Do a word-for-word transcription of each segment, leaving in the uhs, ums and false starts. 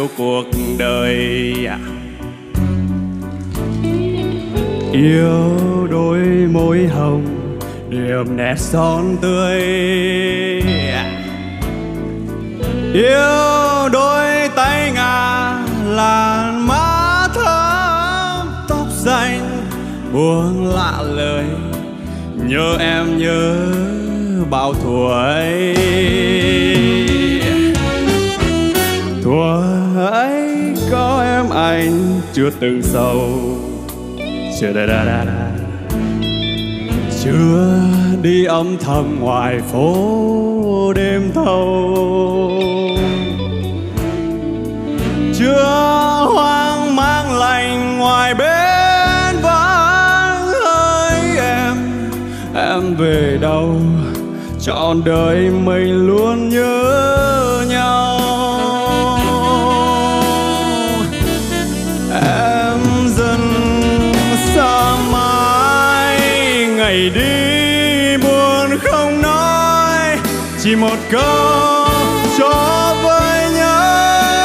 yêu cuộc đời. Yêu đôi môi hồng điểm nét son tươi, yêu đôi tay ngà làn má thơm, tóc xanh buông lạ lời, nhớ em nhớ bao thuở ấy. Thuở ấy có em anh chưa từng sầu, chưa đa đa đa đa, chưa đi âm thầm ngoài phố đêm thâu, chưa hoang mang lạnh ngoài bến vắng hơi em. Em về đâu trọn đời mình luôn nhớ nhau. Em dần xa mãi, ngày đi buồn không nói, chỉ một câu cho với nhớ.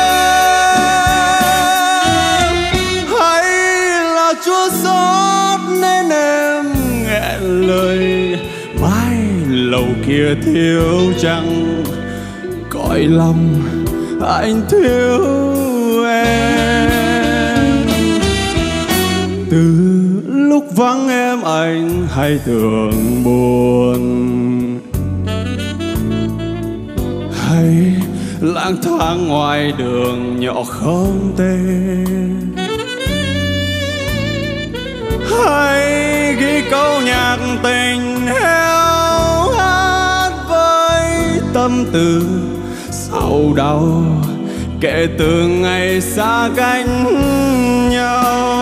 Hay là chua xót nên em nghẹn lời, mãi lầu kia thiếu trăng, cõi lòng anh thiếu em. Từ lúc vắng em anh hay tưởng buồn, hay lang thang ngoài đường nhỏ không tên, hay ghi câu nhạc tình heo hát với tâm tư sầu đau, kể từ ngày xa cách nhau.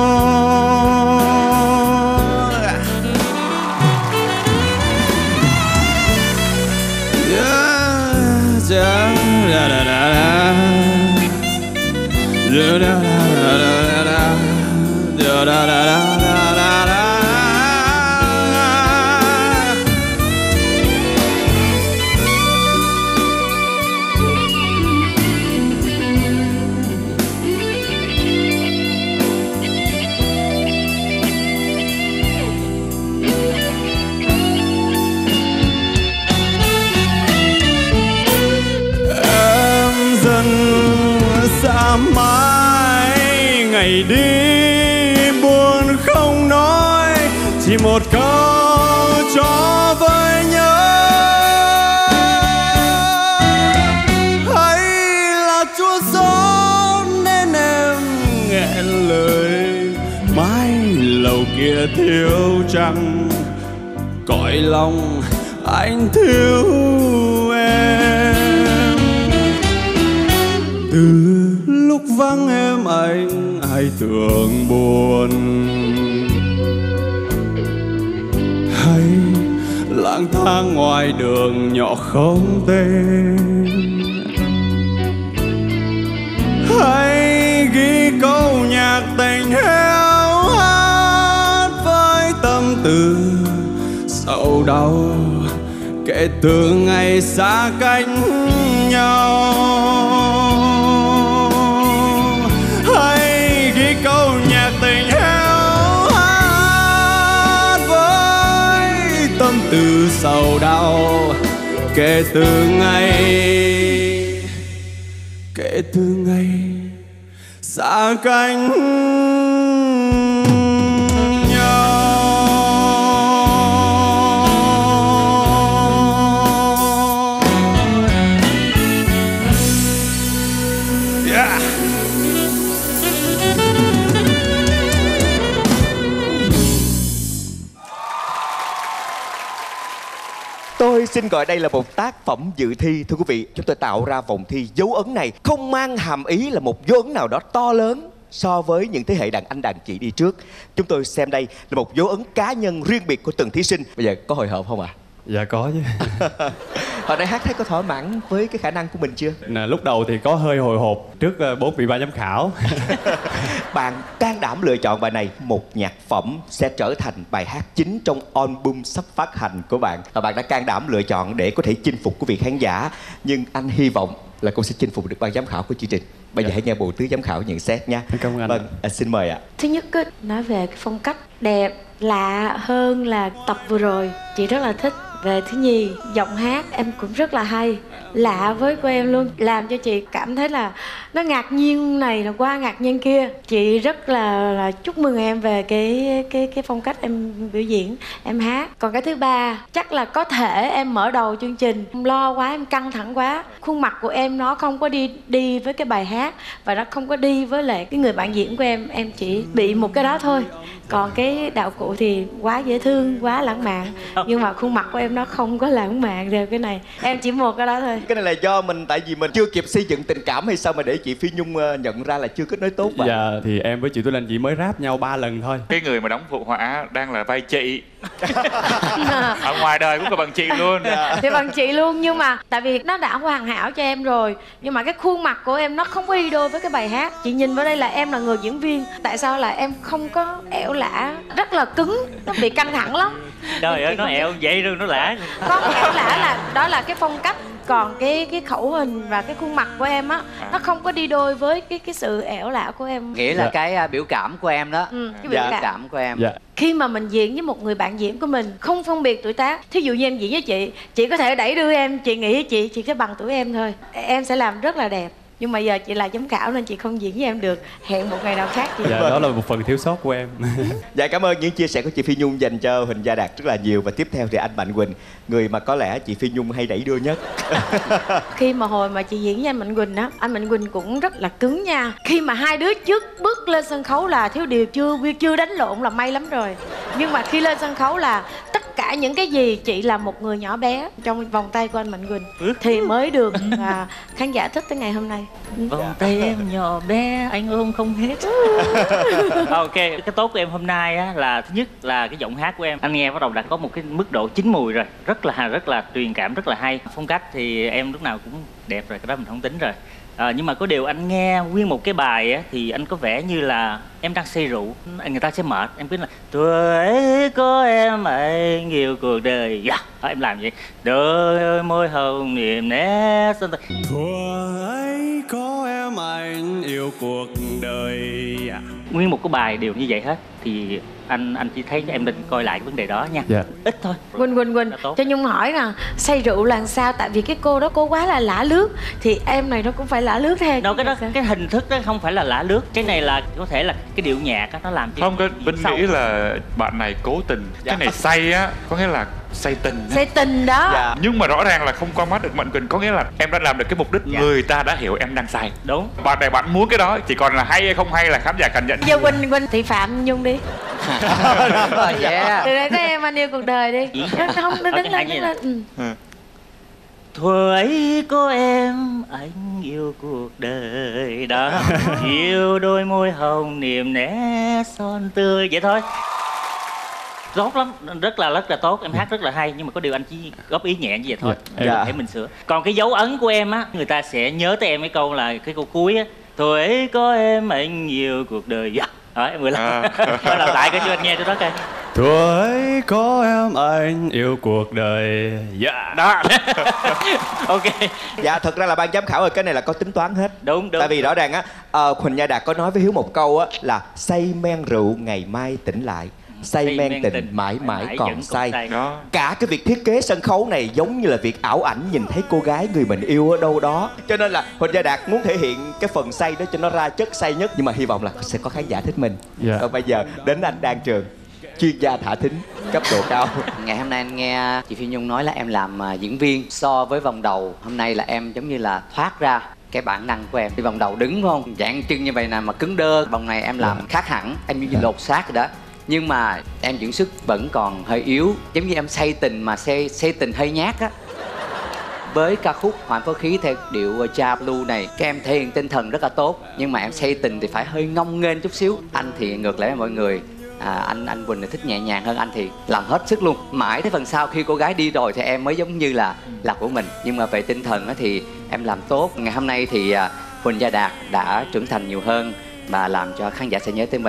Mãi ngày đi buồn không nói, chỉ một câu cho với nhớ. Hay là chua xót nên em nghẹn lời, mãi lầu kia thiếu trăng, cõi lòng anh thiếu em. Từ lúc vắng em anh hay tưởng buồn, hay lang thang ngoài đường nhỏ không tên, hay ghi câu nhạc tình heo hát với tâm tư sầu đau, kể từ ngày xa cách nhau. Hay ghi câu nhạc tình heo hát với tâm tư sầu đau, kể từ ngày kể từ ngày xa cách Tôi xin gọi đây là một tác phẩm dự thi. Thưa quý vị, chúng tôi tạo ra vòng thi dấu ấn này không mang hàm ý là một dấu ấn nào đó to lớn so với những thế hệ đàn anh đàn chị đi trước. Chúng tôi xem đây là một dấu ấn cá nhân riêng biệt của từng thí sinh. Bây giờ có hồi hộp không ạ? À? Dạ có chứ. Hồi nãy hát thấy có thỏa mãn với cái khả năng của mình chưa? Nè, lúc đầu thì có hơi hồi hộp trước bốn vị ban giám khảo. Bạn can đảm lựa chọn bài này, một nhạc phẩm sẽ trở thành bài hát chính trong album sắp phát hành của bạn. Và bạn đã can đảm lựa chọn để có thể chinh phục quý vị khán giả. Nhưng anh hy vọng là cũng sẽ chinh phục được ban giám khảo của chương trình. Bây giờ hãy nghe bộ tứ giám khảo nhận xét nha. Cảm ơn anh. Vâng, à, xin mời ạ. Thứ nhất á, nói về cái phong cách đẹp, lạ hơn là tập vừa rồi. Chị rất là thích. Về thứ nhì, giọng hát em cũng rất là hay, lạ với của em luôn, làm cho chị cảm thấy là nó ngạc nhiên này là qua ngạc nhiên kia. Chị rất là là chúc mừng em về cái cái cái phong cách em biểu diễn, em hát. Còn cái thứ ba, chắc là có thể em mở đầu chương trình em lo quá, em căng thẳng quá, khuôn mặt của em nó không có đi đi với cái bài hát và nó không có đi với lại cái người bạn diễn của em. Em chỉ bị một cái đó thôi. Còn cái đạo cụ thì quá dễ thương, quá lãng mạn, nhưng mà khuôn mặt của em nó không có lãng mạn theo cái này. Em chỉ một cái đó thôi. Cái này là do mình, tại vì mình chưa kịp xây dựng tình cảm hay sao mà để chị Phi Nhung nhận ra là chưa kết nối tốt vậy? Dạ thì em với chị Tú Linh chỉ mới ráp nhau ba lần thôi. Cái người mà đóng phụ họa đang là vai chị. Ở ngoài đời cũng có bằng chị luôn. Thì bằng chị luôn, nhưng mà tại vì nó đã hoàn hảo cho em rồi, nhưng mà cái khuôn mặt của em nó không có đi đôi với cái bài hát. Chị nhìn vào đây là em là người diễn viên, tại sao là em không có ẻo lả, rất là cứng, nó bị căng thẳng lắm. Trời ơi, nó ẻo vậy rồi nó lả. Không, ẻo lả là đó là cái phong cách, còn cái cái khẩu hình và cái khuôn mặt của em á, nó không có đi đôi với cái cái sự ẻo lả của em. Nghĩa là Dạ. cái uh, biểu cảm của em đó. Ừ, cái biểu Dạ. cảm. Cảm của em. Dạ. Khi mà mình diễn với một người bạn diễn của mình không phân biệt tuổi tác, thí dụ như em diễn với chị, chị có thể đẩy đưa em, chị nghĩ chị chị sẽ bằng tuổi em thôi, em sẽ làm rất là đẹp. Nhưng mà giờ chị là giám khảo nên chị không diễn với em được. Hẹn một ngày nào khác chị. Dạ, đó là một phần thiếu sót của em. Dạ, cảm ơn những chia sẻ của chị Phi Nhung dành cho Huỳnh Gia Đạt rất là nhiều. Và tiếp theo thì anh Mạnh Quỳnh, người mà có lẽ chị Phi Nhung hay đẩy đưa nhất. Khi mà hồi mà chị diễn với anh Mạnh Quỳnh á, anh Mạnh Quỳnh cũng rất là cứng nha. Khi mà hai đứa trước bước lên sân khấu là thiếu điều chưa chưa đánh lộn là may lắm rồi. Nhưng mà khi lên sân khấu là tất cả những cái gì chị là một người nhỏ bé trong vòng tay của anh Mạnh Quỳnh thì mới được à, khán giả thích tới ngày hôm nay. Vòng tay em nhỏ bé anh ôm không hết. Ok, cái tốt của em hôm nay á là thứ nhất là cái giọng hát của em, anh nghe bắt đầu đã có một cái mức độ chín mùi rồi, rất là rất là truyền cảm, rất là hay. Phong cách thì em lúc nào cũng đẹp rồi, cái đó mình không tính rồi. À, nhưng mà có điều anh nghe nguyên một cái bài á thì anh có vẻ như là em đang say rượu, người ta sẽ mệt. Em cứ là tuổi có em anh yêu cuộc đời. Dạ, đó, em làm vậy. Đôi môi hồng niềm nét. Thuở ấy có em anh yêu cuộc đời. Nguyên một cái bài đều như vậy hết thì anh anh chỉ thấy em nên coi lại cái vấn đề đó nha. Dạ. Ít thôi. Quỳnh Quỳnh Quỳnh Là tốt. cho Nhung hỏi rằng say rượu là sao? Tại vì cái cô đó cô quá là lả lướt, thì em này nó cũng phải lả lướt theo. Đâu cái đó, cái hình thức đó không phải là lả lướt. Cái này là có thể là cái điệu nhạc á, nó làm cho Không, cái Vinh sâu. nghĩ là bạn này cố tình. Cái này say á, có nghĩa là say tình á. Say tình đó. Dạ. Nhưng mà rõ ràng là không qua mắt được Mạnh Quỳnh. Có nghĩa là em đã làm được cái mục đích, Dạ. người ta đã hiểu em đang say. Đúng. Bạn này bạn muốn cái đó, chỉ còn là hay hay không hay là khán giả cần nhận. Giờ Quỳnh Quỳnh thị phạm Nhung đi. Rồi, yeah. Từ đây tới em anh yêu cuộc đời đi. Gì? Nó không, nó Ở đứng cái lên, hay đứng như lên. Ừ. Thuở ấy có em anh yêu cuộc đời đó. Yêu đôi môi hồng niềm nét son tươi. Vậy thôi. Tốt lắm, rất là rất là tốt, em hát rất là hay. Nhưng mà có điều anh chỉ góp ý nhẹ như vậy thôi. Dạ. Dạ. Dạ. Để mình sửa. Còn cái dấu ấn của em á, người ta sẽ nhớ tới em cái câu là cái câu cuối á. Thuở ấy có em anh yêu cuộc đời. Dạ. Đó, em vừa làm. Thôi làm lại cái cho anh nghe cho đó coi. Thuở ấy có em anh yêu cuộc đời. Dạ. Đó. Ok. Dạ, thật ra là ban giám khảo ơi, cái này là có tính toán hết. Đúng đúng. Tại vì rõ ràng á, uh, Huỳnh Gia Đạt có nói với Hiếu một câu á là say men rượu ngày mai tỉnh lại, say, say men, men tình, tình mãi mãi, mãi còn say. say. Đó. Cả cái việc thiết kế sân khấu này giống như là việc ảo ảnh nhìn thấy cô gái người mình yêu ở đâu đó. Cho nên là Huỳnh Gia Đạt muốn thể hiện cái phần say đó cho nó ra chất say nhất. Nhưng mà hy vọng là sẽ có khán giả thích mình. Dạ. Còn bây giờ đến anh Đan Trường, chuyên gia thả thính cấp độ cao. Ngày hôm nay anh nghe chị Phi Nhung nói là em làm uh, diễn viên. So với vòng đầu, hôm nay là em giống như là thoát ra cái bản năng của em. Đi vòng đầu đứng phải không? Dạng chân như vậy nè mà cứng đơ. Vòng này em làm khác hẳn, em như lột xác rồi đó. Nhưng mà em dưỡng sức vẫn còn hơi yếu. Giống như em say tình mà say, say tình hơi nhát á. Với ca khúc Hoài Phố Khí theo điệu cha blue này, các em thể hiện tinh thần rất là tốt. Nhưng mà em say tình thì phải hơi ngông nghênh chút xíu. Anh thì ngược lại với mọi người. À, anh anh Quỳnh thì thích nhẹ nhàng hơn, anh thì làm hết sức luôn. Mãi tới phần sau khi cô gái đi rồi thì em mới giống như là là của mình. Nhưng mà về tinh thần thì em làm tốt. Ngày hôm nay thì Huỳnh Gia Đạt đã trưởng thành nhiều hơn và làm cho khán giả sẽ nhớ tới mình.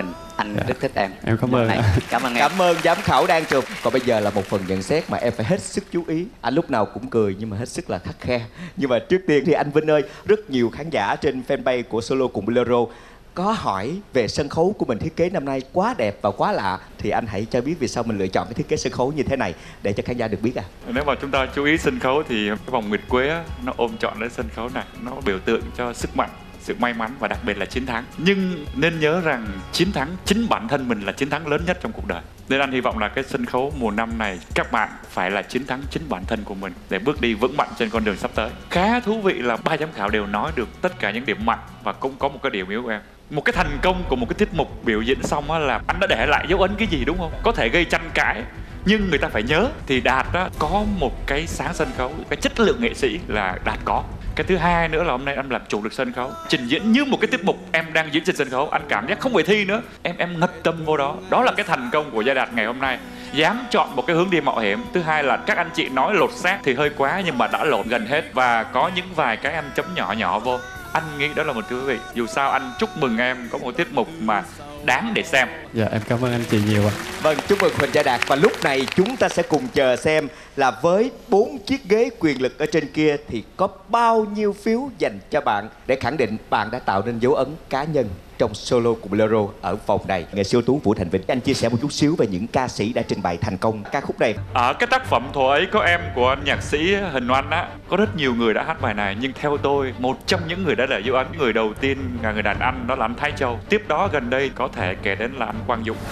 Anh rất thích em. Em cảm ơn. Cảm ơn em. Cảm ơn giám khảo Đan Trường. Còn bây giờ là một phần nhận xét mà em phải hết sức chú ý. Anh lúc nào cũng cười nhưng mà hết sức là khắt khe. Nhưng mà trước tiên thì anh Vinh ơi, rất nhiều khán giả trên fanpage của Solo cùng Bolero có hỏi về sân khấu của mình thiết kế năm nay quá đẹp và quá lạ. Thì anh hãy cho biết vì sao mình lựa chọn cái thiết kế sân khấu như thế này để cho khán giả được biết à. Nếu mà chúng ta chú ý sân khấu thì cái vòng nguyệt quế á, nó ôm trọn lấy sân khấu này, nó biểu tượng cho sức mạnh, sự may mắn và đặc biệt là chiến thắng. Nhưng nên nhớ rằng chiến thắng chính bản thân mình là chiến thắng lớn nhất trong cuộc đời. Nên anh hy vọng là cái sân khấu mùa năm này các bạn phải là chiến thắng chính bản thân của mình để bước đi vững mạnh trên con đường sắp tới. Khá thú vị là ba giám khảo đều nói được tất cả những điểm mạnh và cũng có một cái điểm yếu của em. Một cái thành công của một cái tiết mục biểu diễn xong á là anh đã để lại dấu ấn cái gì, đúng không? Có thể gây tranh cãi nhưng người ta phải nhớ. Thì Đạt á, có một cái sáng sân khấu, cái chất lượng nghệ sĩ là Đạt có. Cái thứ hai nữa là hôm nay em làm chủ được sân khấu, trình diễn như một cái tiết mục em đang diễn trên sân khấu, anh cảm giác không phải thi nữa, em em ngất tâm vô đó. Đó là cái thành công của Gia Đạt ngày hôm nay. Dám chọn một cái hướng đi mạo hiểm. Thứ hai là các anh chị nói lột xác thì hơi quá nhưng mà đã lột gần hết và có những vài cái em chấm nhỏ nhỏ vô. Anh nghĩ đó là một thú vị. Dù sao anh chúc mừng em có một tiết mục mà đáng để xem. Dạ em cảm ơn anh chị nhiều ạ. Vâng, chúc mừng Huỳnh Gia Đạt. Và lúc này chúng ta sẽ cùng chờ xem là với bốn chiếc ghế quyền lực ở trên kia thì có bao nhiêu phiếu dành cho bạn để khẳng định bạn đã tạo nên dấu ấn cá nhân trong Solo cùng Bolero ở vòng này. Nghệ sĩ ưu tú Vũ Thành Vinh, anh chia sẻ một chút xíu về những ca sĩ đã trình bày thành công ca khúc này. Ở cái tác phẩm Thuở Ấy Có Em của anh nhạc sĩ Hình Oanh á, có rất nhiều người đã hát bài này, nhưng theo tôi một trong những người đã để dấu ấn, người đầu tiên là người đàn anh, đó là anh Thái Châu. Tiếp đó gần đây có thể kể đến là anh Quang Dũng.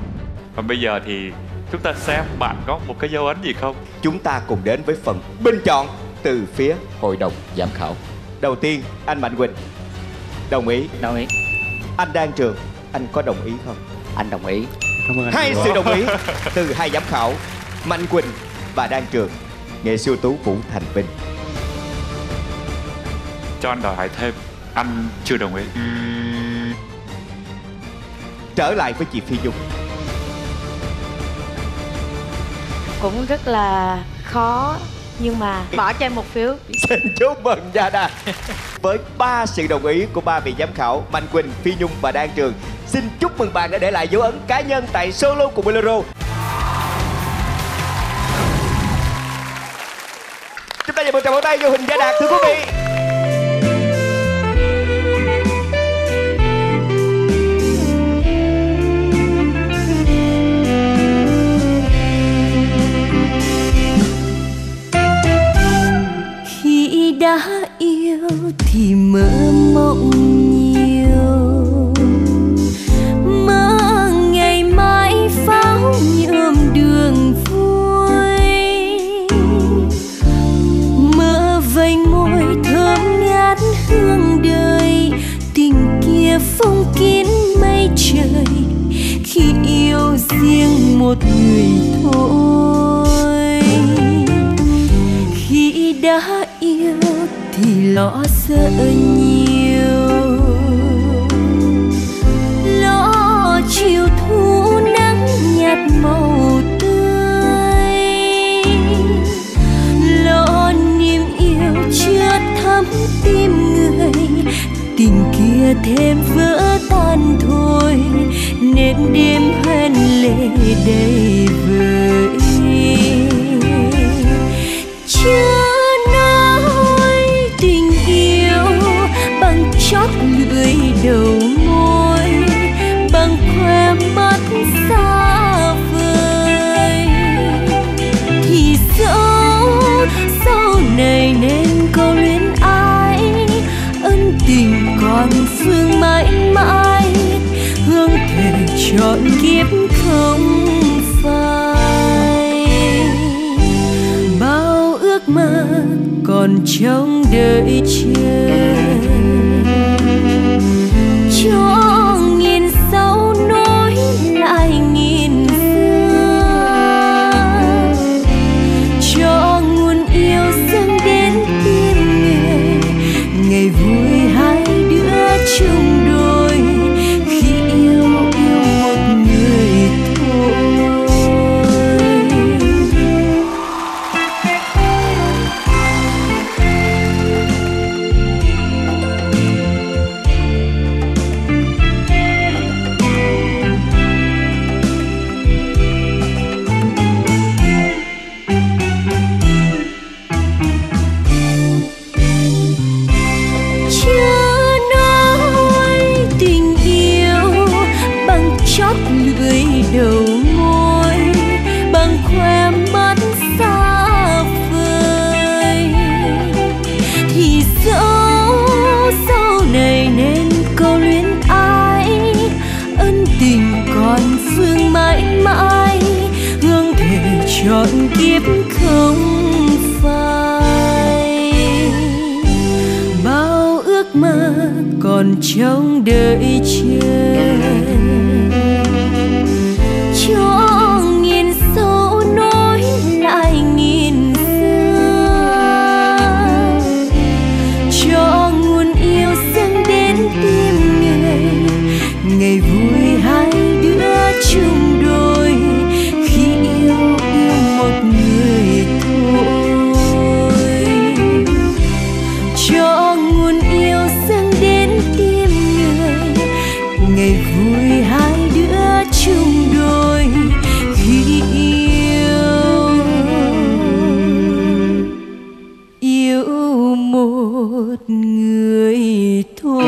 Còn bây giờ thì chúng ta xem bạn có một cái dấu ấn gì không. Chúng ta cùng đến với phần bình chọn từ phía hội đồng giám khảo. Đầu tiên, anh Mạnh Quỳnh. Đồng ý. Đồng ý. Anh Đan Trường, anh có đồng ý không? Anh đồng ý. Cảm ơn anh. Hai sự đồng ý từ hai giám khảo Mạnh Quỳnh và Đan Trường. Nghệ sĩ ưu tú Vũ Thành Vinh. Cho anh đòi hỏi thêm, anh chưa đồng ý. Trở lại với chị Phi Nhung. Cũng rất là khó nhưng mà bỏ cho em một phiếu. Xin chúc mừng Gia Đạt. Với ba sự đồng ý của ba vị giám khảo Mạnh Quỳnh, Phi Nhung và Đan Trường, xin chúc mừng bạn đã để lại dấu ấn cá nhân tại Solo cùng Bolero. Chúng ta dành một tràng vỗ tay cho Huỳnh Gia Đạt, thưa quý vị. Đã yêu thì mơ mộng nhiều, mơ ngày mai pháo nhuộm đường vui, mơ vành môi thơm ngát hương đời, tình kia phong kín mây trời, khi yêu riêng một người thôi. Khi đã yêu thì lo sợ nhiều, lo chiều thu nắng nhạt màu tươi, lo niềm yêu chưa thắm tim người, tình kia thêm vỡ tan thôi, nên đêm hoen lệ đầy vơi. Chót lưỡi đầu môi bằng khoe mắt xa vời, thì dẫu sau này nên câu luyến ai, ân tình còn phương mãi mãi, hương thề trọn kiếp không phai. Bao ước mơ còn trông đợi chờ, cho nghìn sau nối lại nghìn xưa, cho nguồn yêu dâng đến tim người, ngày vui hai đứa chung đôi, khi yêu yêu một người thôi. trọn kiếp không phai. Bao ước mơ còn trong đợi chờ, cho nghìn sâu nối lại nghìn xưa, cho nguồn yêu dâng đến tim người, ngày vui hai đứa chung đôi khi yêu yêu một người thôi. Cho nguồn yêu dâng đến tim người, ngày vui hai đứa chung đôi khi yêu yêu một người thôi.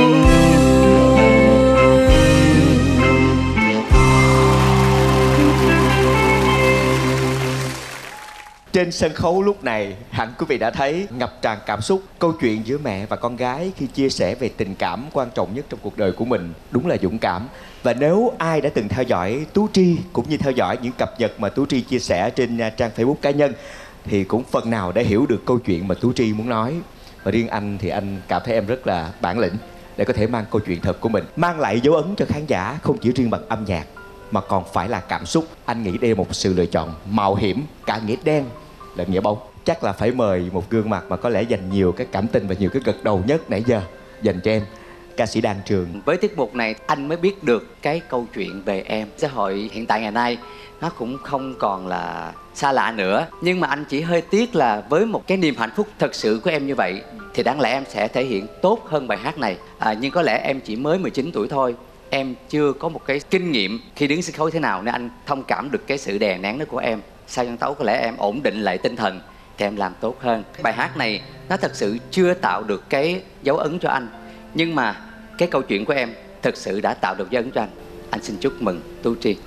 Trên sân khấu lúc này, hẳn quý vị đã thấy ngập tràn cảm xúc. Câu chuyện giữa mẹ và con gái khi chia sẻ về tình cảm quan trọng nhất trong cuộc đời của mình đúng là dũng cảm. Và nếu ai đã từng theo dõi Tú Tri cũng như theo dõi những cập nhật mà Tú Tri chia sẻ trên trang Facebook cá nhân thì cũng phần nào đã hiểu được câu chuyện mà Tú Tri muốn nói. Và riêng anh thì anh cảm thấy em rất là bản lĩnh để có thể mang câu chuyện thật của mình, mang lại dấu ấn cho khán giả không chỉ riêng bằng âm nhạc mà còn phải là cảm xúc. Anh nghĩ đây là một sự lựa chọn mạo hiểm, cả nghĩa đen lẫn nghĩa bóng. Chắc là phải mời một gương mặt mà có lẽ dành nhiều cái cảm tình và nhiều cái gật đầu nhất nãy giờ dành cho em, ca sĩ Đan Trường. Với tiết mục này anh mới biết được cái câu chuyện về em. Xã hội hiện tại ngày nay nó cũng không còn là xa lạ nữa, nhưng mà anh chỉ hơi tiếc là với một cái niềm hạnh phúc thật sự của em như vậy thì đáng lẽ em sẽ thể hiện tốt hơn bài hát này. À, nhưng có lẽ em chỉ mới mười chín tuổi thôi, em chưa có một cái kinh nghiệm khi đứng sân khấu thế nào, nên anh thông cảm được cái sự đè nén đó của em. Sau dân tấu có lẽ em ổn định lại tinh thần thì em làm tốt hơn. Bài hát này nó thật sự chưa tạo được cái dấu ấn cho anh, nhưng mà cái câu chuyện của em thật sự đã tạo được dấu ấn cho anh. Anh xin chúc mừng Tú Tri.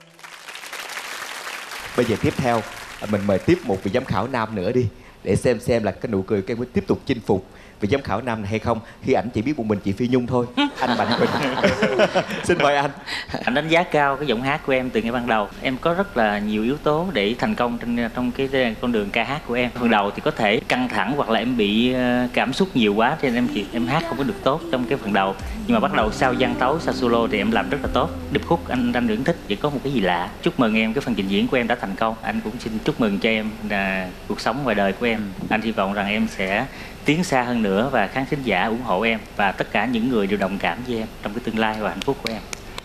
Bây giờ tiếp theo mình mời tiếp một vị giám khảo nam nữa đi, để xem xem là cái nụ cười của em có tiếp tục chinh phục vị giám khảo nam này hay không, khi ảnh chỉ biết một mình chị Phi Nhung thôi. Anh Mạnh Quỳnh. Xin mời anh. Anh đánh giá cao cái giọng hát của em từ ngay ban đầu. Em có rất là nhiều yếu tố để thành công trên trong cái con đường ca hát của em. Phần đầu thì có thể căng thẳng hoặc là em bị cảm xúc nhiều quá cho nên em chỉ em hát không có được tốt trong cái phần đầu. Nhưng mà bắt đầu sau gian tấu, sau solo thì em làm rất là tốt. Điệp khúc anh anh Nguyễn thích chỉ có một cái gì lạ. Chúc mừng em, cái phần trình diễn của em đã thành công. Anh cũng xin chúc mừng cho em là cuộc sống ngoài đời của em. Anh hy vọng rằng em sẽ tiến xa hơn nữa và khán thính giả ủng hộ em và tất cả những người đều đồng cảm với em trong cái tương lai và hạnh phúc của em.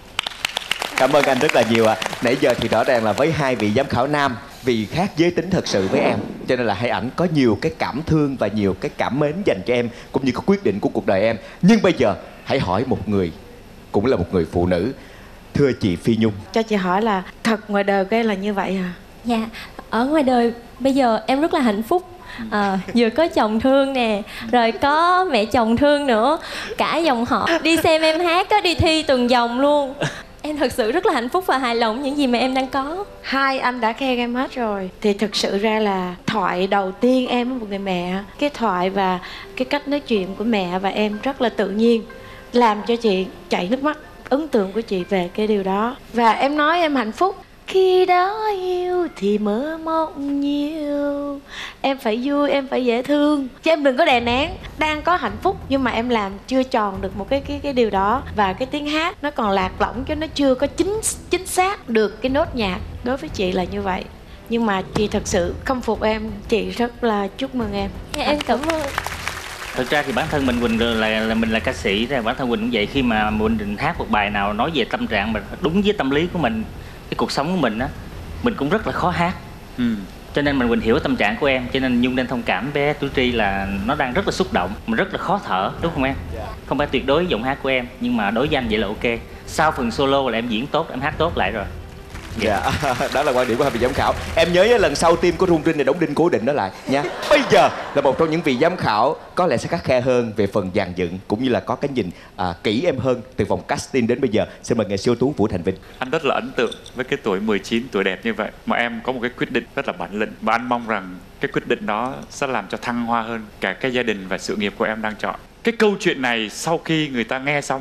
Cảm ơn anh rất là nhiều ạ. À. Nãy giờ thì rõ ràng là với hai vị giám khảo nam, vì khác giới tính thật sự với em, cho nên là hai ảnh có nhiều cái cảm thương và nhiều cái cảm mến dành cho em, cũng như có quyết định của cuộc đời em. Nhưng bây giờ hãy hỏi một người, cũng là một người phụ nữ. Thưa chị Phi Nhung, cho chị hỏi là thật ngoài đời của em là như vậy à? Dạ, ở ngoài đời bây giờ em rất là hạnh phúc. À, vừa có chồng thương nè, rồi có mẹ chồng thương nữa, cả dòng họ đi xem em hát á, đi thi từng vòng luôn. Em thật sự rất là hạnh phúc và hài lòng với những gì mà em đang có. Hai anh đã khen em hết rồi. Thì thực sự ra là thoại đầu tiên em với một người mẹ, cái thoại và cái cách nói chuyện của mẹ và em rất là tự nhiên, làm cho chị chảy nước mắt. Ấn tượng của chị về cái điều đó. Và em nói em hạnh phúc. Khi đó yêu thì mơ mộng nhiều. Em phải vui, em phải dễ thương, chứ em đừng có đè nén. Đang có hạnh phúc nhưng mà em làm chưa tròn được một cái cái cái điều đó. Và cái tiếng hát nó còn lạc lõng, chứ nó chưa có chính chính xác được cái nốt nhạc. Đối với chị là như vậy. Nhưng mà chị thật sự khâm phục em. Chị rất là chúc mừng em. Dạ, em cảm ơn. Thực ra thì bản thân mình Quỳnh là, là mình là ca sĩ, rồi bản thân Quỳnh cũng vậy. Khi mà mình hát một bài nào nói về tâm trạng mình đúng với tâm lý của mình, cái cuộc sống của mình á, mình cũng rất là khó hát. Ừ. Cho nên mình Quỳnh hiểu tâm trạng của em, cho nên Nhung nên thông cảm bé Tú Tri là nó đang rất là xúc động, mình rất là khó thở, đúng không em? Yeah. Không phải tuyệt đối giọng hát của em, nhưng mà đối với anh vậy là ok. Sau phần solo là em diễn tốt, em hát tốt lại rồi. Dạ, yeah. Đó là quan điểm của hai vị giám khảo. Em nhớ lần sau team có rung rinh này đóng đinh cố định đó lại nha. Bây giờ là một trong những vị giám khảo có lẽ sẽ khắt khe hơn về phần dàn dựng, cũng như là có cái nhìn à, kỹ em hơn từ vòng casting đến bây giờ. Xin mời nghệ sĩ ưu tú Vũ Thành Vinh. Anh rất là ấn tượng với cái tuổi mười chín, tuổi đẹp như vậy mà em có một cái quyết định rất là bản lĩnh, và anh mong rằng cái quyết định đó sẽ làm cho thăng hoa hơn cả cái gia đình và sự nghiệp của em đang chọn. Cái câu chuyện này sau khi người ta nghe xong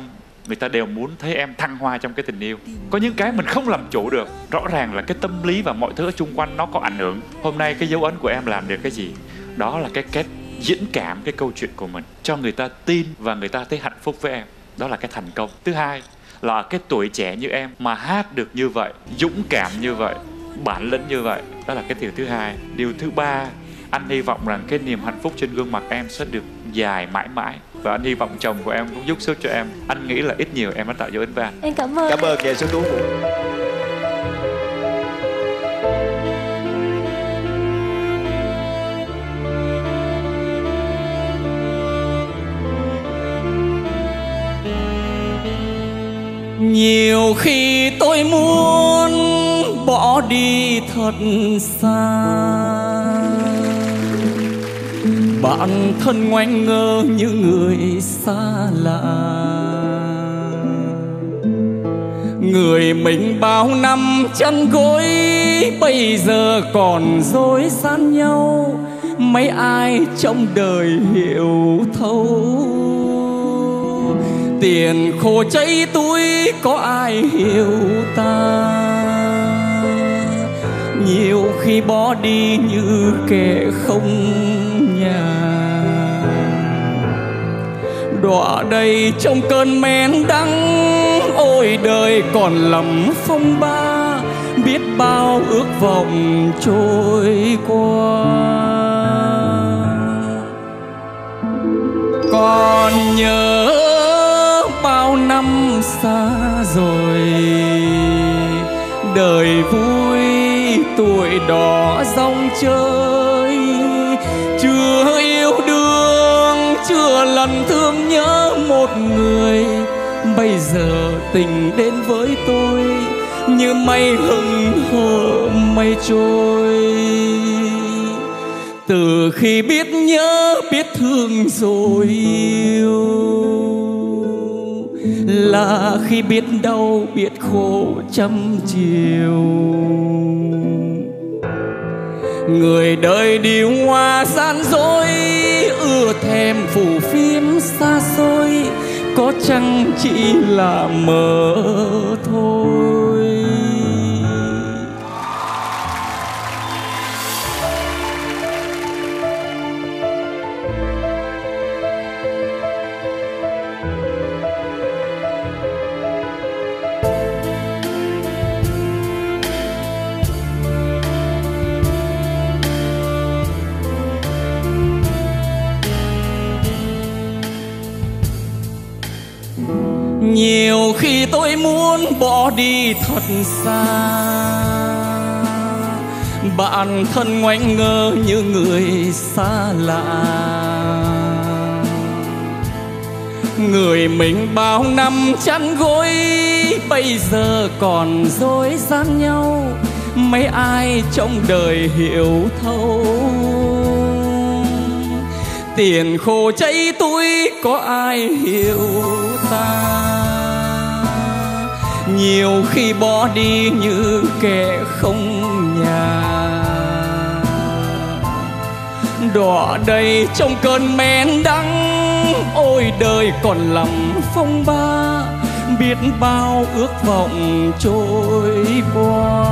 người ta đều muốn thấy em thăng hoa trong cái tình yêu. Có những cái mình không làm chủ được. Rõ ràng là cái tâm lý và mọi thứ ở xung quanh nó có ảnh hưởng. Hôm nay cái dấu ấn của em làm được cái gì? Đó là cái cách diễn cảm cái câu chuyện của mình cho người ta tin và người ta thấy hạnh phúc với em. Đó là cái thành công. Thứ hai là cái tuổi trẻ như em mà hát được như vậy, dũng cảm như vậy, bản lĩnh như vậy. Đó là cái điều thứ hai. Điều thứ ba, anh hy vọng rằng cái niềm hạnh phúc trên gương mặt em sẽ được dài mãi mãi. Và anh hy vọng chồng của em cũng giúp sức cho em. Anh nghĩ là ít nhiều em đã tạo dấu ấn với anh. Em cảm ơn. Cảm ơn nghệ sĩ Tú. Nhiều khi tôi muốn bỏ đi thật xa, bản thân ngoảnh ngơ như người xa lạ. Người mình bao năm chân gối bây giờ còn dối gian nhau. Mấy ai trong đời hiểu thấu, tiền khổ cháy túi có ai hiểu ta. Nhiều khi bỏ đi như kẻ không nhà, đọa đầy trong cơn men đắng. Ôi đời còn lắm phong ba, biết bao ước vọng trôi qua. Còn nhớ bao năm xa rồi, đời vui tuổi đỏ rong chơi. Chưa yêu đương, chưa lần thương nhớ một người. Bây giờ tình đến với tôi như mây hừng hờ mây trôi. Từ khi biết nhớ biết thương rồi yêu, là khi biết đau biết khổ trăm chiều. Người đời điều hòa gian dối, ưa thèm phủ phiếm xa xôi. Có chăng chỉ là mơ thôi. Nhiều khi tôi muốn bỏ đi thật xa, bản thân ngoảnh ngơ như người xa lạ. Người mình bao năm chăn gối bây giờ còn dối gian nhau. Mấy ai trong đời hiểu thấu, tiền khổ cháy túi có ai hiểu ta. Nhiều khi bỏ đi như kẻ không nhà, đọa đầy trong cơn men đắng. Ôi đời còn lắm phong ba, biết bao ước vọng trôi qua.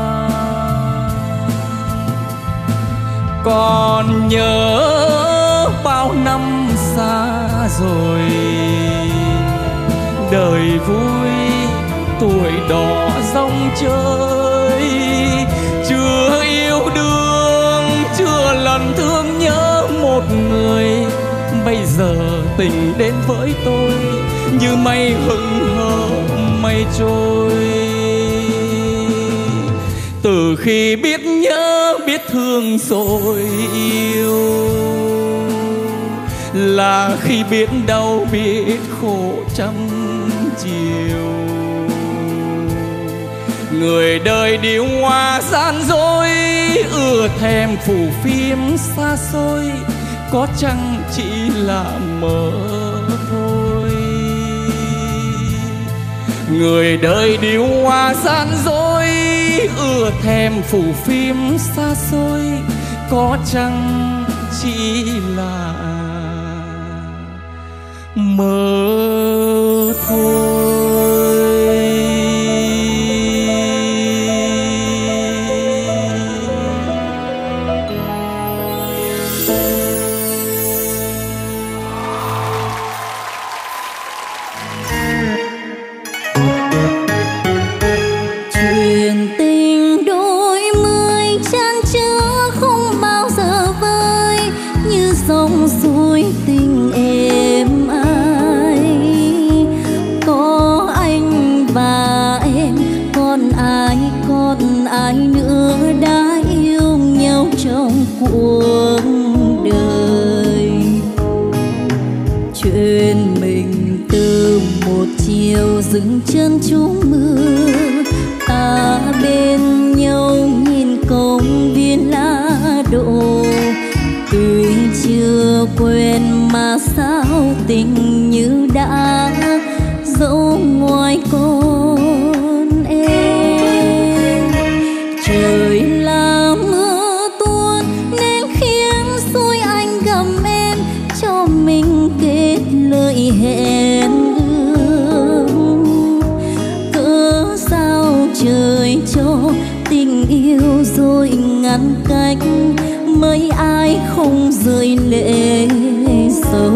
Còn nhớ bao năm xa rồi, đời vui tuổi đỏ rong chơi. Chưa yêu đương, chưa lần thương nhớ một người. Bây giờ tình đến với tôi như mây hừng hờ mây trôi. Từ khi biết nhớ biết thương rồi yêu, là khi biết đau biết khổ trăm chiều. Người đời điều hòa gian dối, ưa thèm phủ phiếm xa xôi. Có chăng chỉ là mơ thôi. Người đời điều hòa gian dối, ưa thèm phủ phiếm xa xôi. Có chăng chỉ là mơ thôi. Chuyện tình đôi mươi chan chứa không bao giờ vơi, như dòng suối tình êm ái. Có anh và em, còn ai còn ai nữa đã yêu nhau trong cuộc đời. Chuyện mình từ một chiều dừng chân trú mưa, ta bên nhau nhìn công viên lá đổ. Tuy chưa quen mà sao tình như đã dẫu ngoài con em. Trời là mưa tuôn nên khiến xui anh gầm em, cho mình kết lời hẹn ước. Cớ sao trời cho tình yêu rồi ngăn cách, mấy ai không rơi lệ sầu.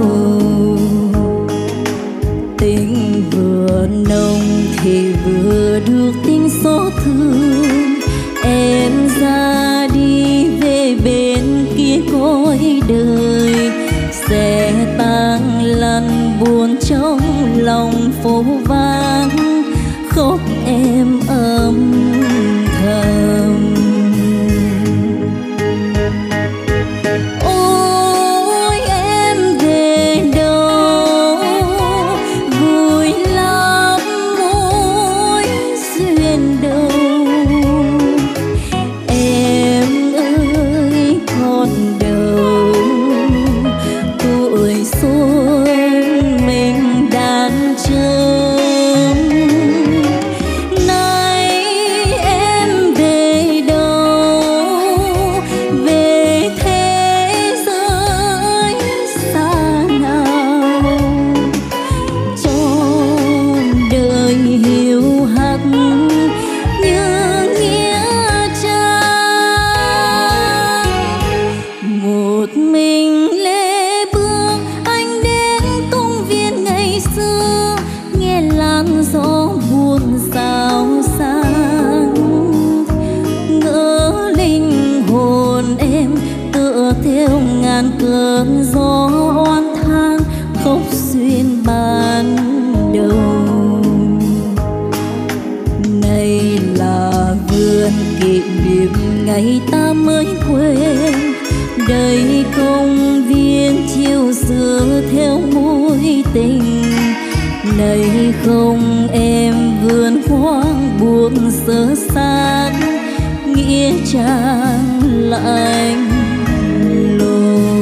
Tình vừa nồng thì vừa được tình xót thương, em ra đi về bên kia cõi đời. Sẽ tan lăn buồn trong lòng phố vắng, khóc em âm thầm. Ôi em về đâu vui lắm mối duyên đâu. Em ơi còn đâu tuổi xuân mình đang chớm. Nay em về đâu về thế giới xa nào, trọn đời hiu hắt như nghĩa trang. Một mình lê bước anh đến công viên ngày xưa, nghe làn gió buồn xao xang. Ngỡ linh hồn em tựa theo ngàn cơn gió oan than, khóc xuyên ban đầu. Này là vườn kỷ niệm ngày ta mới quên, đầy công viên chiều xưa theo mối tình. Này không em vườn hoang buồn sơ sát, nghĩa trang lạnh lùng.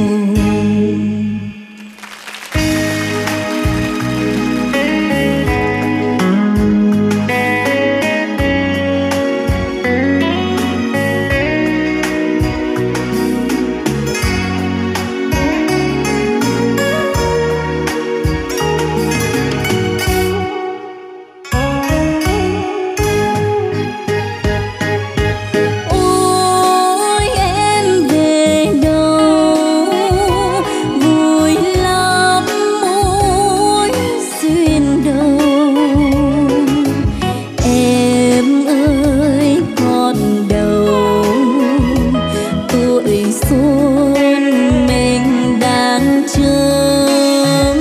Ôi em về đâu vui lắm mối duyên đâu. Em ơi còn đâu tuổi xuân mình đang chớm.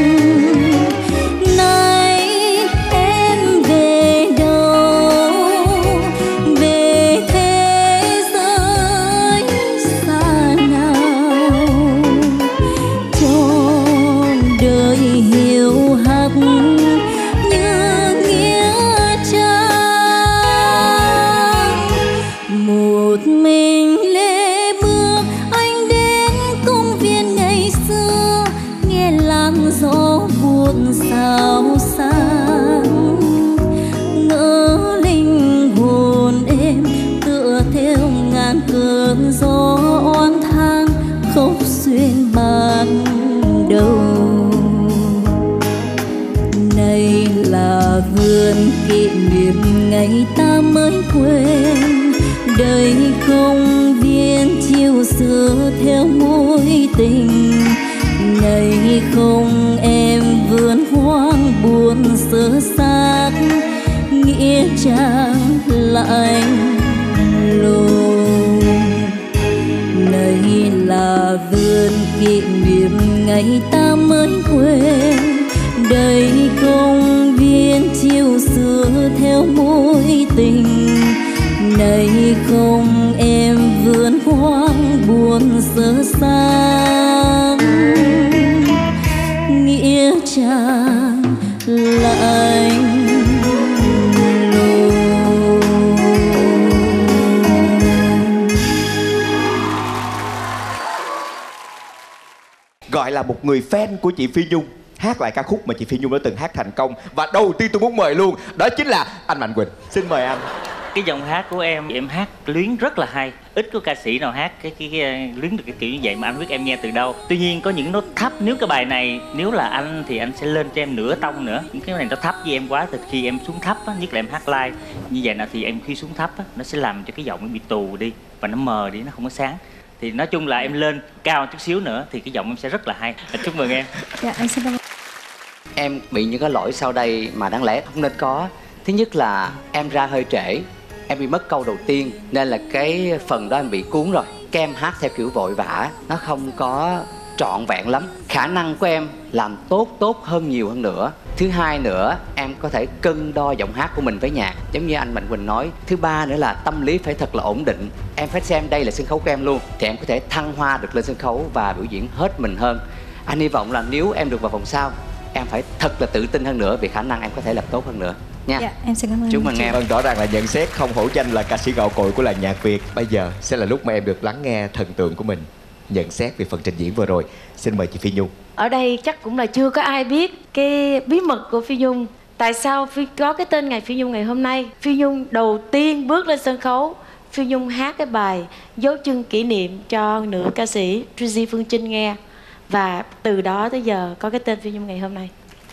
Nay em về đâu về thế giới xa nào, trọn đời hiu hắt như nghĩa trang. Một mình lê bước anh đến công viên ngày xưa, nghe làn gió buồn xao xang. Ngỡ linh hồn em tựa theo ngàn cơn gió oan than, khóc xuyên ban đầu. Này kỷ niệm ngày ta mới quen. Đời không viên chiều xưa theo mối tình, ngày không em vườn hoang buồn sơ xác, nghĩa trang lạnh lùng. Này là vườn kỷ niệm ngày ta mới quen. Đời không viên chiều xưa theo mối tình, này không em vườn hoang buồn sơ xác, nghĩa trang lạnh lùng. Gọi là một người fan của chị Phi Nhung hát lại ca khúc mà chị Phi Nhung đã từng hát thành công. Và đầu tiên tôi muốn mời luôn đó chính là anh Mạnh Quỳnh. Xin mời anh. Cái giọng hát của em, em hát luyến rất là hay. Ít có ca sĩ nào hát cái, cái, cái luyến được cái kiểu như vậy mà anh biết em nghe từ đâu. Tuy nhiên có những nốt thấp, nếu cái bài này nếu là anh thì anh sẽ lên cho em nửa tông nữa. Những cái này nó thấp với em quá, thì khi em xuống thấp á, nhất là em hát live như vậy nào thì em khi xuống thấp á, nó sẽ làm cho cái giọng nó bị tù đi và nó mờ đi, nó không có sáng. Thì nói chung là em lên cao chút xíu nữa thì cái giọng em sẽ rất là hay. Chúc mừng em. Dạ, anh xin cảm ơn. Em bị những cái lỗi sau đây mà đáng lẽ không nên có. Thứ nhất là em ra hơi trễ, em bị mất câu đầu tiên nên là cái phần đó em bị cuốn rồi. Cái em hát theo kiểu vội vã, nó không có trọn vẹn lắm. Khả năng của em làm tốt tốt hơn nhiều hơn nữa. Thứ hai nữa, em có thể cân đo giọng hát của mình với nhạc, giống như anh Mạnh Quỳnh nói. Thứ ba nữa là tâm lý phải thật là ổn định. Em phải xem đây là sân khấu của em luôn, thì em có thể thăng hoa được lên sân khấu và biểu diễn hết mình hơn. Anh hy vọng là nếu em được vào vòng sau, em phải thật là tự tin hơn nữa, vì khả năng em có thể làm tốt hơn nữa nha. Dạ, em xin cảm ơn. Chúc mừng em. Vâng, rõ ràng là nhận xét không hổ danh là ca sĩ gạo cội của làng nhạc Việt. Bây giờ sẽ là lúc mà em được lắng nghe thần tượng của mình nhận xét về phần trình diễn vừa rồi. Xin mời chị Phi Nhung. Ở đây chắc cũng là chưa có ai biết cái bí mật của Phi Nhung. Tại sao Phi có cái tên ngày Phi Nhung ngày hôm nay? Phi Nhung đầu tiên bước lên sân khấu, Phi Nhung hát cái bài Dấu chân kỷ niệm cho nữ ca sĩ Tracy Phương Trinh nghe. Và từ đó tới giờ có cái tên Phi Nhung ngày hôm nay.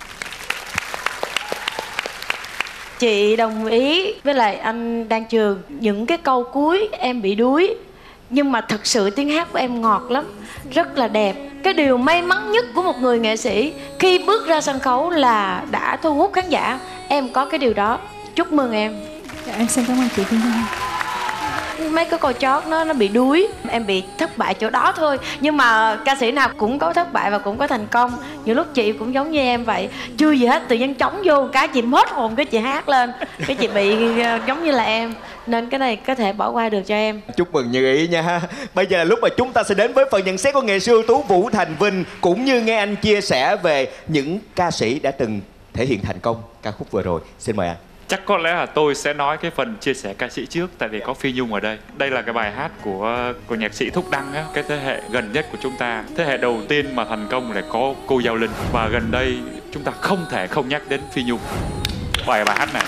Chị đồng ý với lại anh Đan Trường, những cái câu cuối em bị đuối, nhưng mà thật sự tiếng hát của em ngọt lắm, rất là đẹp. Cái điều may mắn nhất của một người nghệ sĩ khi bước ra sân khấu là đã thu hút khán giả. Em có cái điều đó. Chúc mừng em. Dạ, em xin cảm ơn chị Phi Nhung. Mấy cái câu chót nó nó bị đuối, em bị thất bại chỗ đó thôi. Nhưng mà ca sĩ nào cũng có thất bại và cũng có thành công. Nhiều lúc chị cũng giống như em vậy, chưa gì hết tự nhiên trống vô cái chị hết hồn, cái chị hát lên, cái chị bị giống như là em. Nên cái này có thể bỏ qua được cho em. Chúc mừng như ý nha. Bây giờ là lúc mà chúng ta sẽ đến với phần nhận xét của nghệ sĩ ưu tú Vũ Thành Vinh, cũng như nghe anh chia sẻ về những ca sĩ đã từng thể hiện thành công ca khúc vừa rồi. Xin mời anh. Chắc có lẽ là tôi sẽ nói cái phần chia sẻ ca sĩ trước, tại vì có Phi Nhung ở đây. Đây là cái bài hát của của nhạc sĩ Thúc Đăng á, cái thế hệ gần nhất của chúng ta. Thế hệ đầu tiên mà thành công là có cô Giao Linh, và gần đây chúng ta không thể không nhắc đến Phi Nhung bài bài hát này.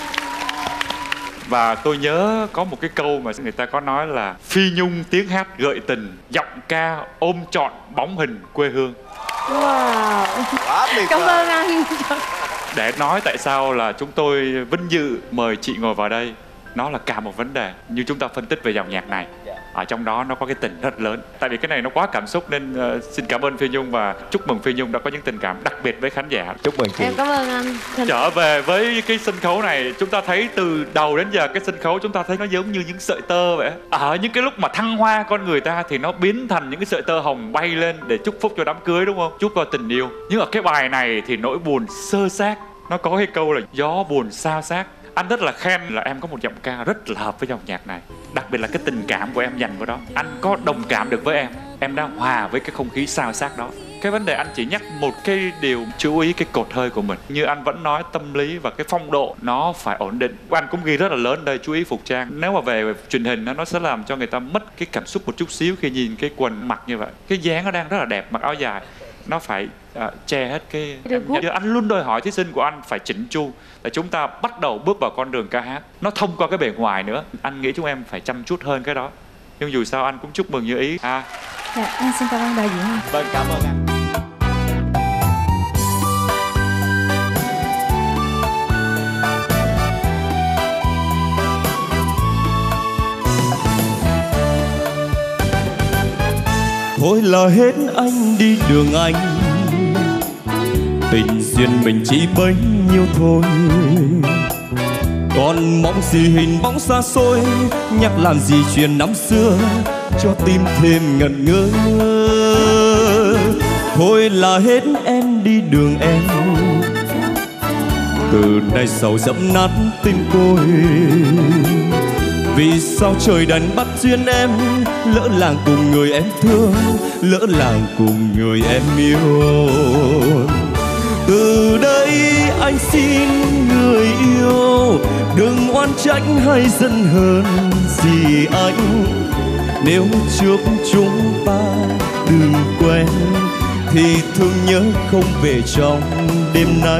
Và tôi nhớ có một cái câu mà người ta có nói là Phi Nhung tiếng hát gợi tình, giọng ca ôm trọn bóng hình quê hương. Wow, Quá tuyệt cảm vời. ơn anh. Để nói tại sao là chúng tôi vinh dự mời chị ngồi vào đây, nó là cả một vấn đề. Như chúng ta phân tích về dòng nhạc này, ở trong đó nó có cái tình rất lớn. Tại vì cái này nó quá cảm xúc nên uh, xin cảm ơn Phi Nhung và chúc mừng Phi Nhung đã có những tình cảm đặc biệt với khán giả. Chúc mừng chị. Em cảm ơn anh. Trở về với cái sân khấu này, chúng ta thấy từ đầu đến giờ cái sân khấu chúng ta thấy nó giống như những sợi tơ vậy. Ở những cái lúc mà thăng hoa con người ta thì nó biến thành những cái sợi tơ hồng bay lên để chúc phúc cho đám cưới, đúng không? Chúc vào tình yêu. Nhưng ở cái bài này thì nỗi buồn sơ xác. Nó có cái câu là gió buồn sao xác. Anh rất là khen là em có một giọng ca rất là hợp với dòng nhạc này. Đặc biệt là cái tình cảm của em dành vào đó. Anh có đồng cảm được với em. Em đang hòa với cái không khí sao xác đó. Cái vấn đề anh chỉ nhắc một cái điều chú ý cái cột hơi của mình. Như anh vẫn nói, tâm lý và cái phong độ nó phải ổn định. Anh cũng ghi rất là lớn đây, chú ý phục trang. Nếu mà về truyền hình nó sẽ làm cho người ta mất cái cảm xúc một chút xíu khi nhìn cái quần mặc như vậy. Cái dáng nó đang rất là đẹp, mặc áo dài nó phải uh, che hết cái em, anh luôn đòi hỏi thí sinh của anh phải chỉnh chu để chúng ta bắt đầu bước vào con đường ca hát, nó thông qua cái bề ngoài nữa. Anh nghĩ chúng em phải chăm chút hơn cái đó, nhưng dù sao anh cũng chúc mừng Như Ý. À, dạ, anh xin cảm ơn đạo diễn. Vâng, cảm ơn anh. thôi là hết anh đi đường anh, tình duyên mình chỉ bấy nhiêu thôi. Còn mong gì hình bóng xa xôi, nhắc làm gì chuyện năm xưa cho tim thêm ngẩn ngơ. Thôi là hết em đi đường em, từ nay sầu dẫm nát tim tôi. Vì sao trời đành bắt duyên em, lỡ làng cùng người em thương, lỡ làng cùng người em yêu. Từ đây anh xin người yêu, đừng oan trách hay giận hờn gì anh. Nếu trước chúng ta đừng quen, thì thương nhớ không về trong đêm nay.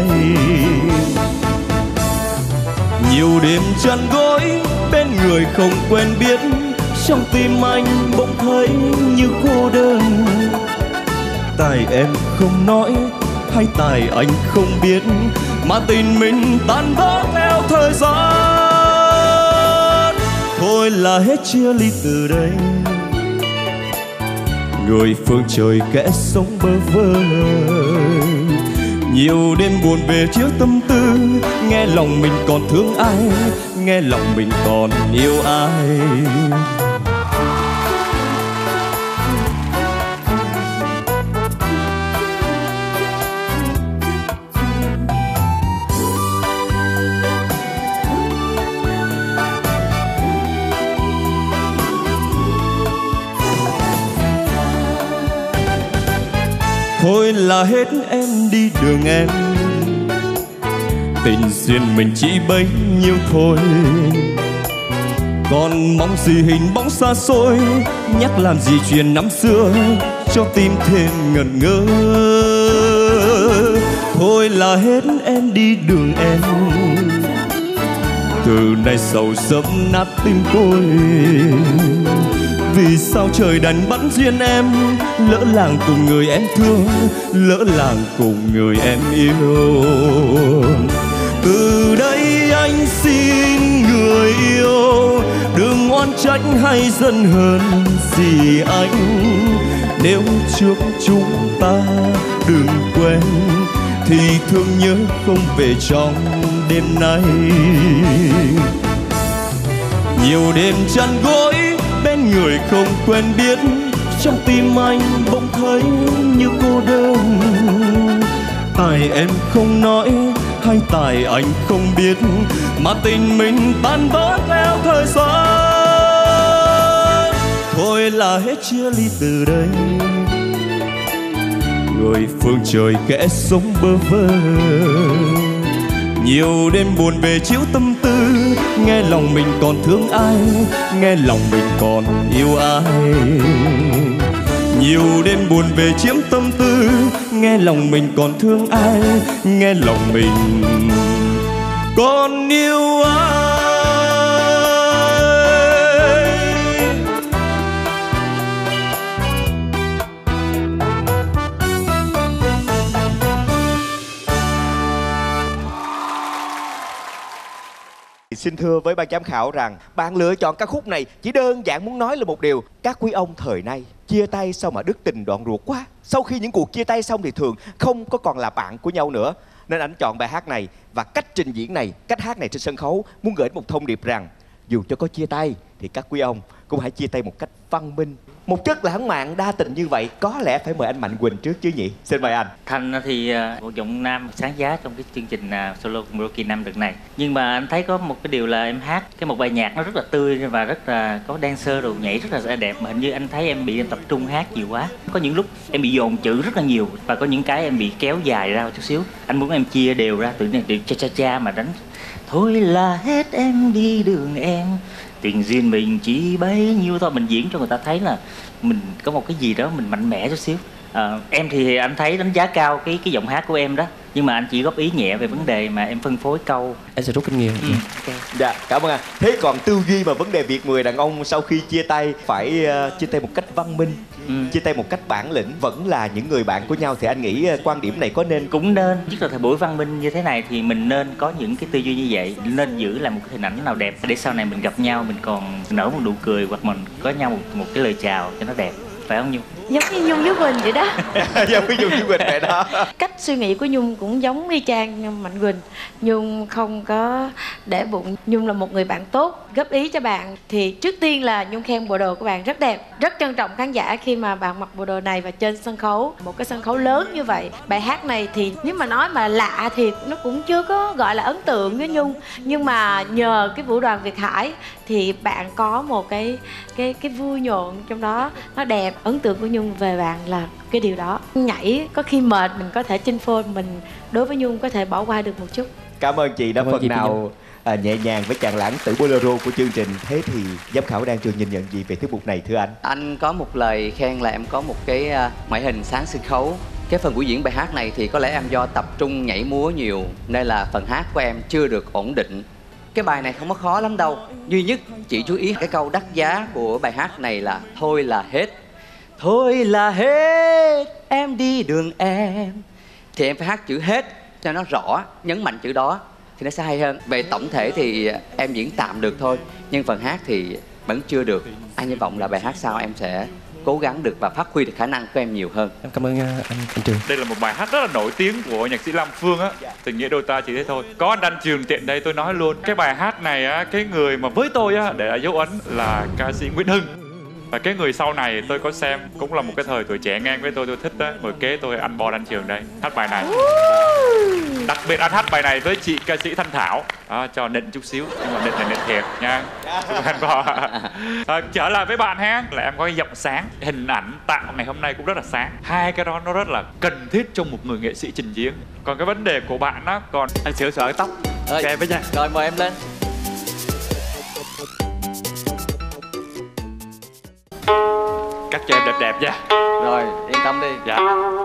Nhiều đêm chăn gối bên người không quen biết, trong tim anh bỗng thấy như cô đơn. Tại em không nói hay tại anh không biết, mà tình mình tan vỡ theo thời gian. Thôi là hết chia ly từ đây, người phương trời kẻ sống bơ vơ. Nhiều đêm buồn về chiếu tâm tư, nghe lòng mình còn thương ai, nghe lòng mình còn yêu ai. Thôi là hết em đi đường em, tình duyên mình chỉ bấy nhiêu thôi. Còn mong gì hình bóng xa xôi, nhắc làm gì chuyện năm xưa cho tim thêm ngẩn ngơ. Thôi là hết em đi đường em, từ nay sầu dẫm nát tim tôi. Vì sao trời đành bắt duyên em, lỡ làng cùng người em thương, lỡ làng cùng người em yêu. Từ đây anh xin người yêu, đừng oan trách hay giận hờn gì anh. Nếu trước chúng ta đừng quen, thì thương nhớ không về trong đêm nay. Nhiều đêm chăn gối bên người không quen biết, trong tim anh bỗng thấy như cô đơn. Tại em không nói hay tại anh không biết, mà tình mình tan vỡ theo thời gian. Thôi là hết chia ly từ đây, người phương trời kẻ sống bơ vơ. Nhiều đêm buồn về chiếu tâm tư, nghe lòng mình còn thương ai, nghe lòng mình còn yêu ai. Nhiều đêm buồn về chiếm tâm tư, nghe lòng mình còn thương ai, nghe lòng mình còn yêu ai. Xin thưa với ban giám khảo rằng bạn lựa chọn ca khúc này chỉ đơn giản muốn nói là một điều: các quý ông thời nay chia tay sao mà đứt tình đoạn ruột quá. Sau khi những cuộc chia tay xong thì thường không có còn là bạn của nhau nữa. Nên anh chọn bài hát này và cách trình diễn này, cách hát này trên sân khấu muốn gửi một thông điệp rằng dù cho có chia tay thì các quý ông cũng hãy chia tay một cách văn minh. Một chất lãng mạn đa tình như vậy có lẽ phải mời anh Mạnh Quỳnh trước chứ nhỉ? Xin mời anh. Thanh thì một giọng nam sáng giá trong cái chương trình solo cùng Rocky năm đợt này. Nhưng mà anh thấy có một cái điều là em hát cái một bài nhạc nó rất là tươi và rất là có dancer đồ nhảy rất là đẹp, mà hình như anh thấy em bị tập trung hát nhiều quá. Có những lúc em bị dồn chữ rất là nhiều và có những cái em bị kéo dài ra một chút xíu. Anh muốn em chia đều ra, tự nhiên từ cha cha cha mà đánh. Thôi là hết em đi đường em, tình duyên mình chỉ bấy nhiêu thôi. Mình diễn cho người ta thấy là mình có một cái gì đó mình mạnh mẽ chút xíu. À, em thì anh thấy đánh giá cao cái cái giọng hát của em đó, nhưng mà anh chỉ góp ý nhẹ về vấn đề mà em phân phối câu. Em sẽ rút kinh nghiệm. Ừ, okay. Dạ, cảm ơn anh. Thế còn tư duy và vấn đề việc người đàn ông sau khi chia tay phải uh, chia tay một cách văn minh, ừ. chia tay một cách bản lĩnh, vẫn là những người bạn của nhau, thì anh nghĩ uh, quan điểm này có nên? Cũng nên. Nhất là thời buổi văn minh như thế này thì mình nên có những cái tư duy như vậy, nên giữ lại một cái hình ảnh nào đẹp để sau này mình gặp nhau mình còn nở một nụ cười hoặc mình có nhau một, một cái lời chào cho nó đẹp. phải không Nhung? Giống như Nhung với Quỳnh vậy đó. Giống như Nhung với Quỳnh vậy đó. Cách suy nghĩ của Nhung cũng giống y chang Mạnh Quỳnh. Nhung không có để bụng. Nhung là một người bạn tốt, góp ý cho bạn. Thì trước tiên là Nhung khen bộ đồ của bạn rất đẹp. Rất trân trọng khán giả khi mà bạn mặc bộ đồ này và trên sân khấu, một cái sân khấu lớn như vậy. Bài hát này thì nếu mà nói mà lạ thì nó cũng chưa có gọi là ấn tượng với Nhung. Nhưng mà nhờ cái vũ đoàn Việt Hải thì bạn có một cái cái cái vui nhộn trong đó, nó đẹp. Ấn tượng của Nhung về bạn là cái điều đó. Nhảy có khi mệt mình có thể chinh phone mình, đối với Nhung có thể bỏ qua được một chút. Cảm ơn chị đã Cảm ơn phần chị nào à, nhẹ nhàng với chàng lãng tử bolero của chương trình. Thế thì giám khảo Đan Trường nhìn nhận gì về tiết mục này thưa anh? Anh có một lời khen là em có một cái uh, ngoại hình sáng sân khấu. Cái phần biểu diễn bài hát này thì có lẽ em do tập trung nhảy múa nhiều nên là phần hát của em chưa được ổn định. Cái bài này không có khó lắm đâu. Duy nhất chị chú ý cái câu đắt giá của bài hát này là thôi là hết. Thôi là hết, em đi đường em. Thì em phải hát chữ hết cho nó rõ, nhấn mạnh chữ đó thì nó sẽ hay hơn. Về tổng thể thì em diễn tạm được thôi, nhưng phần hát thì vẫn chưa được. Anh hy vọng là bài hát sau em sẽ cố gắng được và phát huy được khả năng của em nhiều hơn. Em cảm ơn anh, anh Trường. Đây là một bài hát rất là nổi tiếng của nhạc sĩ Lam Phương á, Tình nghĩa đôi ta chỉ thế thôi. Có anh Đan Trường tiện đây tôi nói luôn, cái bài hát này á, cái người mà với tôi á để lại dấu ấn là ca sĩ Nguyễn Hưng. Và cái người sau này tôi có xem cũng là một cái thời tuổi trẻ ngang với tôi, tôi thích đó. Ngồi kế tôi anh Bo Đan Trường đây, hát bài này. Đặc biệt anh hát bài này với chị ca sĩ Thanh Thảo à, cho nịnh chút xíu, nhưng mà nịnh là nịnh thiệt nha. Anh Bo à, trở lại với bạn ha, là em có giọng sáng, hình ảnh tạo ngày hôm nay cũng rất là sáng. Hai cái đó nó rất là cần thiết trong một người nghệ sĩ trình diễn. Còn cái vấn đề của bạn á, còn Anh sửa soạn tóc cho em với nha. Rồi mời em lên. Cắt cho em đẹp đẹp nha. Rồi yên tâm đi. Dạ.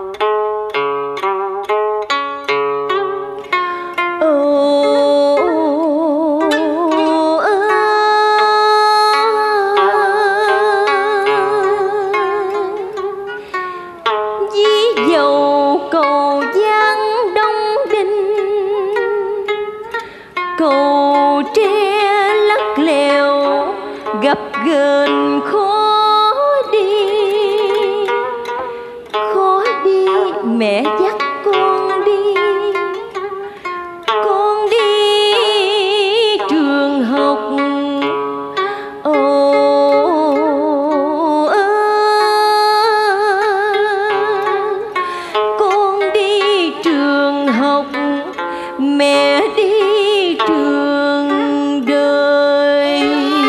Cầu tre lắc lèo gập ghềnh khó đi, khó đi mẹ dắt con đi, con đi trường học. Ồ ơ con đi trường học, mẹ đi trường đời.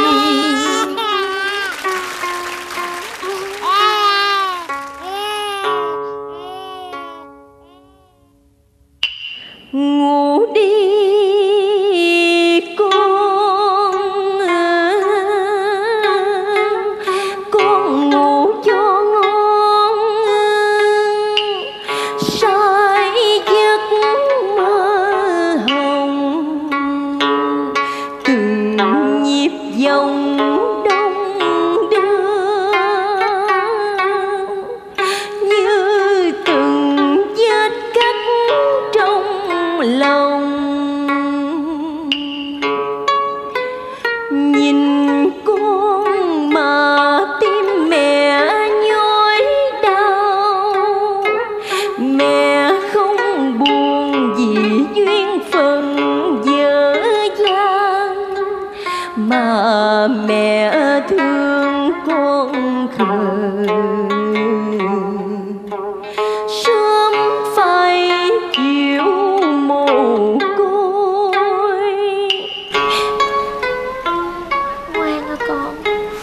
Ngủ đi con à, con ngủ cho ngon, say giấc mơ hồng, từng nhịp dòng đông đưa như từng vết cắt trong lòng. Nhìn con mà tim mẹ nhói đau, mẹ không buồn vì duyên phận dở dang, mà mẹ thương con khờ. Sớm phải chịu mồ côi. Ngoan à con.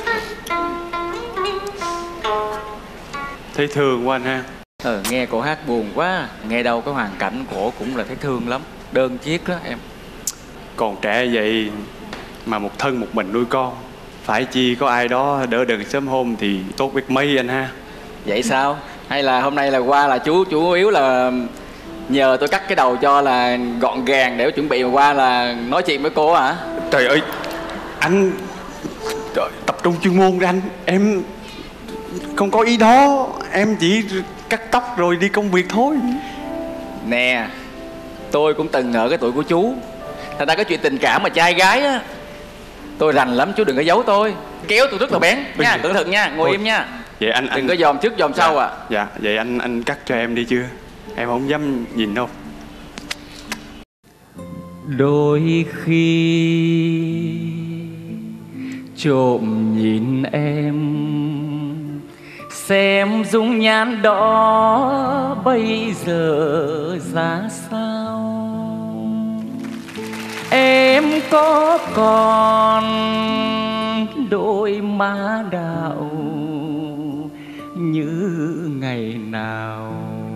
Thấy thương quá anh ha. Ờ, nghe cô hát buồn quá. Nghe đâu cái hoàn cảnh cổ cũng là thấy thương lắm. Đơn chiếc đó em. Còn trẻ vậy mà một thân một mình nuôi con, phải chi có ai đó đỡ đần sớm hôm thì tốt biết mấy anh ha. Vậy sao? Hay là hôm nay là qua là chú chủ yếu là nhờ tôi cắt cái đầu cho là gọn gàng để chuẩn bị mà qua là nói chuyện với cô hả? Trời ơi anh, trời, tập trung chuyên môn đi anh. Em không có ý đó, em chỉ cắt tóc rồi đi công việc thôi. Nè, tôi cũng từng ở cái tuổi của chú. Thành ra cái chuyện tình cảm mà trai gái á, tôi rành lắm, chú đừng có giấu tôi. Kéo tôi rất là bén nha, cẩn thận nha, ngồi Thôi. im nha. Vậy anh Đừng anh có dòm trước dòm sau à. Dạ, vậy anh anh cắt cho em đi chưa? Em không dám nhìn đâu. Đôi khi trộm nhìn em, xem dung nhan đó bây giờ ra sao. Em có còn đôi má đào như ngày nào.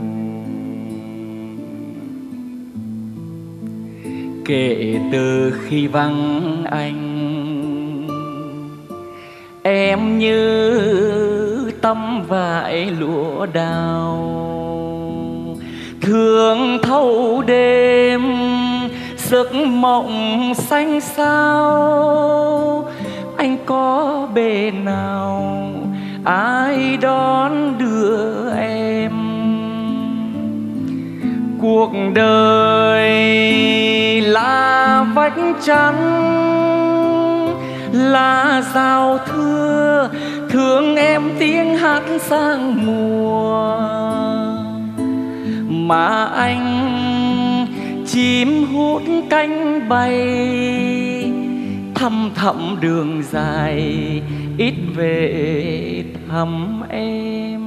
Kể từ khi vắng anh, em như tấm vải lụa đào, thương thâu đêm giấc mộng xanh sao. Anh có bề nào ai đón đưa em? Cuộc đời là vách chắn, là giao thưa thương em tiếng hát sang mùa. Mà anh chim hút cánh bay, thăm thẳm đường dài ít về thăm em.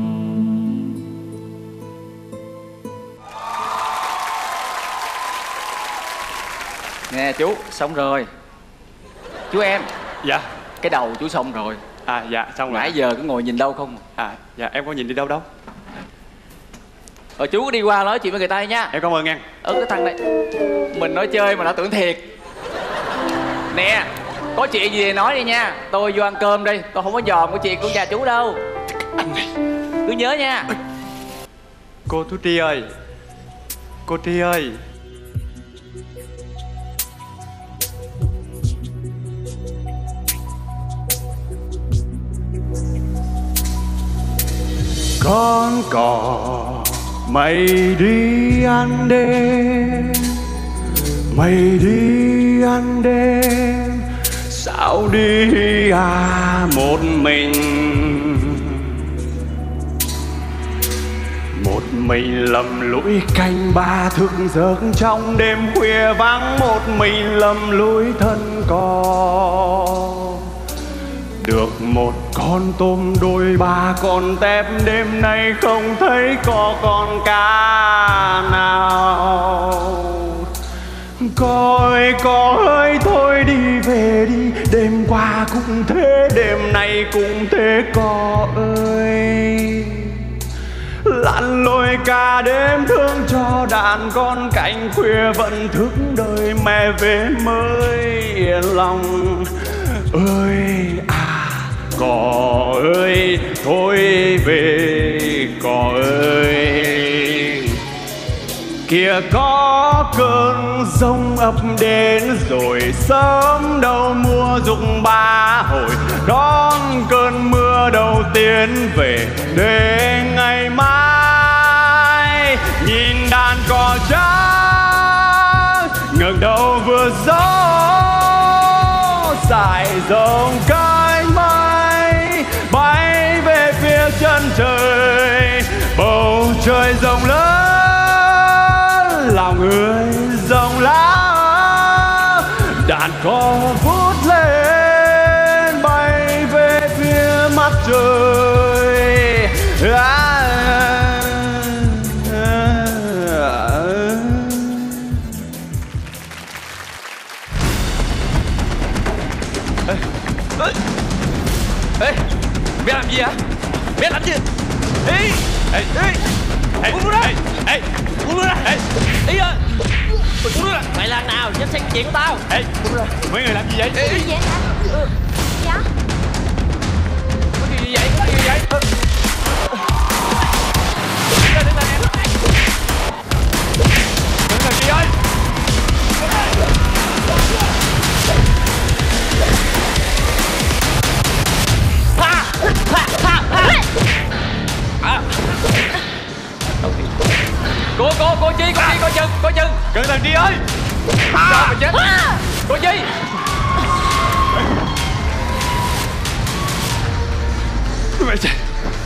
Nè chú, xong rồi. Chú em. Dạ. Cái đầu chú xong rồi. À dạ, xong rồi. Nãy giờ cứ ngồi nhìn đâu không? À dạ, em có nhìn đi đâu đâu. Ờ chú đi qua nói chuyện với người ta nha. Em cảm ơn em. Ờ cái thằng này mình nói chơi mà nó tưởng thiệt. Nè, có chuyện gì thì nói đi nha. Tôi vô ăn cơm đi, tôi không có dòm cái chuyện của nhà chú đâu. Anh này. Cứ nhớ nha. Cô Thu Tri ơi. Cô Tri ơi. Con cò mày đi ăn đêm, mày đi ăn đêm, sao đi à một mình? Một mình lầm lũi canh ba thức giấc trong đêm khuya vắng, một mình lầm lũi thân cò. Được một con tôm đôi ba con tép, đêm nay không thấy có con cá nào. Cò ơi cò ơi thôi đi về đi, đêm qua cũng thế đêm nay cũng thế cò ơi. Lặn lội cả đêm thương cho đàn con, canh khuya vẫn thức đợi mẹ về mới yên lòng. Ơi à cò ơi thôi về cò ơi. Kìa có cơn giông ập đến rồi, sớm đâu mùa rụng ba hồi, đón cơn mưa đầu tiên về để ngày mai nhìn đàn cò trắng ngẩng đầu vừa gió dài rộng cánh mây bay về phía chân trời. Bầu trời rộng lớn lòng người rộng lắm, đàn cò vút lên bay về phía mặt trời. À, à, à. Ê, ê, ê, biết làm gì hả? Biết làm gì? Ê, ê, ê, ê, uống nước đó. Ê, ê, uống nước đó. Ê, ý ơi, uống nước đó. Mày làm nào? Dám xem chuyện của tao. Ê, uống nước đó. Mấy người làm gì vậy? Ê, Gì vậy hả? Ừ. Dạ. có chuyện gì vậy? Có chuyện gì vậy? Ừ. Đứng lên, đứng lên em. Đừng làm gì ơi? Cô, cô, cô Chi, cô Chi, coi chừng, coi chừng. Cẩn thận Chi ơi. Sao mà chết? Cô Chi. Mày chạy.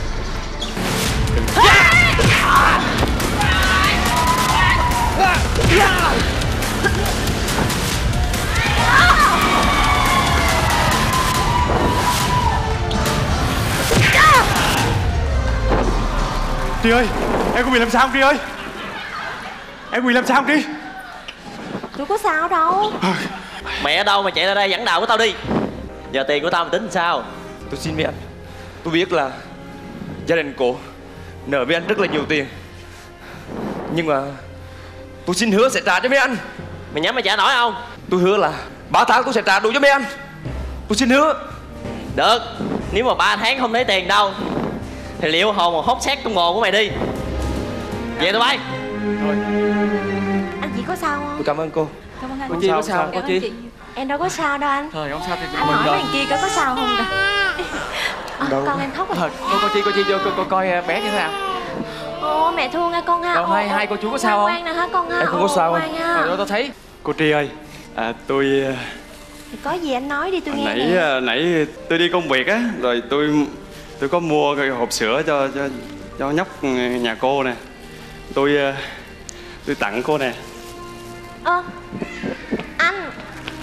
Tri ơi, em có bị làm sao không Tri ơi? Em bị làm sao không Tri? Tôi có sao đâu. Mẹ ở đâu mà chạy ra đây dẫn đạo của tao đi. Giờ tiền của tao mà tính sao? Tôi xin với anh, tôi biết là gia đình cô nợ với anh rất là nhiều tiền, nhưng mà tôi xin hứa sẽ trả cho mấy anh. Mày nhắm mày trả nổi không? Tôi hứa là ba tháng tôi sẽ trả đủ cho mấy anh. Tôi xin hứa. Được, nếu mà ba tháng không lấy tiền đâu thì liệu hồn mà hốt xét trong mồ của mày đi. Về tụi bay. Rồi. Anh chị có sao không? Tôi cảm ơn cô. Cảm ơn anh. Cô Chi có sao không cô Chi? Em đâu có sao đâu anh. Thôi không sao thì Anh mừng hỏi rồi. thằng kia có có sao không kìa. À, con em khóc rồi. Thôi cô, cô Chi cô Chi vô cô, cô coi bé như thế nào. Ô mẹ thương ha con ha. Còn hai hai cô chú có sao không? Ngoan nè hả con ha. Em không có sao ngoan ha. Rồi tôi thấy. Cô Tri ơi, à, tôi Thì có gì anh nói đi tôi nghe nãy nè. nãy tôi đi công việc á, rồi tôi tôi có mua cái hộp sữa cho cho cho nhóc nhà cô nè. Tôi tôi tặng cô nè. Ơ anh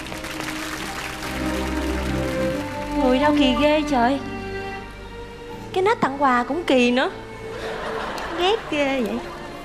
người đâu kỳ ghê trời. Cái nết tặng quà cũng kỳ nữa. Ghét ghê vậy.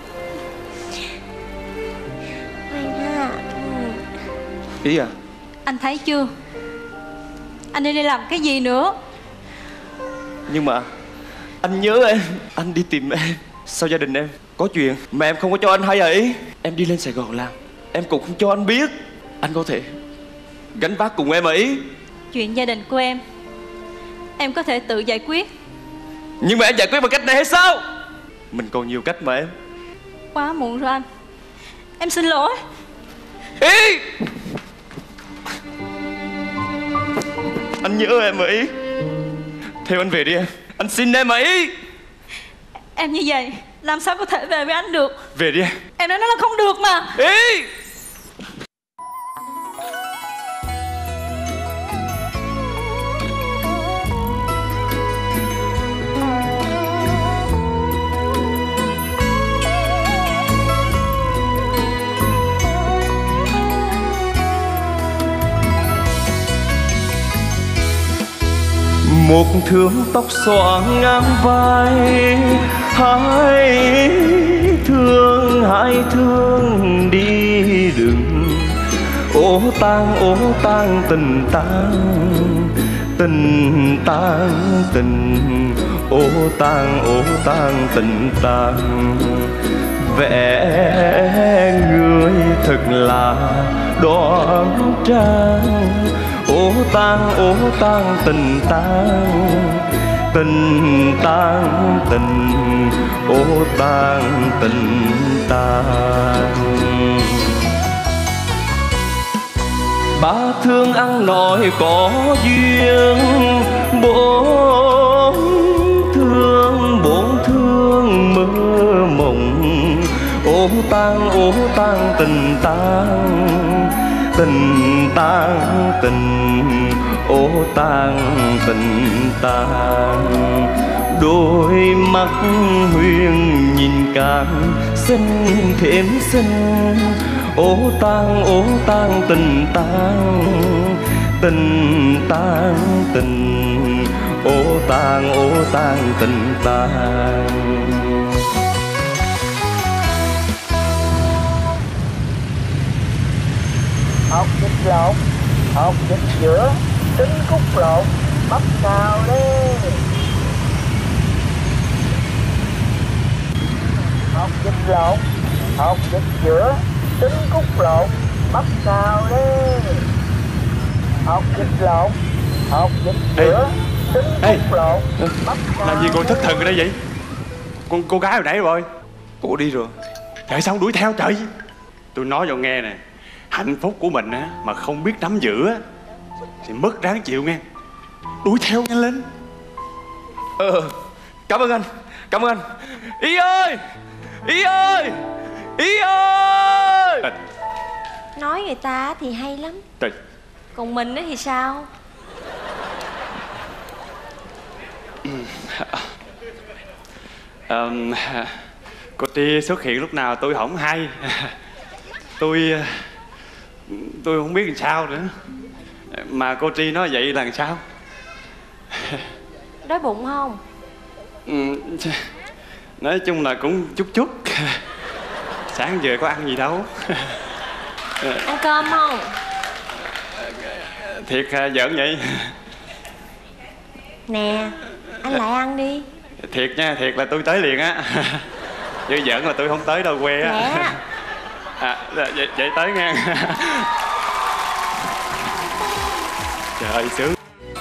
Ngoan ha. Ừ. Ý à? Anh thấy chưa? Anh đi đây làm cái gì nữa? Nhưng mà anh nhớ em, anh đi tìm em. Sao gia đình em có chuyện mà em không có cho anh hay à Ý? Em đi lên Sài Gòn làm, em cũng không cho anh biết. Anh có thể gánh vác cùng em à Ý? Chuyện gia đình của em em có thể tự giải quyết. Nhưng mà em giải quyết bằng cách này hay sao? Mình còn nhiều cách mà em. Quá muộn rồi anh. Em xin lỗi. Ý! Anh nhớ em mà Ý. Theo anh về đi em. Anh xin em mà Ý. Em như vậy làm sao có thể về với anh được? Về đi em. Em nói nó là không được mà. Ý! Một thước tóc xõa ngang vai, hai thương hai thương đi đừng. Ô tang ô tang tình tang, tình tang tình. Ô tang ô tang tình tang. Vẽ người thật là đoan trang. Ô tang ô tang tình tang, tình tang tình. Ô tang tình tang. Ba thương ăn nói có duyên, bốn thương bốn thương mơ mộng. Ô tang ô tang tình tang, tình tang tình. Ô tang tình tang. Đôi mắt huyền nhìn càng xinh thêm xinh. Ô tang ô tang tình tang, tình tang tình. Ô tang ô tang tình tang. Học dịch lộn, học dịch giữa, tính khúc lộn, bắt nào đi. Học dịch lộn, học dịch giữa, tính khúc lộn, bắt nào đi. Học dịch lộn, học dịch giữa, tính khúc lộn, bắt nào. Làm gì còn thất thần ở đây vậy? Con cô gái hồi nãy rồi. Cô đi rồi. Trời sao không đuổi theo trời? Tôi nói cho nghe nè, hạnh phúc của mình á mà không biết nắm giữ á thì mất đáng chịu nghe. Đuổi theo nhanh lên. Ờ, cảm ơn anh, cảm ơn anh. Ý ơi, Ý ơi, Ý ơi. À, Nói người ta thì hay lắm, trời. còn mình ấy thì sao? um, cô Tri xuất hiện lúc nào tôi không hay. Tôi tôi không biết làm sao nữa. Mà cô Tri nói vậy là làm sao? Đói bụng không? Ừ, nói chung là cũng chút chút. Sáng giờ có ăn gì đâu. Ăn cơm không? Thiệt giỡn vậy. Nè, anh lại ăn đi. Thiệt nha, thiệt là tôi tới liền á. Chứ giỡn là tôi không tới đâu, quê á. Nè. À, vậy, vậy tới nha. Trời ơi, sướng.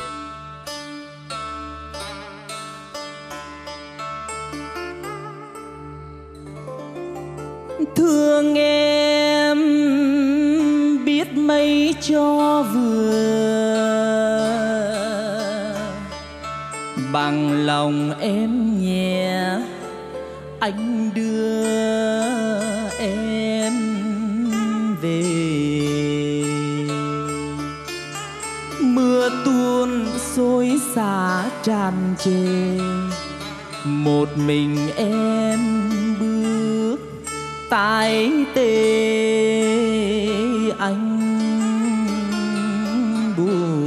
Thương em biết mấy cho vừa, bằng lòng em nhẹ anh đưa em về. Mưa tuôn xối xả tràn trề, một mình em bước tái tê anh buồn.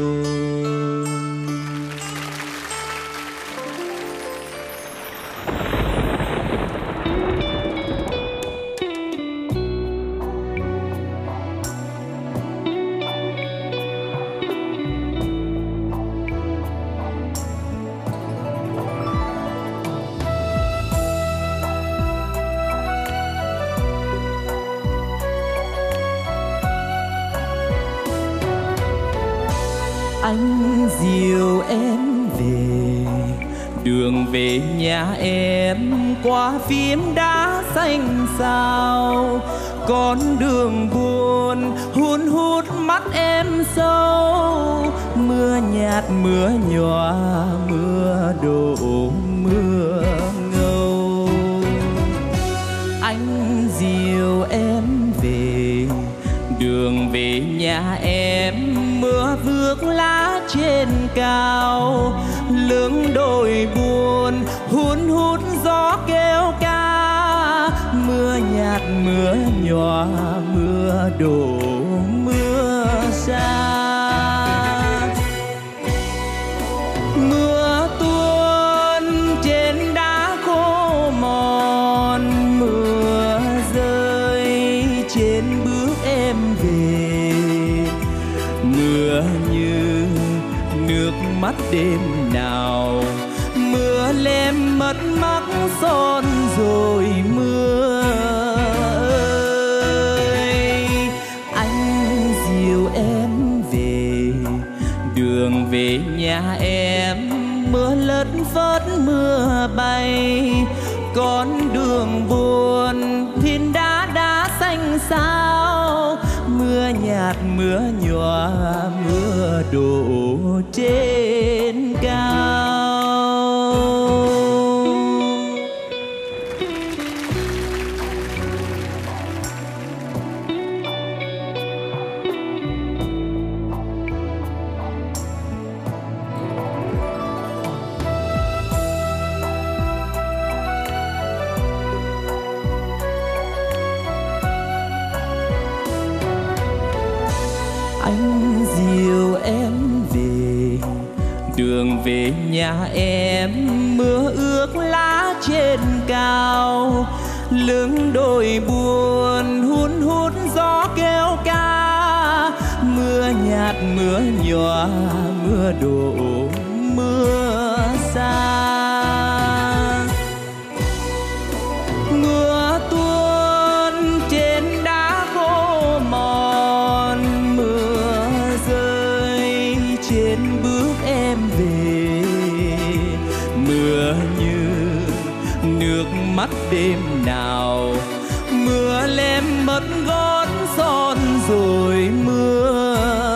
Anh dìu em về, đường về nhà em qua phím đá xanh xao. Con đường buồn hun hút mắt em sâu, mưa nhạt mưa nhòa mưa đổ mưa ngâu. Anh dìu em về, đường về nhà em mưa vước lá trên cao. Lưng đồi buồn hun hút gió kêu ca, mưa nhạt mưa nhòa mưa đổ mưa xa. Mưa tuôn trên đá khô mòn, mưa rơi trên bước em về. Mưa như nước mắt đêm nào, mưa lem mất mắc son rồi mưa ơi. Anh dìu em về, đường về nhà em mưa lất phất mưa bay. Con đường buồn thiên đá đá xanh xao, mưa nhạt mưa nhòa mưa đổ trên cao. Anh dìu em về, đường về nhà em mưa ướt lá trên cao. Lưng đồi buồn hun hút gió kêu ca, mưa nhạt mưa nhòa mưa đổ mưa xa. Mưa tuôn trên đá khô mòn, mưa rơi trên bước em về. Mưa như nước mắt đêm nào, mưa lem mất gót son rồi mưa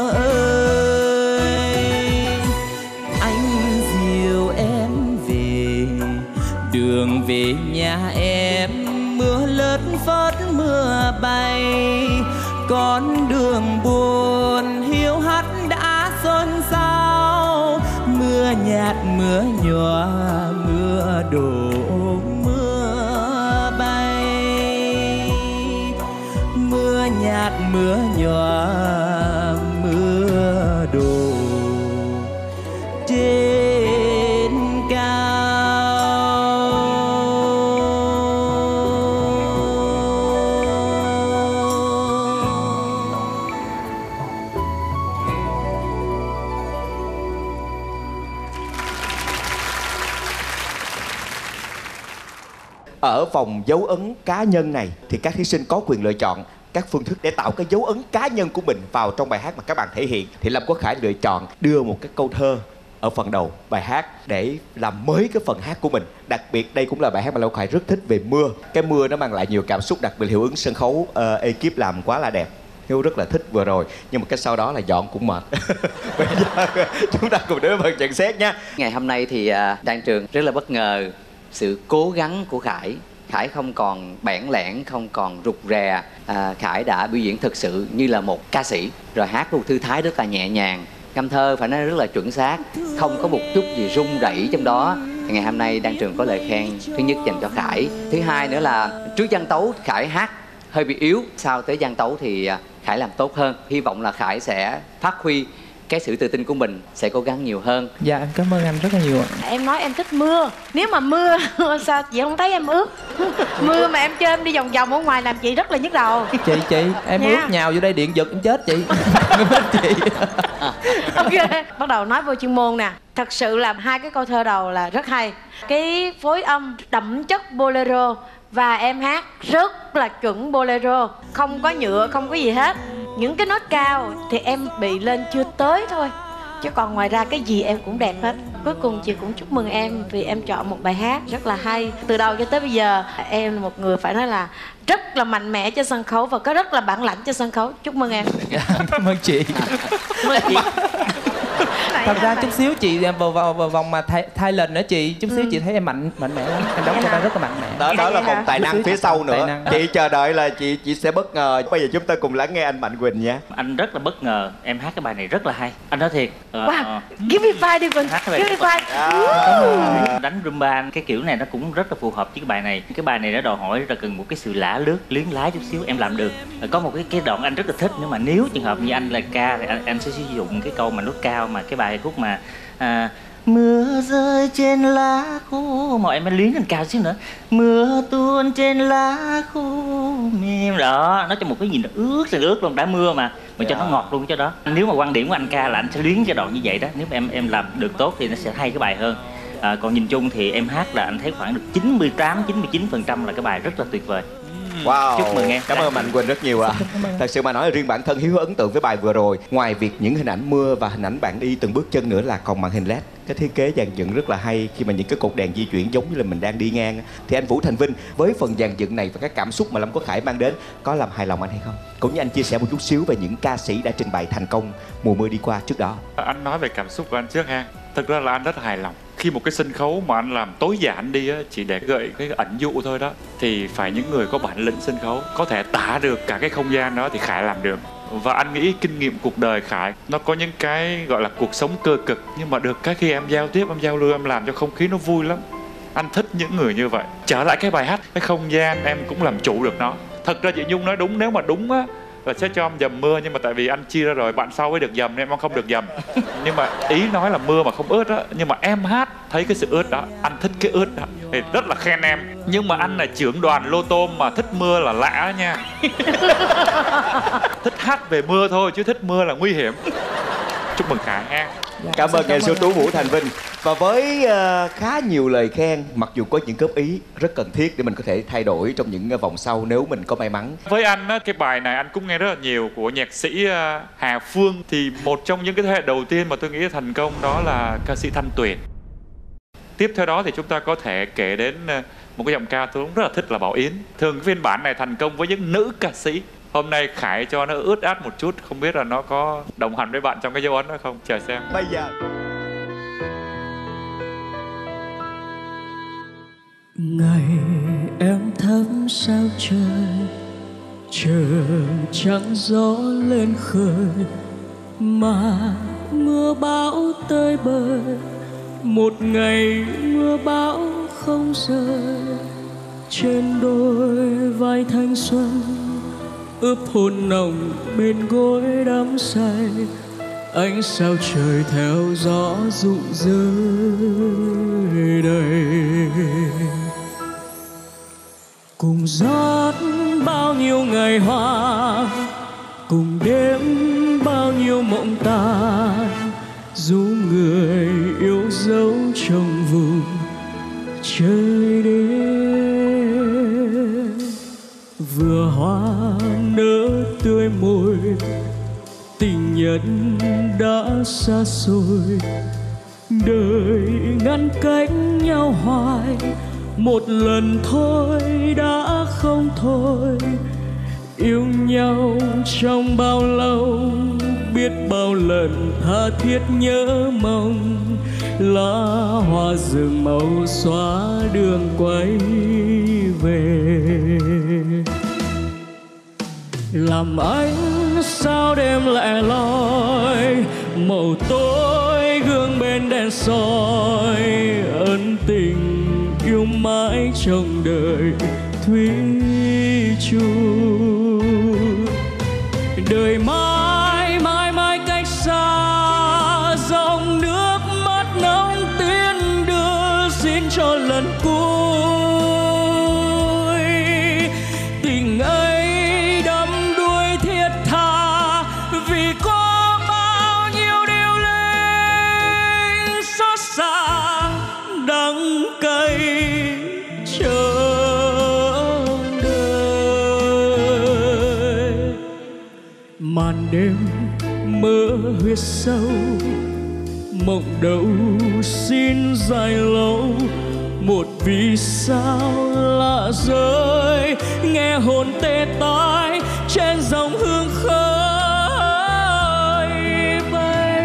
ơi. Anh dìu em về, đường về nhà em mưa lất phất mưa bay. Con đường buồn hiu hắt đã xôn xao, mưa Mưa nhạt mưa nhòa mưa đổ mưa bay, mưa nhạt mưa nhòa mưa đổ trên cao. Ở vòng dấu ấn cá nhân này thì các thí sinh có quyền lựa chọn các phương thức để tạo cái dấu ấn cá nhân của mình vào trong bài hát mà các bạn thể hiện. Thì Lâm Quốc Khải lựa chọn đưa một cái câu thơ ở phần đầu bài hát để làm mới cái phần hát của mình. Đặc biệt đây cũng là bài hát mà Lâm Quốc Khải rất thích về mưa. Cái mưa nó mang lại nhiều cảm xúc, đặc biệt hiệu ứng sân khấu uh, ekip làm quá là đẹp. Hiếu rất là thích vừa rồi, nhưng mà cái sau đó là dọn cũng mệt. Bây giờ chúng ta cùng đến với phần nhận xét nha. Ngày hôm nay thì uh, Đan Trường rất là bất ngờ sự cố gắng của Khải. Khải không còn bẽn lẽn, không còn rụt rè. à, Khải đã biểu diễn thực sự như là một ca sĩ. Rồi hát một thư thái rất là nhẹ nhàng. Ngâm thơ phải nói rất là chuẩn xác, không có một chút gì rung rẩy trong đó. Thì ngày hôm nay Đan Trường có lời khen thứ nhất dành cho Khải. Thứ hai nữa là trước gian tấu Khải hát hơi bị yếu. Sau tới gian tấu thì Khải làm tốt hơn. Hy vọng là Khải sẽ phát huy cái sự tự tin của mình, sẽ cố gắng nhiều hơn. Dạ em cảm ơn anh rất là nhiều ạ. Em nói em thích mưa. Nếu mà mưa sao chị không thấy em ướt? Mưa mà em chơi em đi vòng vòng ở ngoài làm chị rất là nhức đầu. Chị chị em Nha. ướt nhào vô đây điện giật em chết chị. Em thích chị. Ok, bắt đầu nói vô chuyên môn nè. Thật sự là hai cái câu thơ đầu là rất hay. Cái phối âm đậm chất bolero và em hát rất là chuẩn bolero, không có nhựa, không có gì hết. Những cái nốt cao thì em bị lên chưa tới thôi, chứ còn ngoài ra cái gì em cũng đẹp hết. Cuối cùng chị cũng chúc mừng em vì em chọn một bài hát rất là hay. Từ đầu cho tới bây giờ em là một người phải nói là rất là mạnh mẽ trên sân khấu và có rất là bản lãnh trên sân khấu. Chúc mừng em. Cảm ơn chị. Thật ra chút xíu chị vào vào, vào vòng mà thay, thay lần nữa chị, chút xíu ừ. chị thấy em mạnh mạnh mẽ lắm, em đóng cho em rất là mạnh mẽ. Đó đó là một tài năng phía sau nữa. Năng. Chị chờ đợi là chị chị sẽ bất ngờ. Bây giờ chúng ta cùng lắng nghe anh Mạnh Quỳnh nha. Anh rất là bất ngờ, em hát cái bài này rất là hay. Anh nói thiệt. Uh, wow. Give me five đi Quỳnh. Give me five. Yeah. Đánh rumba cái kiểu này nó cũng rất là phù hợp với cái bài này. Cái bài này nó đòi hỏi là cần một cái sự lả lướt, liếng lái chút xíu, em làm được. Có một cái cái đoạn anh rất là thích, nhưng mà nếu trường hợp như anh là ca thì anh, anh sẽ sử dụng cái câu mà nốt cao mà cái bài khúc mà à, mưa rơi trên lá khô, mà em mới liếng lên cao xíu nữa, mưa tuôn trên lá khô mềm đó, nó cho một cái gì nó ướt rồi ướt luôn, đã mưa mà mà cho nó ngọt luôn cho đó. Nếu mà quan điểm của anh ca là anh sẽ liếng cho đoạn như vậy đó, nếu mà em em làm được tốt thì nó sẽ hay cái bài hơn. À, còn nhìn chung thì em hát là anh thấy khoảng được chín mươi tám chín mươi chín phần trăm là cái bài rất là tuyệt vời. Wow, chúc mừng em. Cảm ơn Mạnh Quỳnh rất nhiều ạ. À. Thật sự mà nói là riêng bản thân Hiếu ấn tượng với bài vừa rồi. Ngoài việc những hình ảnh mưa và hình ảnh bạn đi từng bước chân nữa là còn màn hình led. Cái thiết kế dàn dựng rất là hay khi mà những cái cột đèn di chuyển giống như là mình đang đi ngang. Thì anh Vũ Thành Vinh với phần dàn dựng này và cái cảm xúc mà Lâm Quốc Khải mang đến có làm hài lòng anh hay không? Cũng như anh chia sẻ một chút xíu về những ca sĩ đã trình bày thành công Mùa Mưa Đi Qua trước đó. Anh nói về cảm xúc của anh trước ha. Thực ra là anh rất hài lòng. Khi một cái sân khấu mà anh làm tối giản đi á, chỉ để gợi cái ẩn dụ thôi đó, thì phải những người có bản lĩnh sân khấu có thể tả được cả cái không gian đó thì Khải làm được. Và anh nghĩ kinh nghiệm cuộc đời Khải nó có những cái gọi là cuộc sống cơ cực, nhưng mà được cái khi em giao tiếp, em giao lưu, em làm cho không khí nó vui lắm. Anh thích những người như vậy. Trở lại cái bài hát, cái không gian em cũng làm chủ được nó. Thật ra chị Nhung nói đúng, nếu mà đúng á là sẽ cho em dầm mưa, nhưng mà tại vì anh chia ra rồi, bạn sau mới được dầm nên em không được dầm. Nhưng mà ý nói là mưa mà không ướt á, nhưng mà em hát thấy cái sự ướt đó, anh thích cái ướt đó thì rất là khen em. Nhưng mà anh là trưởng đoàn lô tôm mà thích mưa là lạ nha. Thích hát về mưa thôi chứ thích mưa là nguy hiểm. Chúc mừng Khải ha. Dạ, cảm ơn nghệ sĩ tú Vũ Thành Vinh. Và với uh, khá nhiều lời khen, mặc dù có những góp ý rất cần thiết để mình có thể thay đổi trong những vòng sau nếu mình có may mắn. Với anh á, cái bài này anh cũng nghe rất là nhiều của nhạc sĩ uh, Hà Phương. Thì một trong những cái thế hệ đầu tiên mà tôi nghĩ thành công đó là ca sĩ Thanh Tuyền. Tiếp theo đó thì chúng ta có thể kể đến uh, một cái giọng ca tôi cũng rất là thích là Bảo Yến. Thường cái phiên bản này thành công với những nữ ca sĩ. Hôm nay Khải cho nó ướt át một chút, không biết là nó có đồng hành với bạn trong cái dấu ấn đó không? Chờ xem. Bây giờ ngày em thắp sao trời, chờ trăng gió lên khơi, mà mưa bão tơi bời một ngày mưa bão không rơi trên đôi vai thanh xuân, ướp hôn nồng bên gối đắm say, ánh sao trời theo gió rụng rơi đầy. Cùng rót bao nhiêu ngày hoa, cùng đêm bao nhiêu mộng tàn, dù người yêu dấu trong vùng trời đêm. Vừa hoa nở tươi môi, tình nhân đã xa xôi, đời ngăn cách nhau hoài, một lần thôi đã không thôi. Yêu nhau trong bao lâu, biết bao lần tha thiết nhớ mong, lá hoa rừng màu xóa đường quay về. Làm anh sao đêm lẻ loi, màu tối gương bên đèn soi, ân tình yêu mãi trong đời thủy chung. Đời mãi mãi mãi cách xa, dòng nước mắt nóng tiến đưa xin cho lần cuối. Tình ấy đắm đuối thiết tha, vì có bao nhiêu điều linh xót xa đắng cay chờ đợi. Màn đêm mơ huyết sâu, mộng đầu xin dài lâu, một vì sao lạ rơi nghe hồn tê tái trên dòng hương khơi bay.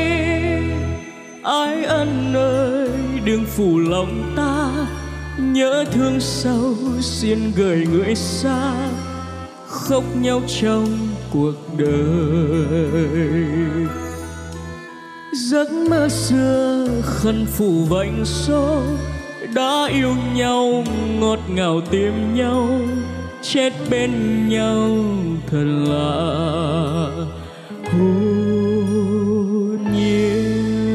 Ái ân ơi đừng phủ lòng ta, nhớ thương sâu xin gửi người xa, khóc nhau trong cuộc đời. Giấc mơ xưa khăn phủ vành số, đã yêu nhau ngọt ngào tìm nhau, chết bên nhau thật là hồn nhiên.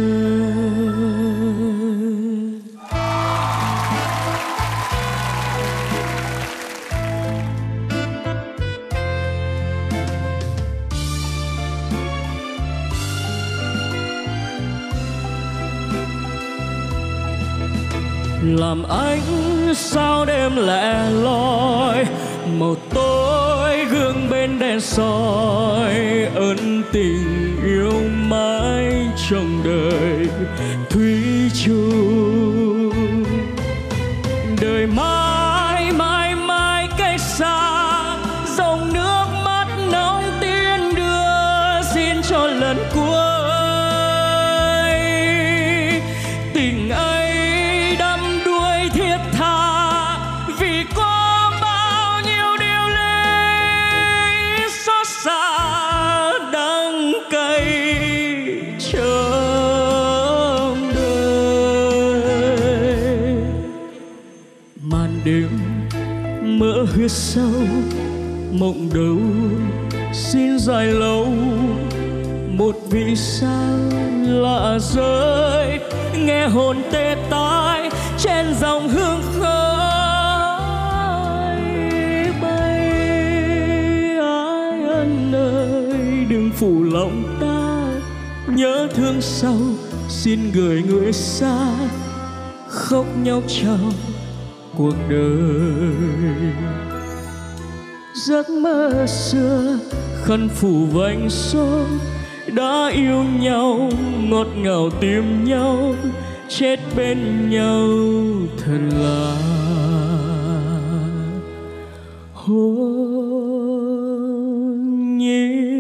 Làm anh sao đêm lẻ loi, màu tối gương bên đèn soi, ân tình yêu mãi trong đời thủy chung. Đời mãi mãi mãi cách xa, dòng nước mắt nóng tiến đưa xin cho lần cuối. Tình ấy đêm mơ huyết sâu, mộng đầu xin dài lâu, một vì sao lạ rơi nghe hồn tê tái trên dòng hương khơi bay. Ái ân ơi đừng phủ lòng ta, nhớ thương sâu xin gửi người xa, khóc nhau trong cuộc đời. Giấc mơ xưa khăn phủ vành số, đã yêu nhau ngọt ngào tìm nhau, chết bên nhau thật là hồn nhiên.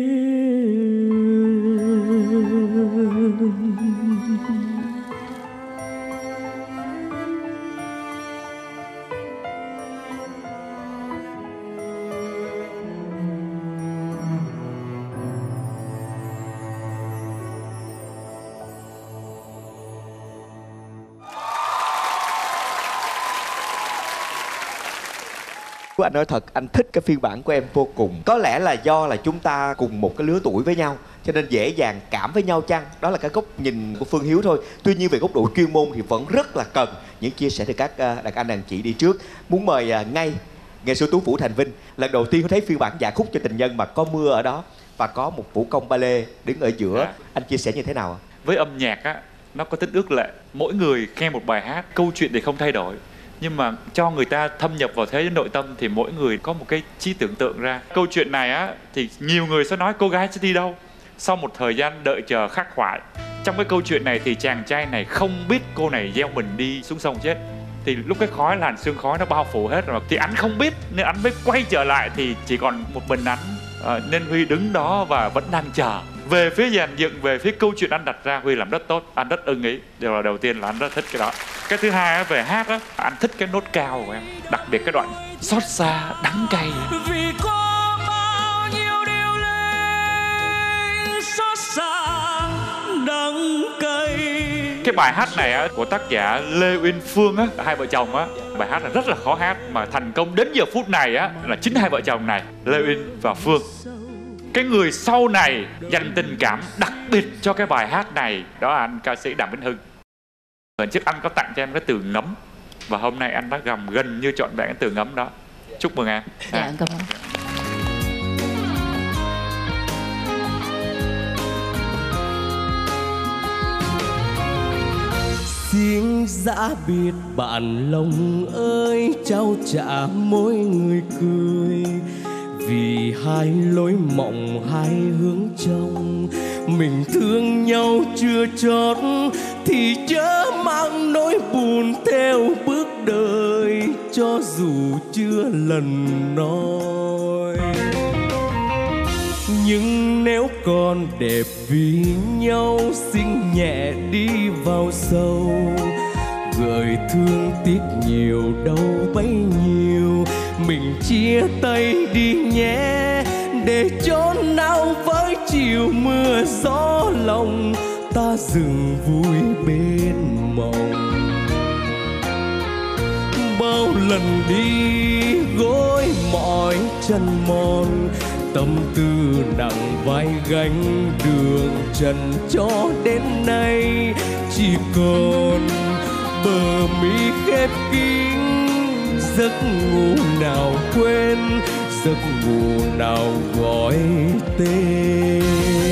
Anh nói thật, anh thích cái phiên bản của em vô cùng. Có lẽ là do là chúng ta cùng một cái lứa tuổi với nhau cho nên dễ dàng cảm với nhau chăng? Đó là cái góc nhìn của Phương Hiếu thôi. Tuy nhiên về góc độ chuyên môn thì vẫn rất là cần những chia sẻ từ các đàn anh đàn chị đi trước. Muốn mời ngay nghệ sĩ ưu tú Vũ Thành Vinh. Lần đầu tiên tôi thấy phiên bản dạ khúc cho tình nhân mà có mưa ở đó và có một vũ công ballet đứng ở giữa. À. Anh chia sẻ như thế nào ạ? Với âm nhạc á, nó có tính ước lệ. Mỗi người nghe một bài hát, câu chuyện thì không thay đổi, nhưng mà cho người ta thâm nhập vào thế nội tâm thì mỗi người có một cái trí tưởng tượng ra. Câu chuyện này á thì nhiều người sẽ nói cô gái sẽ đi đâu sau một thời gian đợi chờ khắc khoải. Trong cái câu chuyện này thì chàng trai này không biết cô này gieo mình đi xuống sông chết. Thì lúc cái khói, làn sương khói nó bao phủ hết rồi thì anh không biết nên anh mới quay trở lại, thì chỉ còn một mình anh. à, Nên Huy đứng đó và vẫn đang chờ. Về phía dàn dựng, về phía câu chuyện anh đặt ra, Huy làm rất tốt, anh rất ưng ý. Điều là đầu tiên là anh rất thích cái đó. Cái thứ hai á, về hát á, anh thích cái nốt cao của em, đặc biệt cái đoạn xót xa đắng cay. Vì có bao nhiêu điều lên xót xa đắng cay. Cái bài hát này á, của tác giả Lê Uyên Phương á, hai vợ chồng á, bài hát là rất là khó hát mà thành công đến giờ phút này á là chính hai vợ chồng này, Lê Uyên và Phương. Cái người sau này dành tình cảm đặc biệt cho cái bài hát này đó là anh ca sĩ Đàm Vĩnh Hưng. Lần trước anh có tặng cho em cái từ ngấm và hôm nay anh đã gầm gần như trọn vẹn cái từ ngấm đó. Chúc mừng em. Dạ, à. Cảm ơn. Tiếng giã biệt bạn lòng ơi, trao trả mỗi người cười. Vì hai lối mộng hai hướng trong, mình thương nhau chưa chót thì chớ mang nỗi buồn theo bước đời, cho dù chưa lần nói. Nhưng nếu còn đẹp vì nhau, xinh nhẹ đi vào sâu, gợi thương tiếc nhiều đâu bấy nhiêu. Mình chia tay đi nhé, để chốn nào với chiều mưa gió lòng, ta dừng vui bên mộng. Bao lần đi gối mỏi chân mòn, tâm tư nặng vai gánh đường trần cho đến nay chỉ còn bờ mi khép kín. Giấc ngủ nào quên, giấc ngủ nào gọi tên.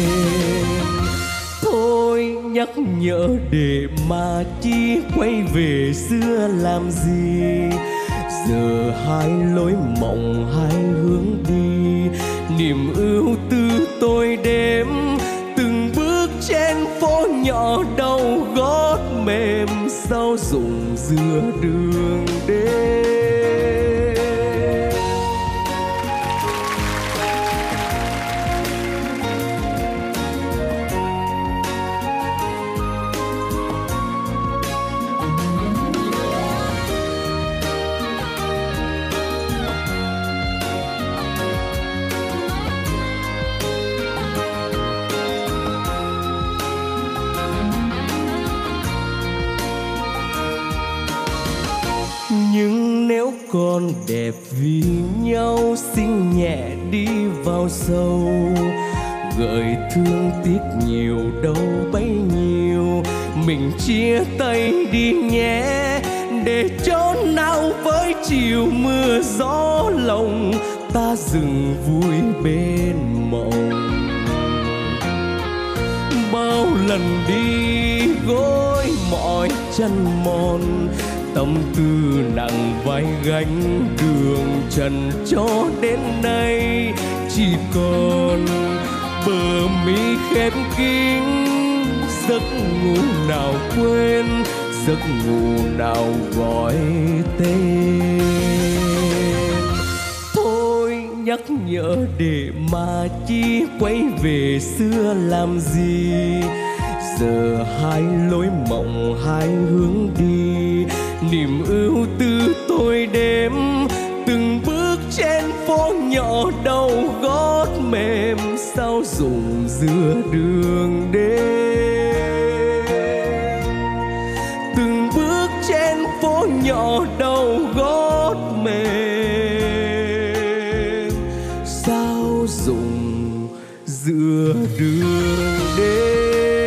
Thôi nhắc nhở để mà chi, quay về xưa làm gì. Giờ hai lối mộng hai hướng đi, niềm ưu tư tôi đêm. Từng bước trên phố nhỏ đầu gót mềm, sao rụng giữa đường đêm. Nhưng nếu còn đẹp vì nhau, xinh nhẹ đi vào sâu, gợi thương tiếc nhiều đâu bấy nhiêu. Mình chia tay đi nhé, để chốn nào với chiều mưa gió lòng, ta dừng vui bên mộng. Bao lần đi gối mỏi chân mòn, tâm tư nặng vai gánh đường trần cho đến nay chỉ còn bờ mi khép kín. Giấc ngủ nào quên, giấc ngủ nào gọi tên. Thôi nhắc nhở để mà chi, quay về xưa làm gì. Giờ hai lối mộng hai hướng đi, niềm ưu tư tôi đếm. Từng bước trên phố nhỏ đầu gót mềm, sao rụng giữa đường đêm. Từng bước trên phố nhỏ đầu gót mềm, nửa đường đến.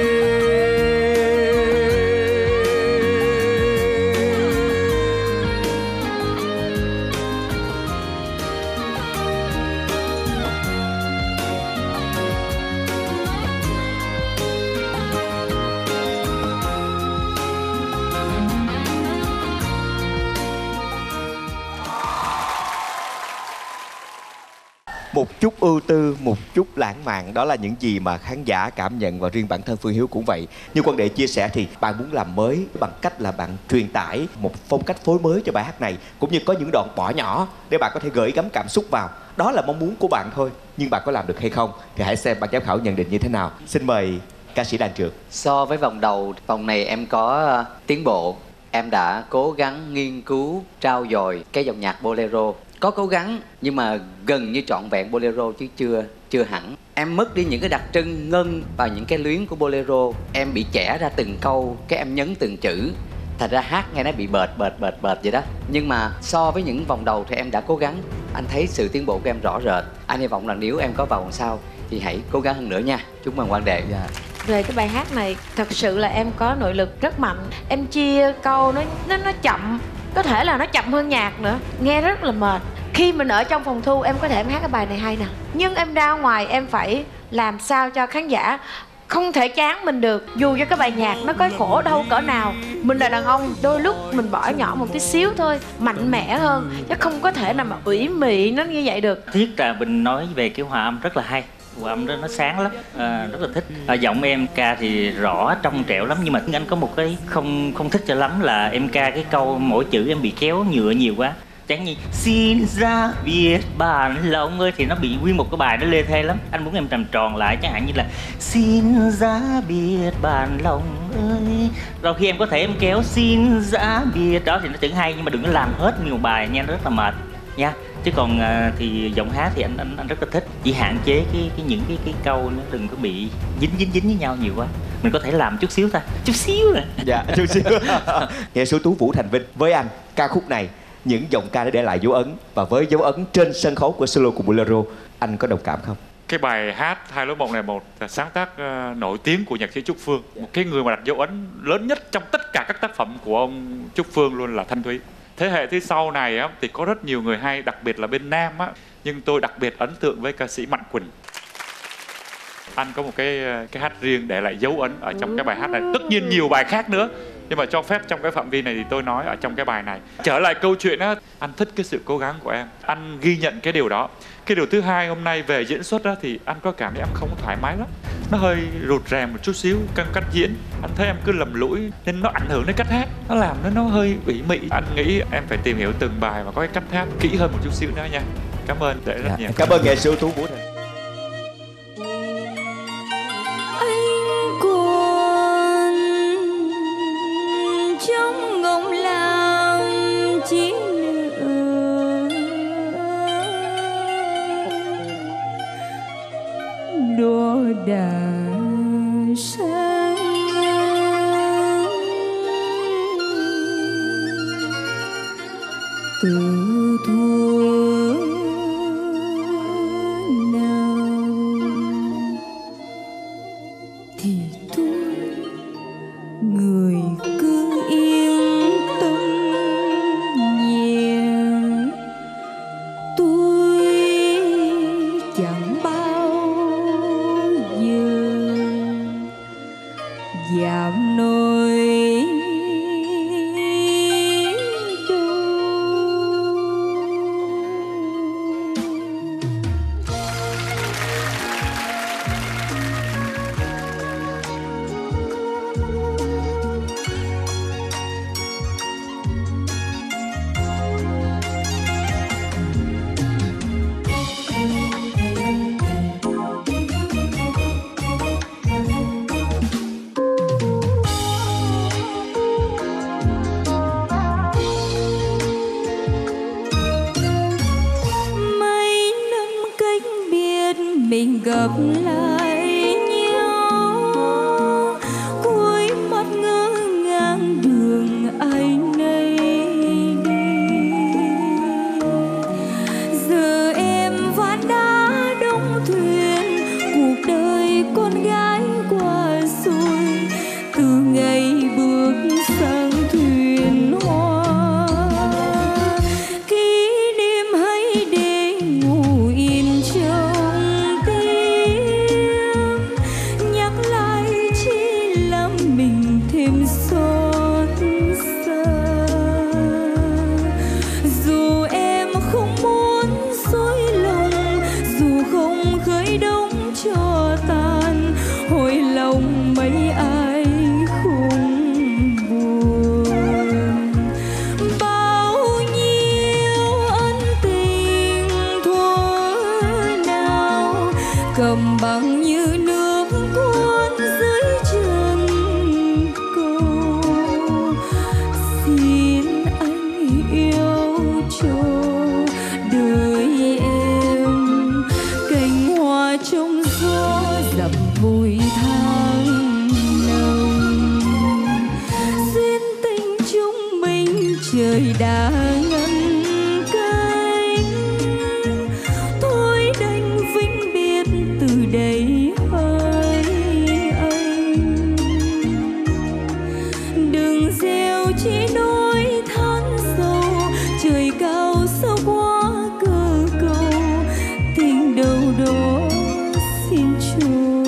Một chút ưu tư, một chút lãng mạn, đó là những gì mà khán giả cảm nhận, và riêng bản thân Phương Hiếu cũng vậy. Như Quang Đệ chia sẻ thì bạn muốn làm mới bằng cách là bạn truyền tải một phong cách phối mới cho bài hát này, cũng như có những đoạn bỏ nhỏ để bạn có thể gửi gắm cảm xúc vào. Đó là mong muốn của bạn thôi, nhưng bạn có làm được hay không thì hãy xem ban giám khảo nhận định như thế nào. Xin mời ca sĩ Đan Trường. So với vòng đầu, vòng này em có uh, tiến bộ. Em đã cố gắng nghiên cứu, trau dồi cái dòng nhạc bolero. Có cố gắng nhưng mà gần như trọn vẹn bolero chứ chưa chưa hẳn. Em mất đi những cái đặc trưng ngân vào những cái luyến của bolero. Em bị chẻ ra từng câu, cái em nhấn từng chữ. Thành ra hát nghe nó bị bệt bệt bệt bệt vậy đó. Nhưng mà so với những vòng đầu thì em đã cố gắng. Anh thấy sự tiến bộ của em rõ rệt. Anh hy vọng là nếu em có vào vòng sau thì hãy cố gắng hơn nữa nha. Chúc mừng Quang Đệ. Yeah. Về cái bài hát này thật sự là em có nội lực rất mạnh. Em chia câu nó nó nó chậm, có thể là nó chậm hơn nhạc nữa, nghe rất là mệt. Khi mình ở trong phòng thu em có thể em hát cái bài này hay nè, nhưng em ra ngoài em phải làm sao cho khán giả không thể chán mình được. Dù cho cái bài nhạc nó có khổ đau cỡ nào, mình là đàn ông, đôi lúc mình bỏ nhỏ một tí xíu thôi, mạnh mẽ hơn, chứ không có thể nào mà ủy mị nó như vậy được. Thiết Trà Bình nói về cái hòa âm rất là hay. Hòa âm đó nó sáng lắm, à, rất là thích. À, giọng em ca thì rõ trong trẻo lắm, nhưng mà anh có một cái không không thích cho lắm là em ca cái câu mỗi chữ em bị kéo nhựa nhiều quá. Chẳng như xin ra biệt bạn lòng ơi thì nó bị nguyên một cái bài nó lê thê lắm. Anh muốn em trầm tròn lại, chẳng hạn như là xin ra biệt bạn lòng ơi. Rồi khi em có thể em kéo xin ra biệt đó thì nó chữ hay, nhưng mà đừng có làm hết nguyên một bài nha, nó rất là mệt nha. Chứ còn uh, thì giọng hát thì anh anh anh rất là thích, chỉ hạn chế cái cái những cái cái câu nó đừng có bị dính dính dính với nhau nhiều quá. Mình có thể làm chút xíu thôi, chút xíu rồi. Dạ, chút xíu. Nghệ sĩ ưu tú Vũ Thành Vinh, với anh ca khúc này những giọng ca đã để lại dấu ấn, và với dấu ấn trên sân khấu của solo cùng bolero, anh có đồng cảm không? Cái bài hát Hai Lối Mộng này một sáng tác uh, nổi tiếng của nhạc sĩ Trúc Phương. Một cái người mà đặt dấu ấn lớn nhất trong tất cả các tác phẩm của ông Trúc Phương luôn là Thanh Thúy. Thế hệ thứ sau này á, thì có rất nhiều người hay, đặc biệt là bên Nam á, nhưng tôi đặc biệt ấn tượng với ca sĩ Mạnh Quỳnh. Anh có một cái cái hát riêng để lại dấu ấn ở trong cái bài hát này. Tất nhiên nhiều bài khác nữa, nhưng mà cho phép trong cái phạm vi này thì tôi nói ở trong cái bài này. Trở lại câu chuyện á, anh thích cái sự cố gắng của em, anh ghi nhận cái điều đó. Cái điều thứ hai, hôm nay về diễn xuất á, thì anh có cảm thấy em không thoải mái lắm, nó hơi rụt rè một chút xíu. Căn cách diễn anh thấy em cứ lầm lũi nên nó ảnh hưởng đến cách hát, nó làm nó nó hơi ủy mị. Anh nghĩ em phải tìm hiểu từng bài và có cái cách hát kỹ hơn một chút xíu nữa nha. Cảm ơn để rất Dạ, nhiều. cảm ơn nghệ sĩ ưu tú Vũ Thành. Anh còn trong ngộng làm chi nữa, đô đà sáng từ thuở nào thì tôi người cứ yên tâm nhẹ, tôi chẳng bao giờ giảm nổi mình gặp lại nhau, cuối mắt ngỡ ngàng đường ai nấy đi. Giờ em ván đã đóng thuyền, cuộc đời cầm bằng như nước cuốn dưới chân cầu. Xin anh yêu cho đời em cành hoa trong gió dặm vùi tháng nồng. Duyên tình chúng mình trời đã ngăn cánh, thôi đành vĩnh biệt từ đây hỡi anh. Đừng gieo chỉ nỗi than sâu, trời cao sao quá cơ cầu, tình đâu đó xin trốn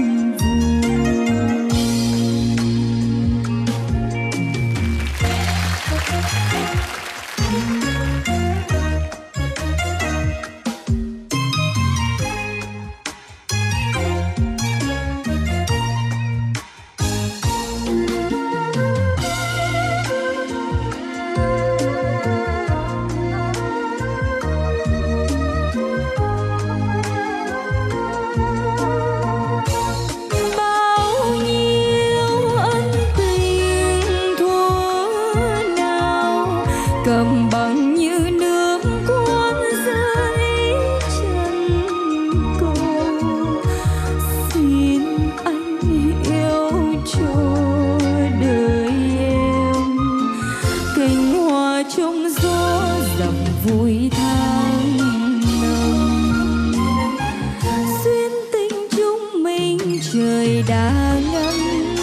bao nhiêu ân tình thuở nào, cầm bằng như nước cuốn dưới chân cầu. Xin anh yêu cho đời em cành hoa trong gió dặm vùi tháng nồng. Duyên tình chúng mình trời đã ngăn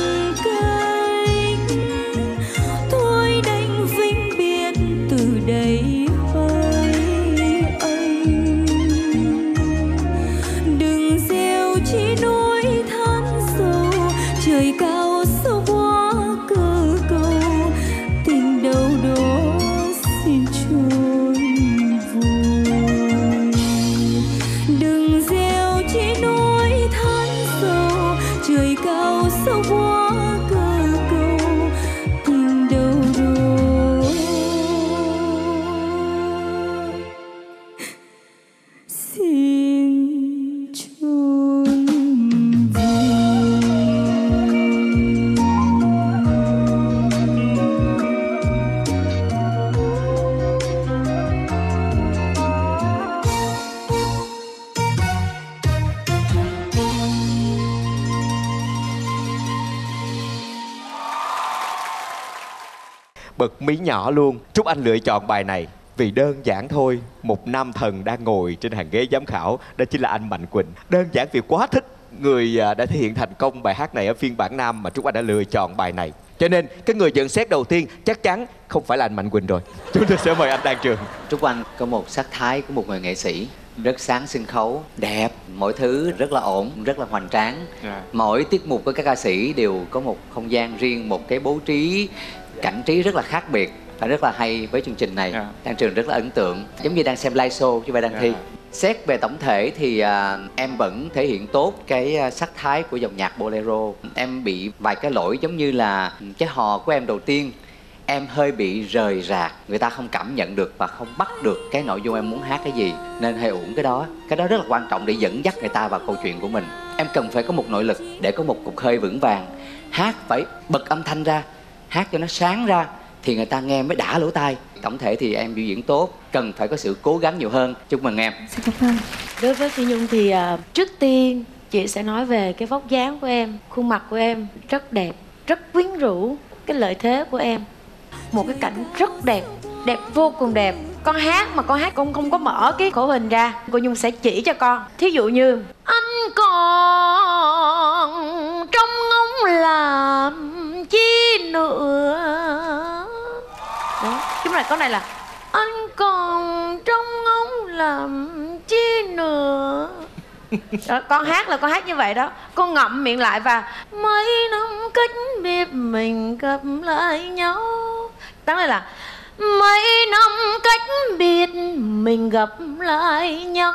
cách, thôi đành vĩnh biệt từ đây hỡi anh. Đừng gieo chỉ nỗi than sâu, trời cao sao quá cơ cầu, tình đâu đó xin trốn vùi. Đừng gieo chỉ nỗi than sâu, trời cao sao quá cơ cầu, tình đâu đó xin trốn Bật mí nhỏ luôn, Trúc Anh lựa chọn bài này vì đơn giản thôi, một nam thần đang ngồi trên hàng ghế giám khảo, đó chính là anh Mạnh Quỳnh. Đơn giản vì quá thích người à, đã thể hiện thành công bài hát này ở phiên bản nam mà Trúc Anh đã lựa chọn bài này. Cho nên cái người nhận xét đầu tiên chắc chắn không phải là anh Mạnh Quỳnh rồi. Chúng tôi sẽ mời anh Đan Trường. Trúc Anh có một sắc thái của một người nghệ sĩ rất sáng sân khấu, đẹp, mọi thứ rất là ổn, rất là hoành tráng. Dạ. Mỗi tiết mục của các ca sĩ đều có một không gian riêng, một cái bố trí, cảnh trí rất là khác biệt và rất là hay với chương trình này. Dạ. Đan Trường rất là ấn tượng, giống như đang xem live show chứ không phải đang Dạ. thi. Xét về tổng thể thì à, em vẫn thể hiện tốt cái à, sắc thái của dòng nhạc bolero. Em bị vài cái lỗi giống như là cái hò của em đầu tiên em hơi bị rời rạc, người ta không cảm nhận được và không bắt được cái nội dung em muốn hát cái gì, nên hơi uổng cái đó. Cái đó rất là quan trọng để dẫn dắt người ta vào câu chuyện của mình. Em cần phải có một nội lực để có một cục hơi vững vàng, hát phải bật âm thanh ra, hát cho nó sáng ra thì người ta nghe mới đã lỗ tai. Tổng thể thì em biểu diễn tốt, cần phải có sự cố gắng nhiều hơn. Chúc mừng em. Xin cảm ơn. Đối với Phi Nhung thì uh, trước tiên chị sẽ nói về cái vóc dáng của em. Khuôn mặt của em rất đẹp, rất quyến rũ. Cái lợi thế của em, một cái cảnh rất đẹp, đẹp vô cùng đẹp. Con hát mà con hát con không có mở cái khổ hình ra, cô Nhung sẽ chỉ cho con. Thí dụ như anh còn trong ngóng làm chi nữa. Đó, chúng này câu này là anh còn trong ngóng làm chi nữa. Đó, con hát là con hát như vậy đó. Con ngậm miệng lại và mấy năm cách biệt mình gặp lại nhau. Tóm lại là mấy năm cách biệt mình gặp lại nhau,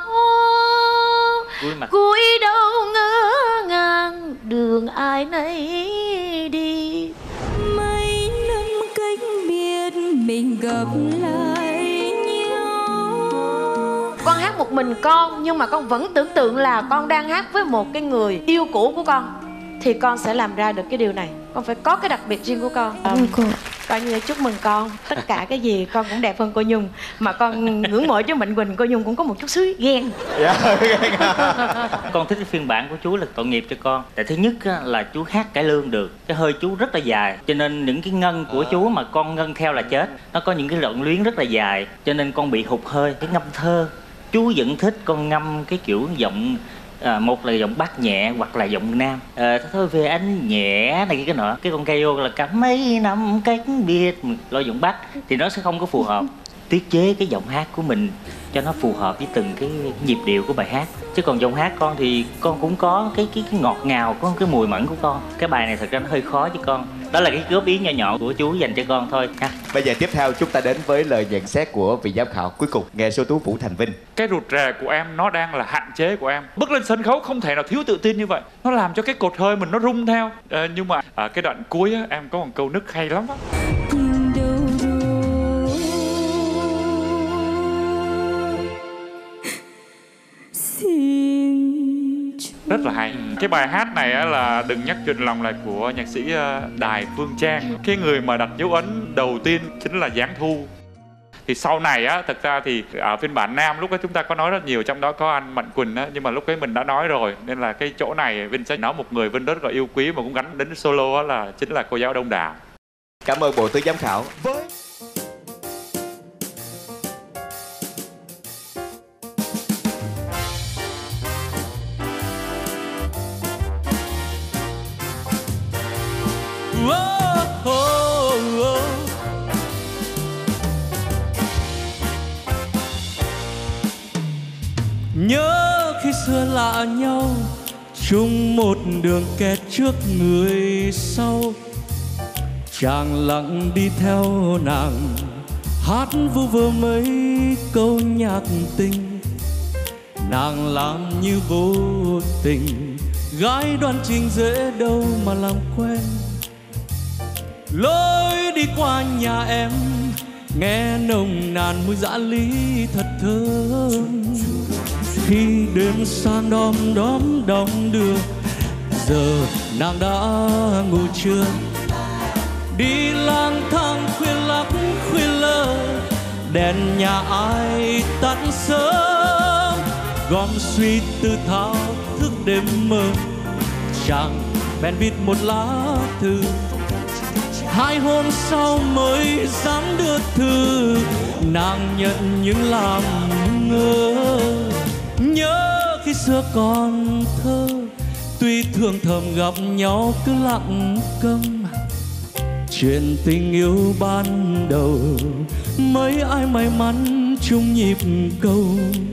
cúi đầu ngỡ ngàng đường ai nấy đi. Mấy năm cách biệt mình gặp lại nhau, Con hát một mình con, nhưng mà con vẫn tưởng tượng là con đang hát với một cái người yêu cũ của con, thì con sẽ làm ra được cái điều này. Con phải có cái đặc biệt riêng của con. Ừm, cô. Coi như chúc mừng con. Tất cả cái gì con cũng đẹp hơn cô Nhung. Mà con ngưỡng mộ chứ Mạnh Quỳnh, cô Nhung cũng có một chút xíu ghen. Dạ, ghen. Con thích cái phiên bản của chú là tội nghiệp cho con. Tại thứ nhất á, là chú hát cải lương được, cái hơi chú rất là dài, cho nên những cái ngân của chú mà con ngân theo là chết. Nó có những cái đoạn luyến rất là dài, cho nên con bị hụt hơi. Cái ngâm thơ chú vẫn thích con ngâm cái kiểu giọng à, một là giọng Bắc nhẹ hoặc là giọng Nam. À, thôi về anh nhẹ này cái nọ, cái con cây vô là cả mấy năm cách biệt, lo giọng Bắc thì nó sẽ không có phù hợp. Tiết chế cái giọng hát của mình cho nó phù hợp với từng cái nhịp điệu của bài hát. Chứ còn giọng hát con thì con cũng có cái cái, cái ngọt ngào, có cái mùi mẫn của con. Cái bài này thật ra nó hơi khó với con. Đó là cái góp ý nhỏ nhỏ của chú dành cho con thôi ha. Bây giờ tiếp theo chúng ta đến với lời nhận xét của vị giám khảo cuối cùng, nghệ số tú Vũ Thành Vinh. Cái rụt rè của em nó đang là hạn chế của em. Bước lên sân khấu không thể nào thiếu tự tin như vậy. Nó làm cho cái cột hơi mình nó rung theo. À, nhưng mà à, cái đoạn cuối á, em có một câu nức hay lắm á. Rất là hay. Cái bài hát này á, là Đừng Nhắc Chuyện Lòng là của nhạc sĩ Đài Phương Trang. Cái người mà đặt dấu ấn đầu tiên chính là Giáng Thu. Thì sau này á, thật ra thì ở phiên bản Nam lúc đó chúng ta có nói rất nhiều, trong đó có anh Mạnh Quỳnh á, nhưng mà lúc ấy mình đã nói rồi, nên là cái chỗ này Vinh sẽ nói một người Vinh rất là yêu quý mà cũng gắn đến solo á, là chính là cô giáo Đông Đảo. Cảm ơn bộ tư giám khảo. Với oh, oh, oh. Nhớ khi xưa lạ nhau, chung một đường kẹt trước người sau. Chàng lặng đi theo nàng, hát vu vơ mấy câu nhạc tình. Nàng làm như vô tình, gái đoan trình dễ đâu mà làm quen. Lối đi qua nhà em, nghe nồng nàn mùi dã lý thật thơm. Khi đêm sang đom đóm đong đưa, giờ nàng đã ngủ chưa? Đi lang thang khuya lắc khuya lơ, đèn nhà ai tắt sớm. Gom suy tư thao thức đêm mơ, chàng bèn viết một lá thư. Hai hôm sau mới dám đưa thư, nàng nhận những làm ngơ. Nhớ khi xưa còn thơ, tuy thương thầm gặp nhau cứ lặng câm. Chuyện tình yêu ban đầu, mấy ai may mắn chung nhịp câu.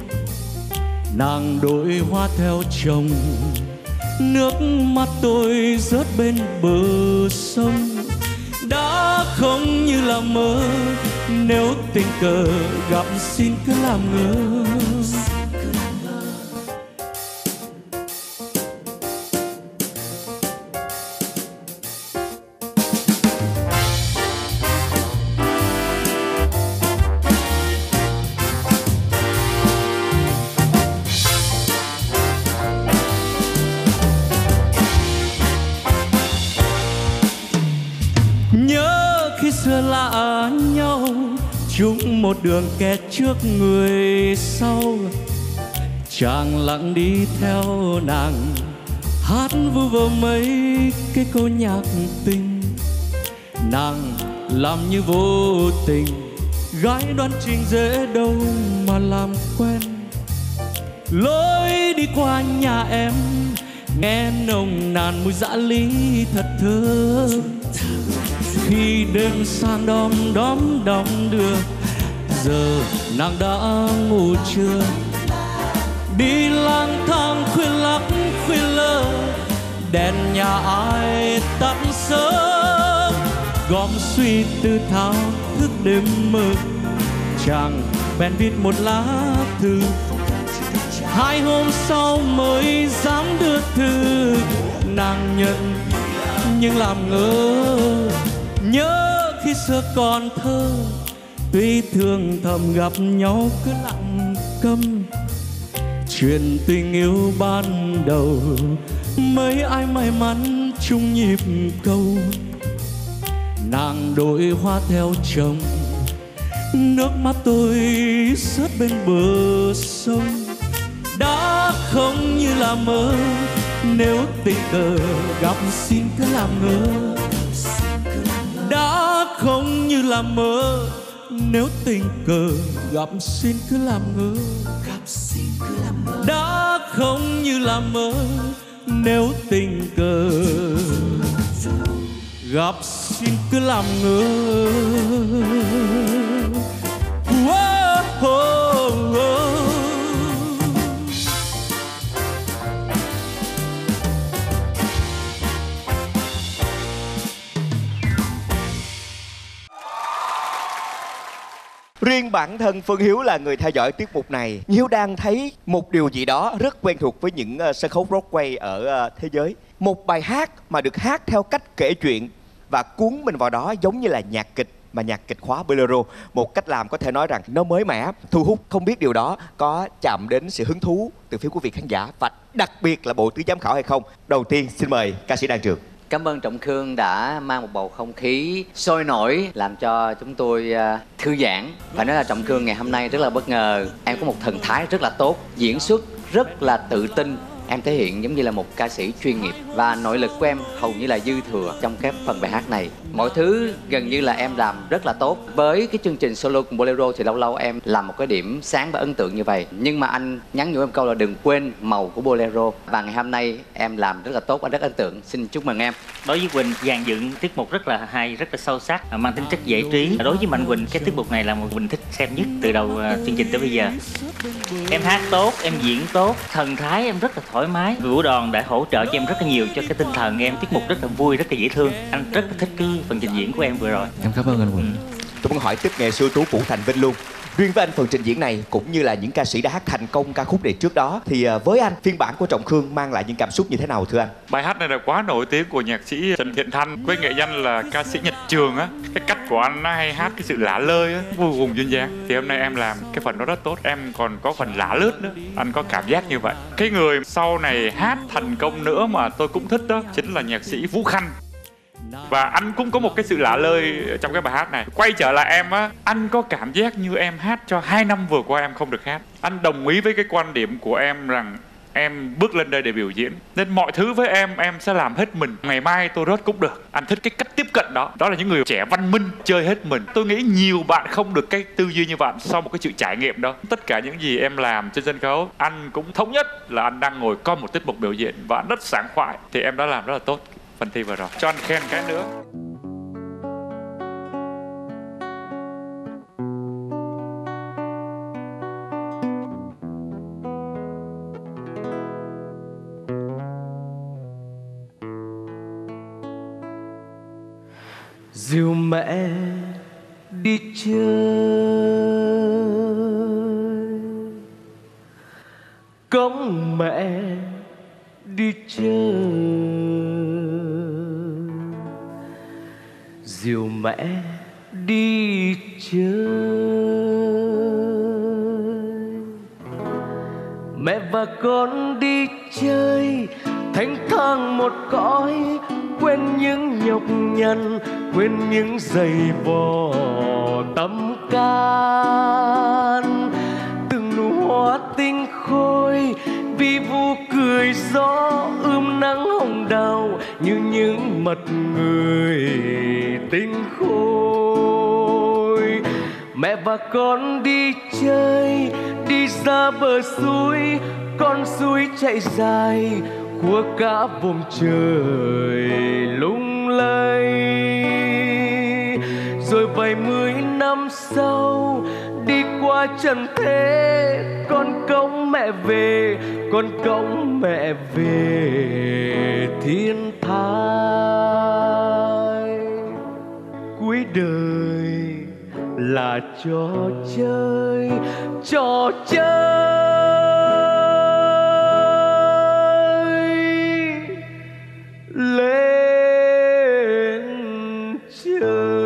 Nàng đổi hoa theo chồng, nước mắt tôi rớt bên bờ sông. Đã không như là mơ, nếu tình cờ gặp xin cứ làm ngơ. Nhớ khi xưa lạ nhau, chung một đường kẹt trước người sau. Chàng lặng đi theo nàng, hát vu vơ mấy cái câu nhạc tình. Nàng làm như vô tình, gái đoan trình dễ đâu mà làm quen. Lối đi qua nhà em, nghe nồng nàn mùi dã lý thật thơm. Khi đêm sang đom đóm đong đưa, giờ nàng đã ngủ chưa? Đi lang thang khuya lắc khuya lơ, đèn nhà ai tắt sớm. Gom suy tư thao thức đêm mơ, chàng bèn viết một lá thư. Hai hôm sau mới dám đưa thư, nàng nhận nhưng làm ngơ. Nhớ khi xưa còn thơ, tuy thương thầm gặp nhau cứ lặng câm. Chuyện tình yêu ban đầu, mấy ai may mắn chung nhịp cầu. Nàng đội hoa theo chồng, nước mắt tôi rớt bên bờ sông. Đã không như là mơ, nếu tình cờ gặp xin cứ làm ngơ. Đã không như là mơ, nếu tình cờ gặp xin cứ làm ngơ. Đã không như là mơ, nếu tình cờ gặp xin cứ làm ngơ. Whoa, oh, oh. Riêng bản thân Phương Hiếu là người theo dõi tiết mục này, Hiếu đang thấy một điều gì đó rất quen thuộc với những uh, sân khấu Broadway ở uh, thế giới. Một bài hát mà được hát theo cách kể chuyện và cuốn mình vào đó, giống như là nhạc kịch mà nhạc kịch khóa bolero. Một cách làm có thể nói rằng nó mới mẻ, thu hút. Không biết điều đó có chạm đến sự hứng thú từ phía quý vị khán giả và đặc biệt là bộ tứ giám khảo hay không? Đầu tiên xin mời ca sĩ Đan Trường. Cảm ơn Trọng Khương đã mang một bầu không khí sôi nổi làm cho chúng tôi uh, thư giãn. Phải nói là Trọng Khương ngày hôm nay rất là bất ngờ. Em có một thần thái rất là tốt, diễn xuất rất là tự tin. Em thể hiện giống như là một ca sĩ chuyên nghiệp và nội lực của em hầu như là dư thừa trong các phần bài hát này. Mọi thứ gần như là em làm rất là tốt. Với cái chương trình solo cùng bolero thì lâu lâu em làm một cái điểm sáng và ấn tượng như vậy. Nhưng mà anh nhắn nhủ em câu là đừng quên màu của bolero. Và ngày hôm nay em làm rất là tốt, anh rất ấn tượng. Xin chúc mừng em. Đối với Quỳnh, dàn dựng tiết mục rất là hay, rất là sâu sắc, mang tính chất giải trí. Đối với Mạnh Quỳnh, cái tiết mục này là một Quỳnh thích xem nhất từ đầu uh, chương trình tới bây giờ. Em hát tốt, em diễn tốt, thần thái em rất là thoải mái. Vũ đoàn đã hỗ trợ cho em rất là nhiều cho cái tinh thần em. Tiết mục rất là vui, rất là dễ thương. Anh rất là thích cái phần trình diễn của em vừa rồi. Em cảm ơn anh Quỳnh. Tôi muốn hỏi tiếp nghệ sư Tú Vũ Thành Vinh luôn. Riêng với anh, phần trình diễn này cũng như là những ca sĩ đã hát thành công ca khúc này trước đó, thì với anh, phiên bản của Trọng Khương mang lại những cảm xúc như thế nào thưa anh? Bài hát này là quá nổi tiếng của nhạc sĩ Trần Thiện Thanh với nghệ danh là ca sĩ Nhật Trường á. Cái cách của anh nó hay hát cái sự lả lơi á, vô cùng duyên dáng. Thì hôm nay em làm cái phần đó rất tốt, em còn có phần lả lướt nữa. Anh có cảm giác như vậy. Cái người sau này hát thành công nữa mà tôi cũng thích đó chính là nhạc sĩ Vũ Khanh. Và anh cũng có một cái sự lạ lơi trong cái bài hát này. Quay trở lại em á, anh có cảm giác như em hát cho hai năm vừa qua em không được hát. Anh đồng ý với cái quan điểm của em rằng em bước lên đây để biểu diễn, nên mọi thứ với em, em sẽ làm hết mình. Ngày mai tôi rớt cũng được. Anh thích cái cách tiếp cận đó. Đó là những người trẻ văn minh, chơi hết mình. Tôi nghĩ nhiều bạn không được cái tư duy như vậy sau một cái sự trải nghiệm đó. Tất cả những gì em làm trên sân khấu, anh cũng thống nhất là anh đang ngồi coi một tiết mục biểu diễn và anh rất sảng khoái. Thì em đã làm rất là tốt phần thi vừa rồi. Cho anh khen cái nữa. Dìu mẹ đi chơi, cõng mẹ đi chơi, dìu mẹ đi chơi. Mẹ và con đi chơi thanh thang một cõi, quên những nhọc nhằn, quên những giày vò tấm can. Từng nụ hoa tinh khôi vi vu cười gió, ươm nắng hồng đào như những mặt người tinh khôi. Mẹ và con đi chơi, đi ra bờ suối, con suối chạy dài của cả vùng trời lung lay. Rồi vài mươi năm sau đi qua trần thế, con cõng mẹ về, con cõng mẹ về thiên thai. Cuối đời là trò chơi, trò chơi lên trời.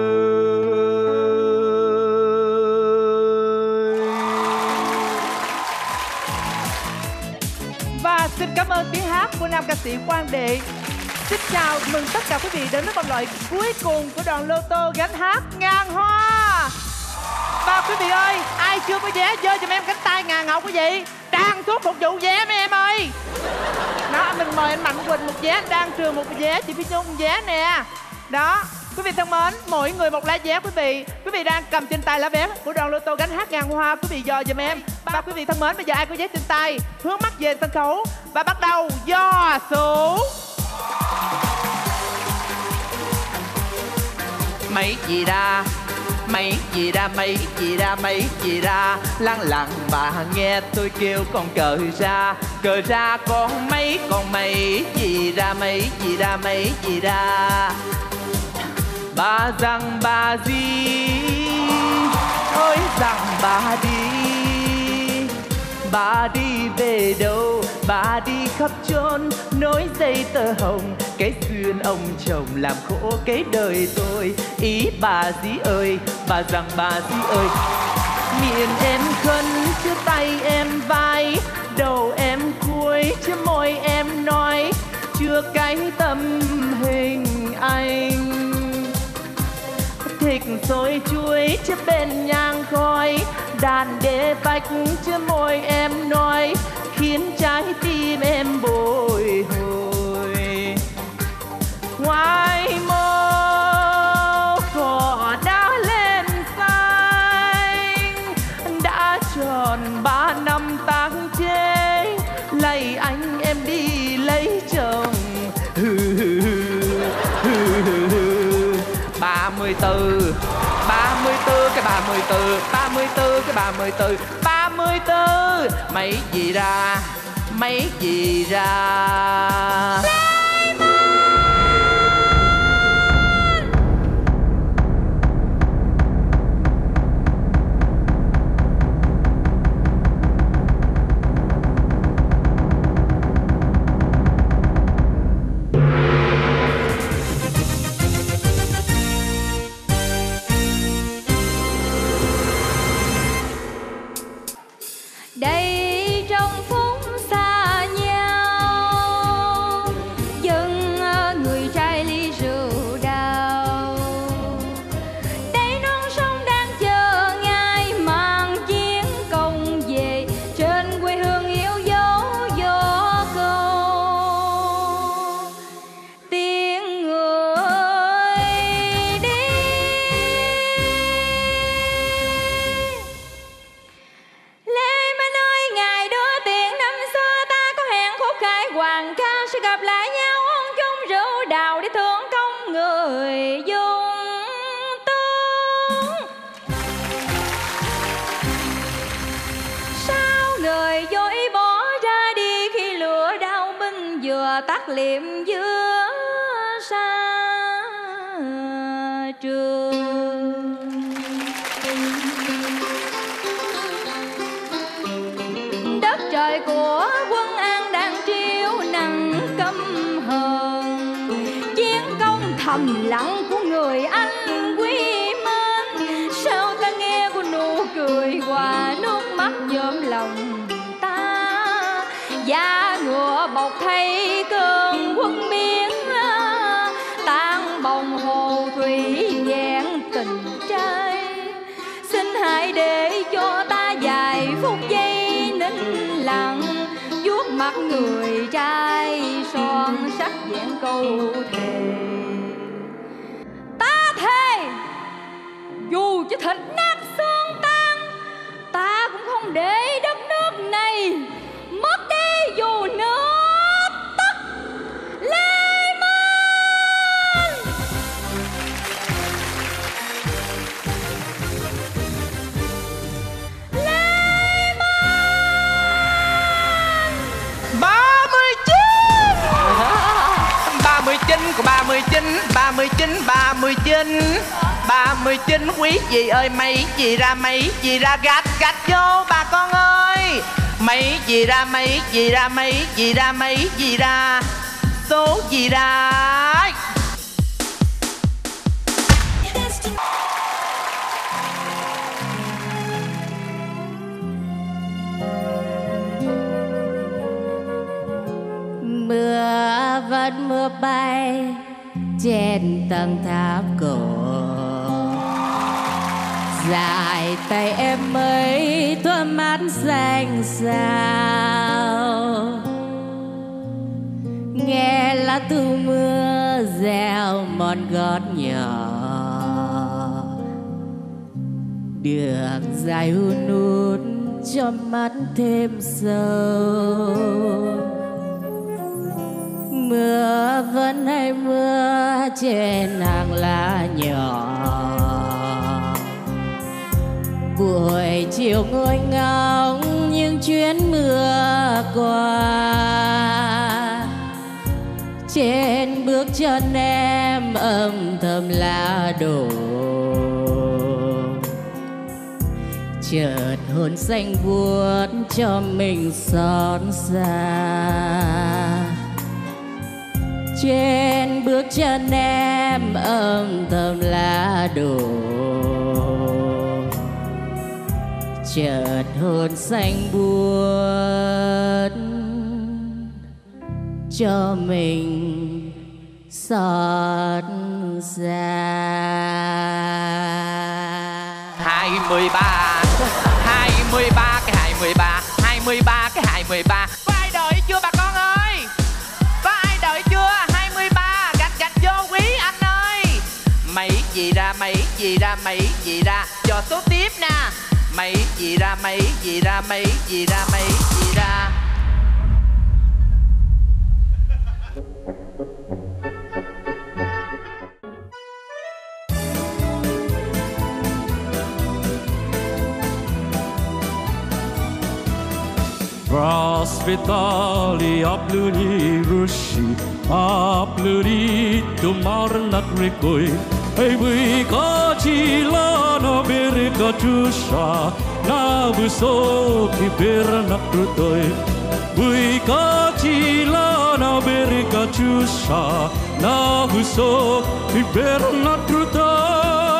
xin cảm ơn tiếng hát của nam ca sĩ Quang Đệ. Xin chào mừng tất cả quý vị đến với vòng loại cuối cùng của đoàn Lô Tô gánh hát Ngàn Hoa. Và quý vị ơi, ai chưa có vé giơ giùm em cánh tay ngà ngọc quý vị. Đang thuốc phục vụ vé mấy em ơi. Đó, mình mời anh Mạnh Quỳnh một vé, Đang Trường một vé, chị Phi Nhung một vé nè. Đó, quý vị thân mến, mỗi người một lá vé quý vị. Quý vị đang cầm trên tay lá vé của đoàn Lô Tô gánh hát Ngàn Hoa, quý vị dò giùm em. Và quý vị thân mến, bây giờ ai có vé trên tay, hướng mắt về sân khấu và bắt đầu dò số. Mấy gì ra, mấy gì ra, mấy gì ra, mấy gì ra. Lặng lặng bà nghe tôi kêu con cờ ra, cờ ra con mấy, con mấy gì ra, mấy gì ra, mấy gì ra. Bà rằng bà gì, ôi rằng bà đi. Bà đi về đâu, bà đi khắp chốn, nối dây tơ hồng, cái xuyên ông chồng làm khổ cái đời tôi. Ý bà dí ơi, bà rằng bà dí ơi. Miệng em khấn chứ tay em vai, đầu em cúi chứ môi em nói, chưa cái tâm hình anh. Thịt xôi chuối chứ bên nhang khói, đàn đế bạch chứ môi em nói, khiến trái tim em bồi hồi. Ngoài mơ cỏ đã lên xanh, đã tròn ba năm tang chế, lạy anh em đi lấy chồng. Ba mươi tư, ba mươi tư cái ba mươi tư, ba mươi tư cái ba mươi tư, ba mươi tư. Mấy gì ra, mấy gì ra. Đây trong phút xa nhau, dừng người trai ly rượu đào. Đây non sông đang chờ ngày mang chiến công về, trên quê hương yêu dấu gió câu. Tiếng người đi Lê Minh ơi, ngày đưa tiền năm xưa ta có hẹn khúc khai hoàng ca, sẽ gặp lại nhau ôn chung rượu đào để thưởng công người dung tướng. Sao người dối bỏ ra đi khi lửa đau binh vừa tắt liệm giữa xa trường. Đất trời của quân An đang triêu nặng căm hờn, chiến công thầm lặng của người anh quý mến. Sao ta nghe của nụ cười hòa nước mắt nhộm lòng ta, da ngựa bọc thay cơn quân biến, tan bồng hồ thủy vẹn tình trai. Xin hãy để cho ta vài phút giây nín lặng, vuốt mặt người trai son sắc vẹn câu thề. Ta thề dù cho thịt nát xương tan, ta cũng không để đất nước này mất đi dù nước tất. Lê Minh Ba mươi chín, ba mươi chín của ba mươi chín, ba mươi chín, ba mươi chín, ba mươi chín. Quý vị ơi, mấy gì ra, mấy gì ra, gạch gạch vô bà con ơi. Mấy gì ra, mấy gì ra, mấy gì ra, mấy gì ra, số gì ra. cơn mưa bay trên tầng tháp cổ, dài tay em mới thoa mắt xanh sao, nghe lá thu mưa reo mòn gót nhỏ, đường dài hun hút cho mắt thêm sâu. Mưa vẫn hay mưa trên hàng lá nhỏ, buổi chiều ngồi ngóng những chuyến mưa qua, trên bước chân em âm thầm lá đổ, chợt hồn xanh buốt cho mình xót xa. Trên bước chân em âm thầm lá đổ, chợt hồn xanh buốt cho mình xót xa. Hai mươi ba, hai mươi ba cái hai mươi ba, hai mươi ba cái hai mươi ba. Có ai đợi chưa bà con ơi? Có ai đợi chưa? hai mươi ba gạch gạch vô quý anh ơi. Mấy gì ra mấy gì ra mấy gì ra cho số tiếp nè. Mấy gì ra mấy gì ra mấy gì ra mấy gì ra. Rasvitali apluni rushi apluni tumarnat rekoi ai bui ka chila no ber ka tusha na buso ki bernak rutoi bui ka chila no ber ka tusha na buso ki bernak rutoi.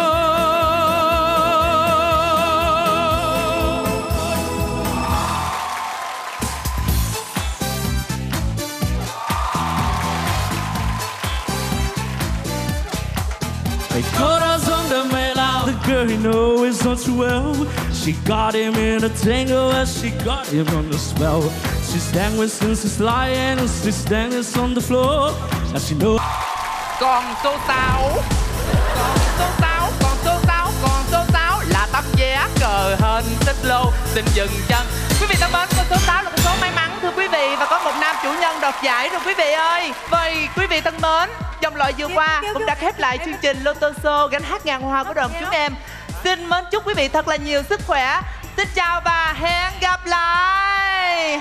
Corazon de Mela, the girl you know is not too well. She got him in a tango as she got him on the spell. She's dangling since he's lying and she's dangling on the floor. Now she knows. Còn số sáu, còn số sáu, còn số sáu, còn số sáu là tấm vé cờ hên xích lô xin dừng chân. Quý vị thân mến, con số sáu là con số may mắn thưa quý vị, và có một nam chủ nhân đoạt giải rồi quý vị ơi. Vậy quý vị thân mến, dòng loại vừa qua cũng đã khép lại chương trình Lô Tô Show gánh hát ngàn hoa của đoàn chúng em. Xin mến chúc quý vị thật là nhiều sức khỏe. Xin chào và hẹn gặp lại.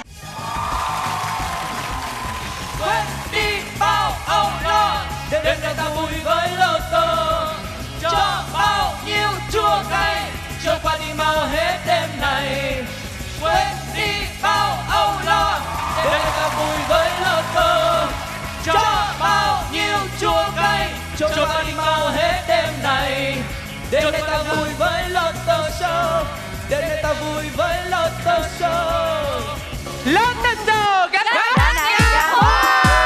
Quên đi bao âu lo, đêm nay ta vui với Lô Tô. Cho bao nhiêu chua cay, cho qua đi mau hết đêm này. Quên đi bao âu lo, đêm nay ta vui với Lô Tô. Cho bao nhiêu chua cay, cho qua đi mau hết đêm này. Đêm nay ta vui với Lô Tô Show, đêm nay ta vui với Lô Tô Show. Lô Tô Show gánh hát ngàn hoa.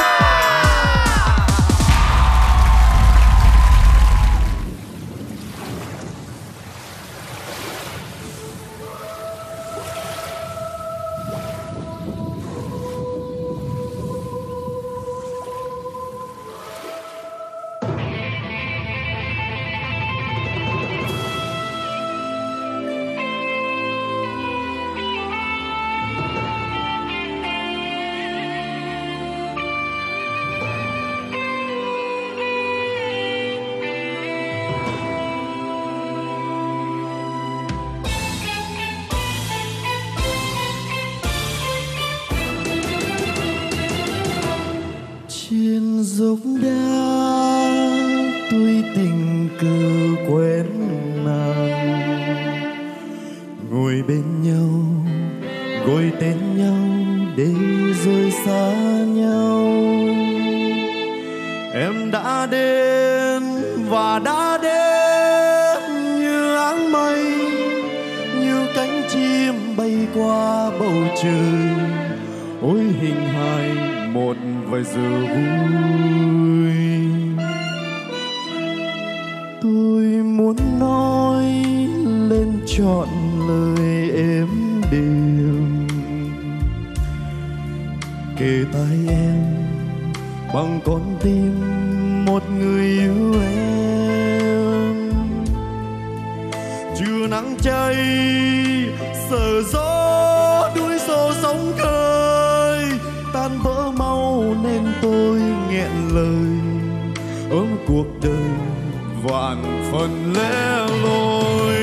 Trên dốc đá tôi tình cờ quen nàng, ngồi bên nhau gọi tên nhau để rời xa nhau. Em đã đến và đã đến như áng mây, như cánh chim bay qua bầu trời. ôi hình hài một vài giờ vui. Tôi muốn nói lên trọn lời êm đềm, kề tai em bằng con tim một người yêu em. Trưa nắng cháy sợ gió đuổi gió sóng khơi, tan vỡ mau nên tôi nghẹn lời ôm cuộc đời vạn phần lẻ loi.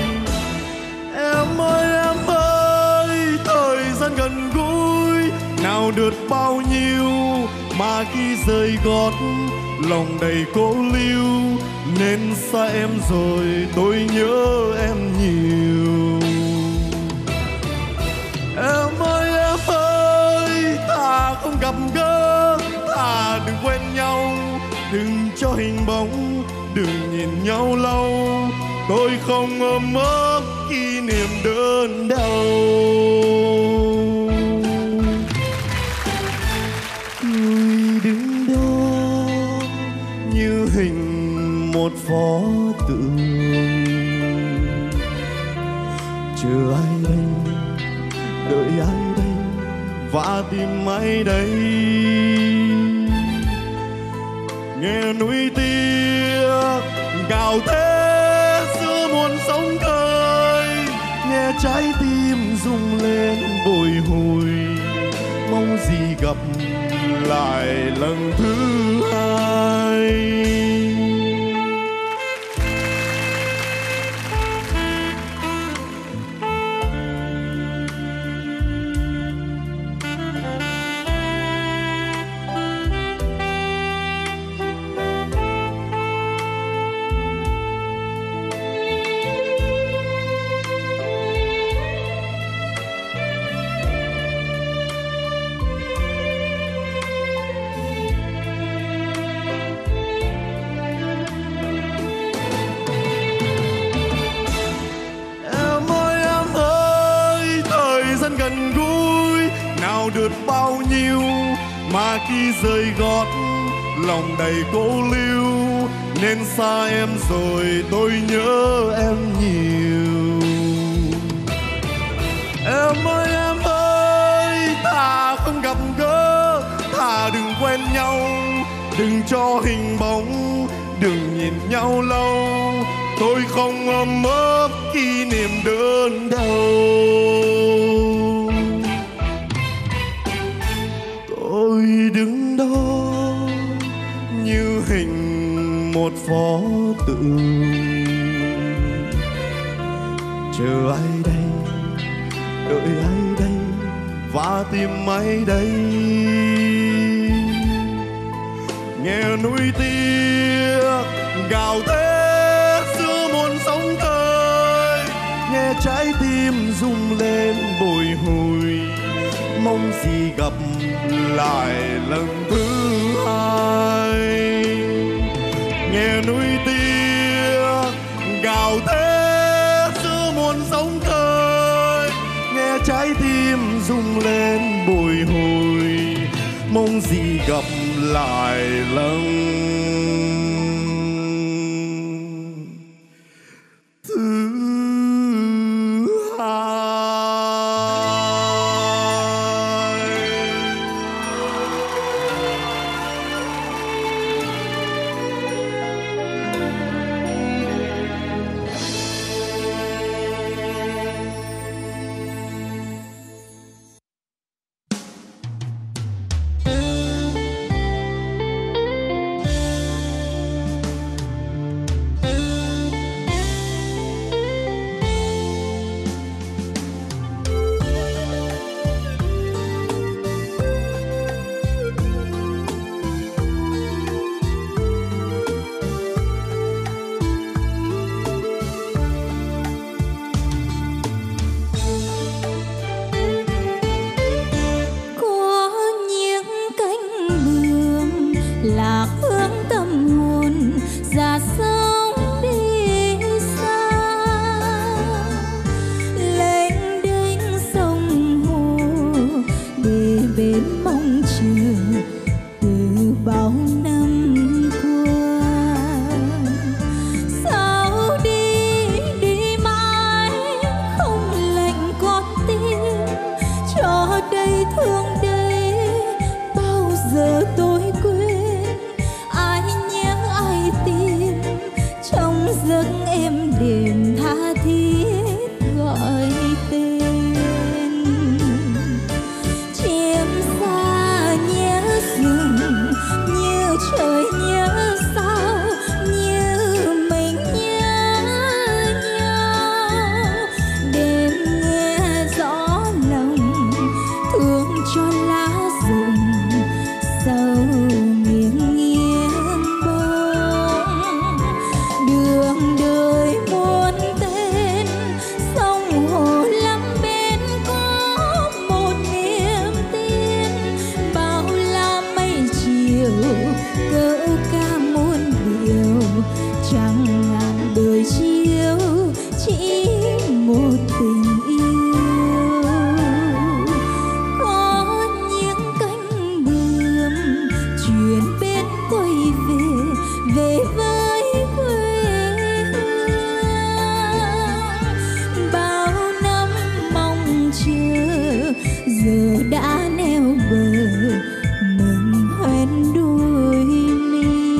Em ơi em ơi, thời gian gần gũi nào được bao nhiêu, mà khi rời gót lòng đầy cố lưu, nên xa em rồi tôi nhớ em nhiều. Em ơi em ơi, thà không gặp gỡ, thà đừng quen nhau, đừng cho hình bóng, đừng nhìn nhau lâu, tôi không ôm ấp kỷ niệm đớn đau. Tôi đứng đó như hình một pho tượng, chờ ai đây, đợi ai đây, và tìm ai đây. Nghe núi tiếc gào thét giữa muôn sóng khơi, nghe trái tim rung lên bồi hồi, mong gì gặp lại lần thứ hai. Được bao nhiêu mà khi rời gót lòng đầy cố lưu, nên xa em rồi tôi nhớ em nhiều. Em ơi em ơi, thà không gặp gỡ, thà đừng quen nhau, đừng cho hình bóng, đừng nhìn nhau lâu, tôi không ôm ấp kỷ niệm đớn đau. Tôi đứng đó như hình một pho tượng, chờ ai đây, đợi ai đây, và tìm ai đây. Nghe núi tiếc gào thét giữa muôn sóng khơi, nghe trái tim rung lên bồi hồi, mong gì gặp lại lần thứ hai. Nghe núi tiếc gào thét giữa muôn sóng khơi, nghe trái tim rung lên bồi hồi, mong gì gặp lại lần thứ hai. thương đây bao giờ tôi quên. Ai nhớ ai tìm trong giấc em đêm tha thiết gọi tên. Chim xa nhớ rừng như trời nhớ sao, như mình nhớ nhau. Đêm nghe rõ lòng thương cho lá rụng sâu nghiêng nghiêng bóng. Đường đời muôn tên sông hồ lắm bên có một niềm tin. Bao la mây chiều cỡ ca muôn điều, chẳng ngàn đời chiều chỉ một tình yêu. Có những cánh bướm chuyển bên quay về, về với quê hương. Bao năm mong chờ giờ đã neo bờ, mừng hoen đôi mi.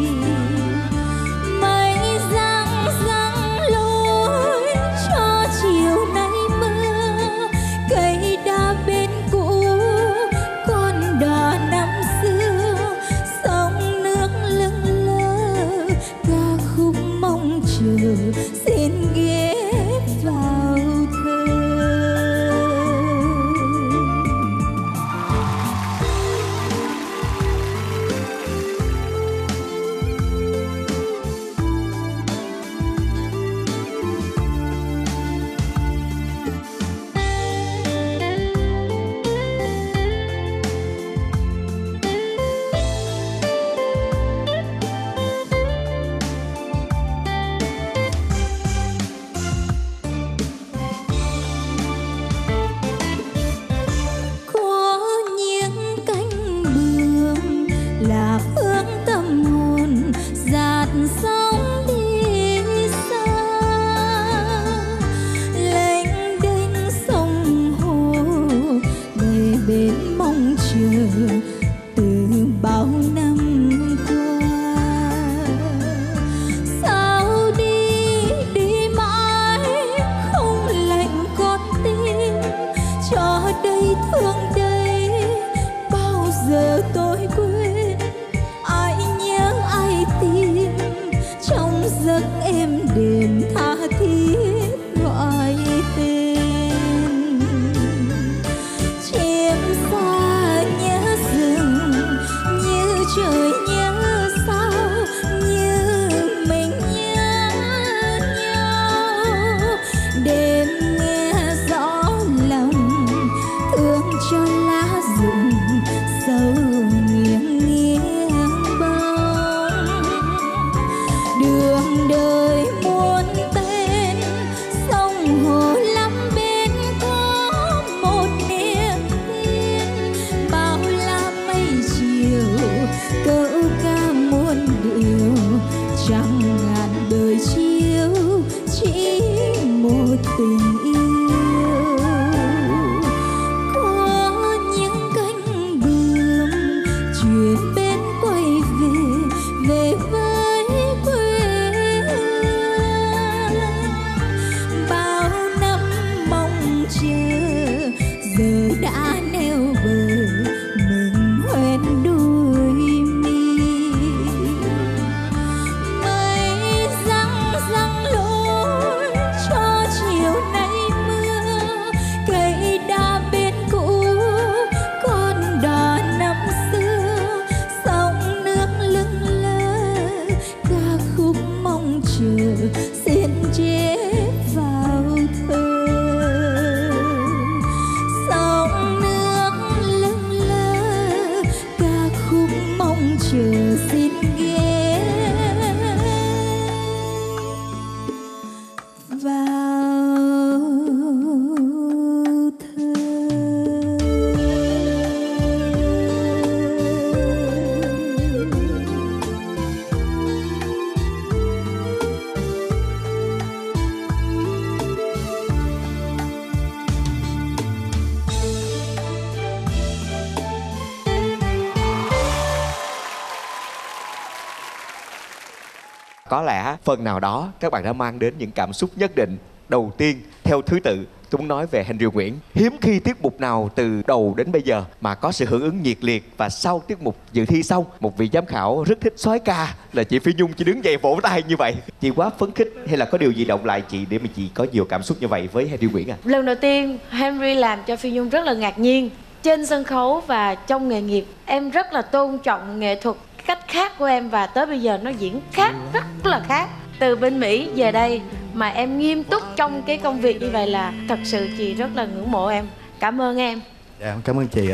Mây răng răng lối cho chiều nay mưa, cây đa bên cũ con đò năm xưa. Sông nước lững lơ ca khúc mong chờ, xin ghép vào thơ. Có những cánh bướm là hướng tâm hồn dạt sóng đi xa. Lênh đênh sông hồ đầy bến mong chờ từ bao năm qua. Sao đi đi mãi không lạnh con tim, cho đây thương đây bao giờ tôi quên. Ai nhớ ai tìm trong giấc em đêm tha thiết gọi tên. Chim xa nhớ rừng như trời nhớ sao, như mình nhớ nhau. Đêm nghe rõ lòng thương cho lá rụng sâu nghiêng nghiêng bóng. Đường đời muôn tên sông hồ lắm bên có một niềm tin. Bao la mây chiều cỡ ca muôn điều, chẳng ngàn đời chiều chỉ một tình yêu. Có những cánh bướm chuyển bên quay về, về với quê hương. Bao năm mong chờ giờ đã neo bờ, mừng hoen đôi mi. Mây răng răng lối cho chiều nay mưa, cây đa bên cũ con đò năm xưa. Sông nước lững lơ ca khúc mong chờ, xin chép vào thơ. Sông nước lững lơ ca khúc mong chờ, xin ghé vào thơ. Có lẽ phần nào đó các bạn đã mang đến những cảm xúc nhất định. Đầu tiên, theo thứ tự, tôi muốn nói về Henry Nguyễn. Hiếm khi tiết mục nào từ đầu đến bây giờ mà có sự hưởng ứng nhiệt liệt. Và sau tiết mục dự thi xong, một vị giám khảo rất thích soái ca là chị Phi Nhung chỉ đứng dậy vỗ tay như vậy. Chị quá phấn khích hay là có điều gì động lại chị để mà chị có nhiều cảm xúc như vậy với Henry Nguyễn à? Lần đầu tiên Henry làm cho Phi Nhung rất là ngạc nhiên. Trên sân khấu và trong nghề nghiệp, em rất là tôn trọng nghệ thuật, cách khác của em, và tới bây giờ nó diễn khác, rất là khác. Từ bên Mỹ về đây mà em nghiêm túc trong cái công việc như vậy là thật sự chị rất là ngưỡng mộ em. Cảm ơn em. Dạ, cảm ơn chị ạ.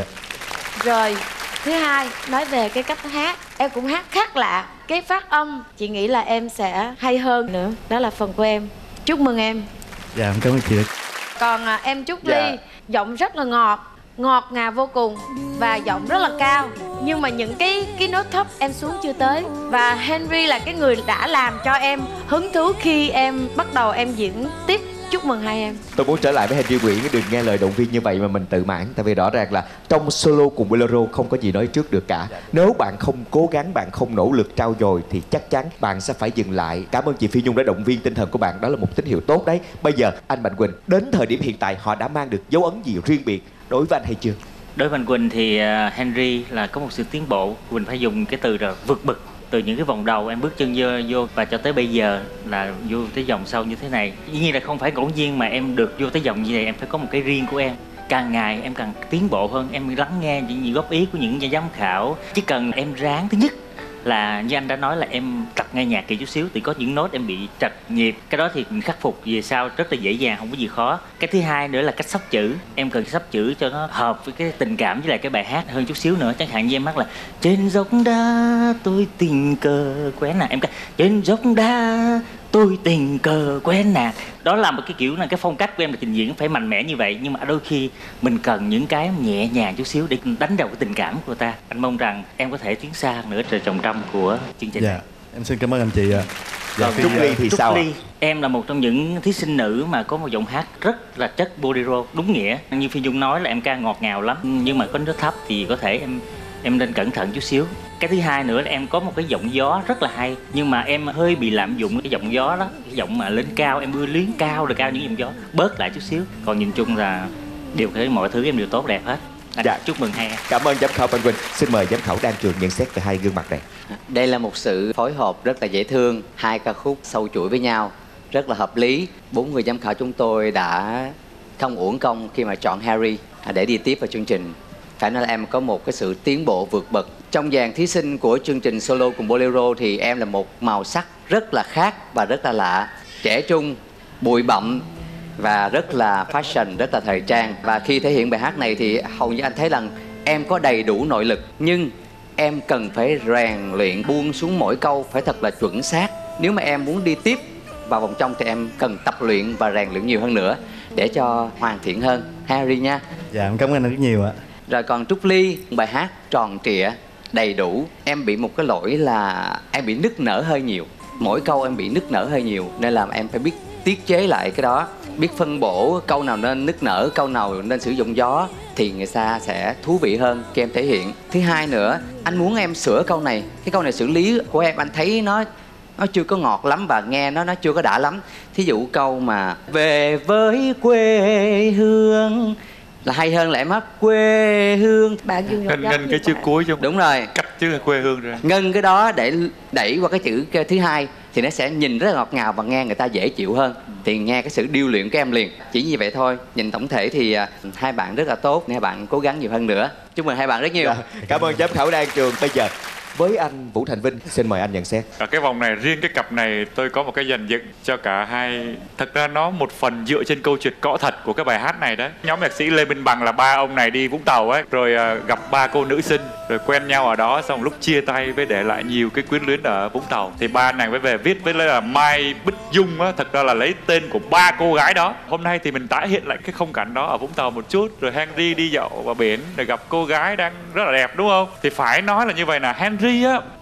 Rồi, thứ hai, nói về cái cách hát, em cũng hát khác lạ. Cái phát âm, chị nghĩ là em sẽ hay hơn nữa. Đó là phần của em. Chúc mừng em. Dạ, cảm ơn chị. Còn à, em Trúc Dạ. Ly, giọng rất là ngọt, ngọt ngào vô cùng và giọng rất là cao, nhưng mà những cái cái nốt thấp em xuống chưa tới. Và Henry là cái người đã làm cho em hứng thú khi em bắt đầu em diễn tiếp. Chúc mừng hai em. Tôi muốn trở lại với Henry Nguyễn, đừng nghe lời động viên như vậy mà mình tự mãn. Tại vì rõ ràng là trong solo cùng Bolero không có gì nói trước được cả. Nếu bạn không cố gắng, bạn không nỗ lực trau dồi thì chắc chắn bạn sẽ phải dừng lại. Cảm ơn chị Phi Nhung đã động viên tinh thần của bạn, đó là một tín hiệu tốt đấy. Bây giờ anh Mạnh Quỳnh, đến thời điểm hiện tại họ đã mang được dấu ấn gì riêng biệt đối với anh hay chưa? Đối với anh Quỳnh thì uh, Henry là có một sự tiến bộ. Quỳnh phải dùng cái từ là vượt bậc. Từ những cái vòng đầu em bước chân vô, vô và cho tới bây giờ là vô tới vòng sau như thế này. Dĩ nhiên là không phải ngẫu nhiên mà em được vô tới vòng như này, em phải có một cái riêng của em. Càng ngày em càng tiến bộ hơn, em lắng nghe những góp ý của những giám khảo. Chỉ cần em ráng, thứ nhất là như anh đã nói là em tập nghe nhạc kỹ chút xíu thì có những nốt em bị trật nhịp, cái đó thì mình khắc phục về sau rất là dễ dàng, không có gì khó. Cái thứ hai nữa là cách sắp chữ, em cần sắp chữ cho nó hợp với cái tình cảm với lại cái bài hát hơn chút xíu nữa. Chẳng hạn như em hát là trên dốc đá tôi tình cờ quen nè, em ca trên dốc đá tôi tình cờ quen nè. Đó là một cái kiểu là cái phong cách của em là trình diễn phải mạnh mẽ như vậy, nhưng mà đôi khi mình cần những cái nhẹ nhàng chút xíu để đánh vào cái tình cảm của ta. Anh mong rằng em có thể tiến xa hơn nữa trời trọng tâm của chương trình Dạ, này. em xin cảm ơn anh chị ạ. Còn Trúc Ly thì Trúc sao ạ? Ly, em là một trong những thí sinh nữ mà có một giọng hát rất là chất bolero đúng nghĩa. Như Phi Nhung nói là em ca ngọt ngào lắm, nhưng mà có nốt thấp thì có thể em em nên cẩn thận chút xíu. Cái thứ hai nữa là em có một cái giọng gió rất là hay, nhưng mà em hơi bị lạm dụng cái giọng gió đó, cái giọng mà lên cao em ưa luyến cao rồi cao những giọng gió, bớt lại chút xíu. Còn nhìn chung là điều cái mọi thứ em đều tốt đẹp hết. Anh Dạ. chúc mừng hai em. Cảm ơn giám khảo Mạnh Quỳnh. Xin mời giám khảo Đan Trường nhận xét về hai gương mặt này. Đây là một sự phối hợp rất là dễ thương, hai ca khúc sâu chuỗi với nhau, rất là hợp lý. Bốn người giám khảo chúng tôi đã không uổng công khi mà chọn Harry để đi tiếp vào chương trình. Phải nói là em có một cái sự tiến bộ vượt bậc. Trong dàn thí sinh của chương trình solo cùng Bolero thì em là một màu sắc rất là khác và rất là lạ. Trẻ trung, bụi bặm và rất là fashion, rất là thời trang. Và khi thể hiện bài hát này thì hầu như anh thấy rằng em có đầy đủ nội lực, nhưng em cần phải rèn luyện, buông xuống mỗi câu phải thật là chuẩn xác. Nếu mà em muốn đi tiếp vào vòng trong thì em cần tập luyện và rèn luyện nhiều hơn nữa để cho hoàn thiện hơn. Harry nha. Dạ, em cảm ơn anh rất nhiều ạ. Rồi còn Trúc Ly, bài hát tròn trịa, đầy đủ. Em bị một cái lỗi là em bị nức nở hơi nhiều. Mỗi câu em bị nức nở hơi nhiều, nên là em phải biết tiết chế lại cái đó, biết phân bổ câu nào nên nức nở, câu nào nên sử dụng gió thì người ta sẽ thú vị hơn khi em thể hiện. Thứ hai nữa, anh muốn em sửa câu này, cái câu này xử lý của em anh thấy nó nó chưa có ngọt lắm và nghe nó nó chưa có đã lắm. Thí dụ câu mà về với quê hương là hay hơn là em hát quê hương. Bạn dùng ngân ngân cái chữ cuối trong đúng rồi, cắt chữ quê hương ra, ngân cái đó để đẩy qua cái chữ thứ hai thì nó sẽ nhìn rất là ngọt ngào và nghe người ta dễ chịu hơn. Thì nghe cái sự điêu luyện của em liền, chỉ như vậy thôi. Nhìn tổng thể thì uh, hai bạn rất là tốt, hai bạn cố gắng nhiều hơn nữa. Chúc mừng hai bạn rất nhiều. Dạ, cảm ơn giám khảo Đan Trường. Bây giờ với anh Vũ Thành Vinh, xin mời anh nhận xét. Ở cái vòng này, riêng cái cặp này tôi có một cái dàn dựng cho cả hai. Thật ra nó một phần dựa trên câu chuyện có thật của cái bài hát này đấy. Nhóm nhạc sĩ Lê Minh Bằng là ba ông này đi Vũng Tàu ấy, rồi uh, gặp ba cô nữ sinh, rồi quen nhau ở đó, xong lúc chia tay với để lại nhiều cái quyến luyến ở Vũng Tàu. Thì ba này mới về viết với là Mai Bích Dung á, thật ra là lấy tên của ba cô gái đó. Hôm nay thì mình tái hiện lại cái khung cảnh đó ở Vũng Tàu một chút, rồi Henry đi dạo vào biển rồi gặp cô gái đang rất là đẹp, đúng không? Thì phải nói là như vậy là Henry á,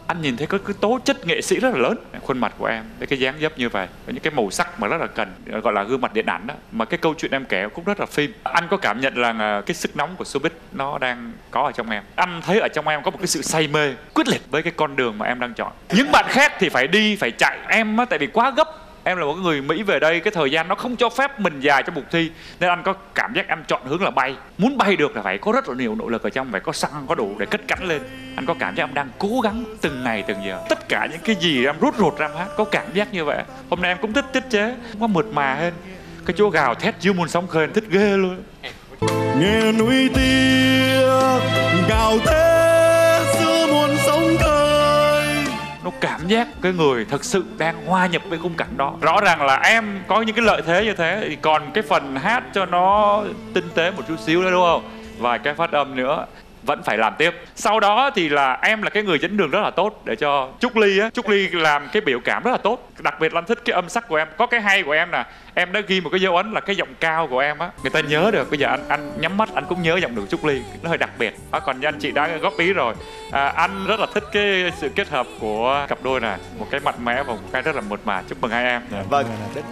anh nhìn thấy có cái tố chất nghệ sĩ rất là lớn. Khuôn mặt của em, cái dáng dấp như vậy, với những cái màu sắc mà rất là cần, gọi là gương mặt điện ảnh đó. Mà cái câu chuyện em kể cũng rất là phim. Anh có cảm nhận là cái sức nóng của showbiz nó đang có ở trong em. Anh thấy ở trong em có một cái sự say mê quyết liệt với cái con đường mà em đang chọn. Những bạn khác thì phải đi, phải chạy. Em á, tại vì quá gấp. Em là một người Mỹ về đây, cái thời gian nó không cho phép mình dài trong cuộc thi, nên anh có cảm giác em chọn hướng là bay. Muốn bay được là phải có rất là nhiều nỗ lực ở trong, phải có xăng, có đủ để cất cánh lên. Anh có cảm giác em đang cố gắng từng ngày từng giờ. Tất cả những cái gì em rút ruột ra em hát, có cảm giác như vậy. Hôm nay em cũng thích tiết chế, không có mượt mà hơn. Cái chỗ gào thét dưới muôn sóng khơi thích ghê luôn. Nghe núi tiếc gào thét giữa muôn sóng khơi. Nó cảm giác cái người thật sự đang hòa nhập với khung cảnh đó. Rõ ràng là em có những cái lợi thế như thế, thì còn cái phần hát cho nó tinh tế một chút xíu nữa đúng không? Và cái phát âm nữa vẫn phải làm tiếp. Sau đó thì là em là cái người dẫn đường rất là tốt để cho Trúc Ly á. Trúc Ly làm cái biểu cảm rất là tốt. Đặc biệt là anh thích cái âm sắc của em. Có cái hay của em là em đã ghi một cái dấu ấn là cái giọng cao của em á. Người ta nhớ được. Bây giờ anh anh nhắm mắt anh cũng nhớ giọng đường Trúc Ly. Nó hơi đặc biệt. À, còn như anh chị đã góp ý rồi. À, anh rất là thích cái sự kết hợp của cặp đôi này. Một cái mạnh mẽ và một cái rất là mượt mà. Chúc mừng hai em. Vâng.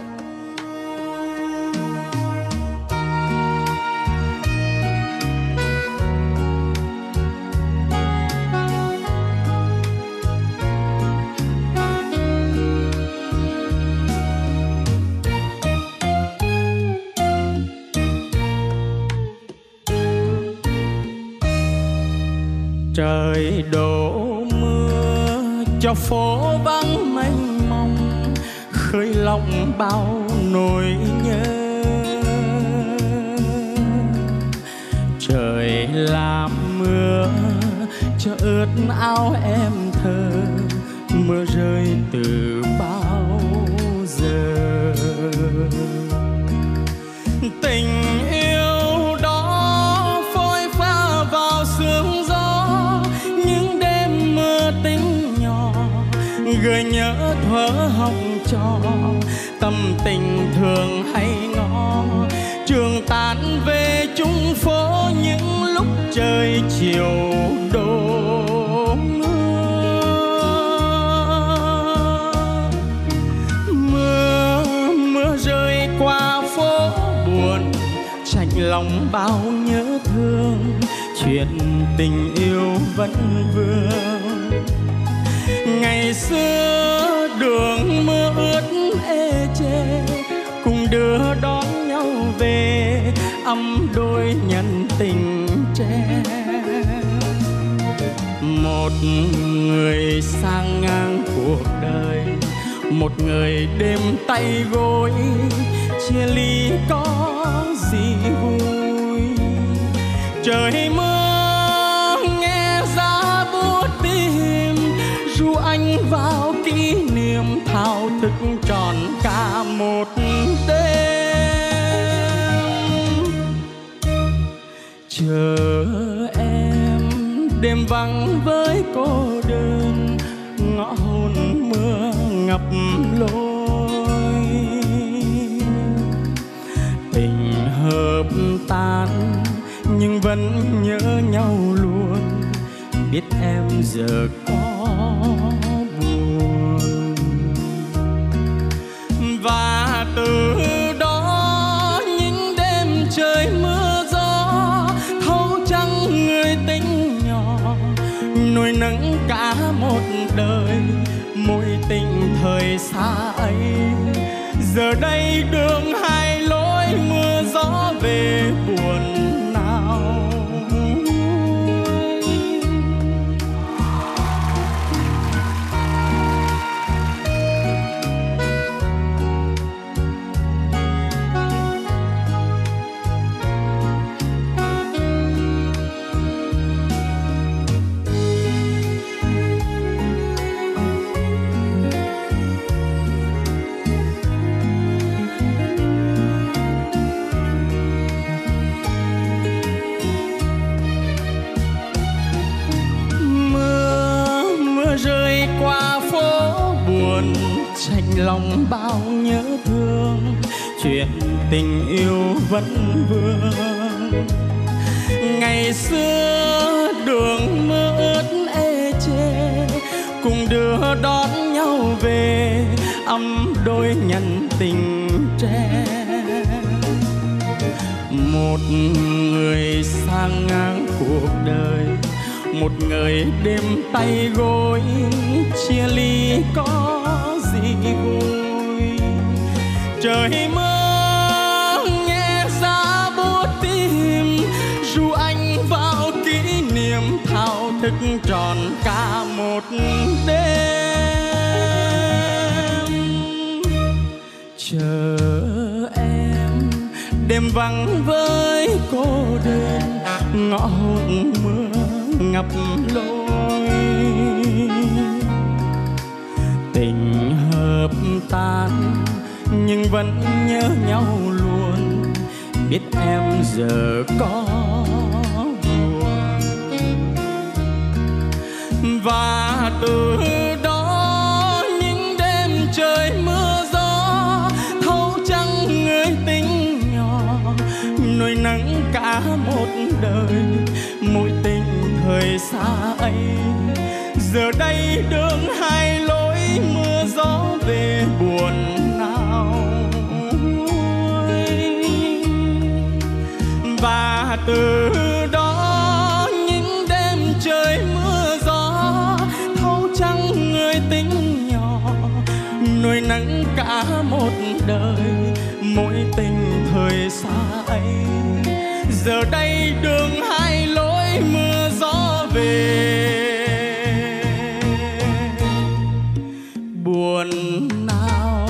Trời đổ mưa cho phố vắng mênh mông, khơi lòng bao nỗi nhớ. Trời làm mưa cho ướt áo em thơ, mưa rơi từ bao giờ. Tình yêu đó phôi pha vào sương gió, những đêm mưa tính nhỏ gợi nhớ thuở học trò. Tâm tình thường hay ngó trường tán về chung phố, những lúc trời chiều đổ mưa. Mưa rơi qua phố buồn, chạnh lòng bao nhớ thương. Chuyện tình yêu vẫn vương. Ngày xưa đường mưa ướt ê chê, cùng đưa đón nhau về ấm đôi nhân tình tre. Một người sang ngang cuộc đời, một người đêm tay gối, chia ly có gì vui. Trời mưa nghe giá buốt tim, ru anh vào kỷ niệm thao thức tròn cả một đêm. Chờ em đêm vắng với cô đơn, ngõ hôn mưa ngập lối. Tình hợp tan nhưng vẫn nhớ nhau luôn, biết em giờ có buồn. Và từ đó những đêm trời mưa gió, thấu trăng người tính nhỏ, nuôi nấng cả một đời mối tình thời xa ấy. Giờ đây đường hai lối, mưa gió về buồn nào. Chạnh lòng bao nhớ thương, chuyện tình yêu vẫn vương. Ngày xưa đường mưa ướt ê chê, cùng đưa đón nhau về ấm đôi nhân tình tre. Một người sang ngang cuộc đời, một người đêm tay gối, chia ly có gì vui. Trời mưa nghe giá buốt tim, ru anh vào kỷ niệm thao thức tròn cả một đêm. Chờ em đêm vắng với cô đơn, ngõ hôn mưa ngập lối. Tình hợp tan nhưng vẫn nhớ nhau luôn, biết em giờ có buồn. Và từ đó những đêm trời mưa gió, thấu trăng người tính nhỏ, nuôi nắng cả một đời mối tình thời xa ấy. Giờ đây đường hai lối, mưa gió về buồn nào. Và từ đó những đêm trời mưa gió, thấu trăng người tính nhỏ, nuôi nắng cả một đời mối tình thời xa ấy. Giờ đây đường hai lối, mưa gió về buồn nào.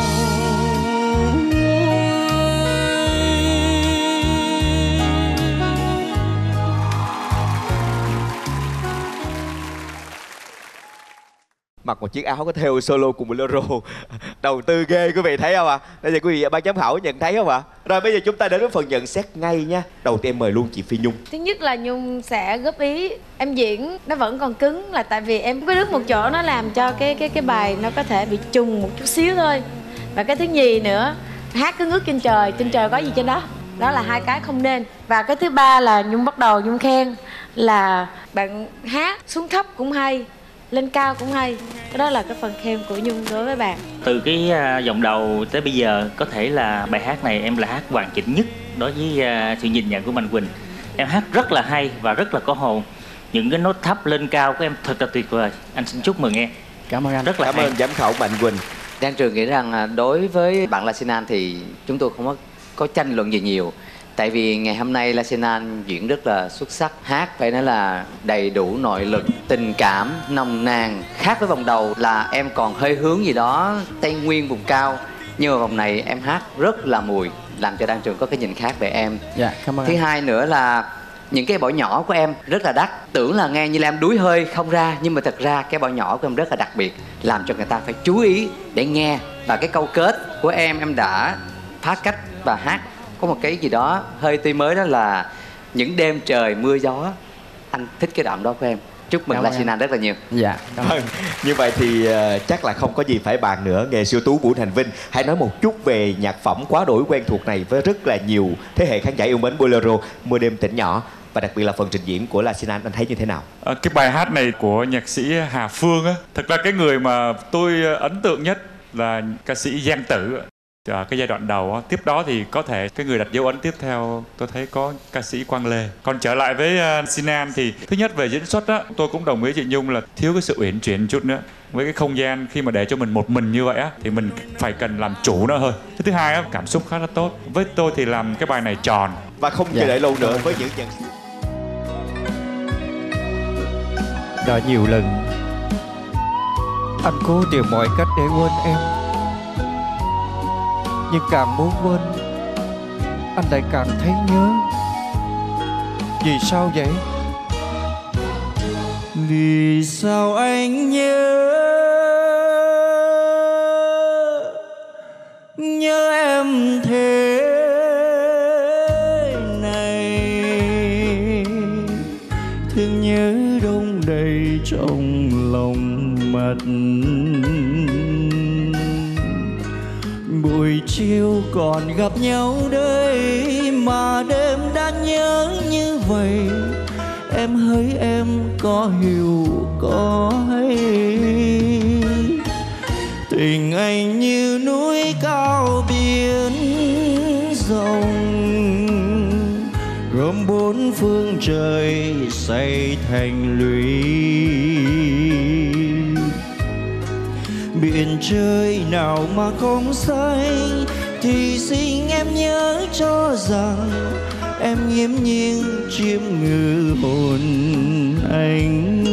Mặc một chiếc áo có theo solo cùng bolero, đầu tư ghê quý vị thấy không ạ? À? Bây giờ quý vị ban giám khảo nhận thấy không ạ? À? Rồi bây giờ chúng ta đến với phần nhận xét ngay nha. Đầu tiên em mời luôn chị Phi Nhung. Thứ nhất là Nhung sẽ góp ý em diễn nó vẫn còn cứng, là tại vì em có đứng một chỗ nó làm cho cái cái cái bài nó có thể bị trùng một chút xíu thôi. Và cái thứ nhì nữa, hát cứ ngước trên trời, trên trời có gì trên đó. Đó là hai cái không nên. Và cái thứ ba là Nhung bắt đầu Nhung khen là bạn hát xuống thấp cũng hay, lên cao cũng hay. Cái đó là cái phần khen của Nhung đối với bạn. Từ cái uh, vòng đầu tới bây giờ, có thể là bài hát này em là hát hoàn chỉnh nhất đối với uh, sự nhìn nhận của Mạnh Quỳnh. Em hát rất là hay và rất là có hồn. Những cái nốt thấp lên cao của em thật là tuyệt vời. Anh xin chúc mừng em. Cảm ơn anh. Rất là Cảm hay. ơn giám khảo Mạnh Quỳnh. Đan Trường nghĩ rằng đối với bạn La Sinan thì chúng tôi không có, có tranh luận gì nhiều. Tại vì ngày hôm nay La Sinan diễn rất là xuất sắc. Hát phải nói là đầy đủ nội lực, tình cảm, nồng nàn. Khác với vòng đầu là em còn hơi hướng gì đó Tây Nguyên vùng cao. Nhưng mà vòng này em hát rất là mùi, làm cho Đan Trường có cái nhìn khác về em. Dạ, cảm ơn Thứ anh. hai nữa là những cái bỏ nhỏ của em rất là đắt. Tưởng là nghe như là em đuối hơi không ra, nhưng mà thật ra cái bỏ nhỏ của em rất là đặc biệt, làm cho người ta phải chú ý để nghe. Và cái câu kết của em, em đã phá cách và hát có một cái gì đó hơi tươi mới, đó là những đêm trời mưa gió. Anh thích cái đoạn đó của em. Chúc mừng La Sinan rất là nhiều. Dạ. Vâng. Như vậy thì uh, chắc là không có gì phải bàn nữa. Nghề siêu tú Bùi Thành Vinh, hãy nói một chút về nhạc phẩm quá đổi quen thuộc này với rất là nhiều thế hệ khán giả yêu mến bolero Mưa đêm tỉnh nhỏ, và đặc biệt là phần trình diễn của La Sinan, anh thấy như thế nào? À, cái bài hát này của nhạc sĩ Hà Phương á, thật ra cái người mà tôi ấn tượng nhất là ca sĩ Giang Tử. À, cái giai đoạn đầu á. Tiếp đó thì có thể cái người đặt dấu ấn tiếp theo tôi thấy có ca sĩ Quang Lê. Còn trở lại với uh, Sinan thì thứ nhất về diễn xuất á, tôi cũng đồng ý với chị Nhung là thiếu cái sự uyển chuyển chút nữa. Với cái không gian khi mà để cho mình một mình như vậy á thì mình phải cần làm chủ nó hơn. Thứ hai á, cảm xúc khá là tốt. Với tôi thì làm cái bài này tròn. Và không chờ đợi lâu nữa với những nhận đã nhiều lần anh cố tìm mọi cách để quên em, nhưng càng muốn quên anh lại càng thấy nhớ. Vì sao vậy? Vì sao anh nhớ nhớ em thế này, thương nhớ đông đầy trong lòng mặt. Buổi chiều còn gặp nhau đây mà đêm đang nhớ như vậy. Em hỡi em có hiểu có hay anh như núi cao biển rộng, gồm bốn phương trời xây thành lũy. Biển trời nào mà không xanh, thì xin em nhớ cho rằng em nghiễm nhiên chiếm ngự hồn anh.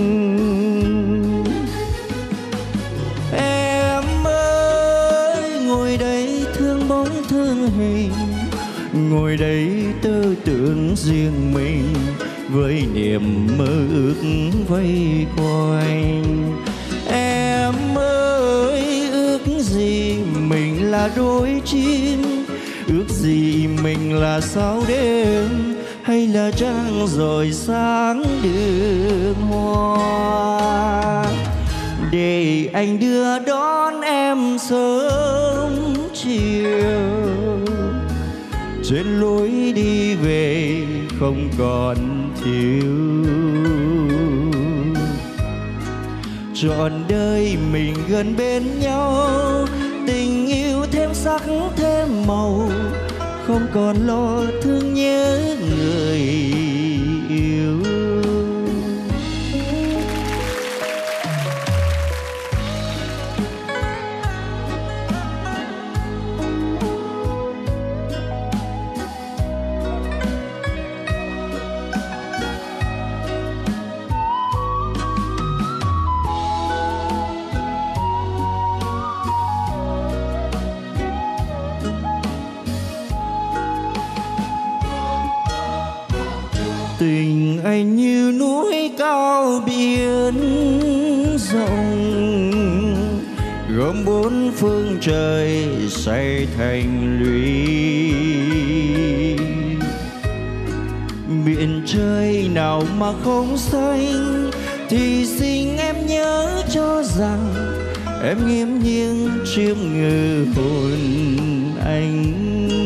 Em ơi ngồi đây thương bóng thương hình, ngồi đây tư tưởng riêng mình, với niềm mơ ước vây quanh. Em ơi ước gì mình là đôi chim, ước gì mình là sao đêm, hay là trăng rồi sáng đường hoa. Để anh đưa đón em sớm chiều, trên lối đi về không còn thiếu. Trọn đời mình gần bên nhau, tình yêu thêm sắc thêm màu, không còn lo thương nhớ người yêu. Tình anh như núi cao biển rộng, gồm bốn phương trời xây thành lũy. Biển trời nào mà không xanh, thì xin em nhớ cho rằng em nghiễm nhiên chiếm ngự hồn anh.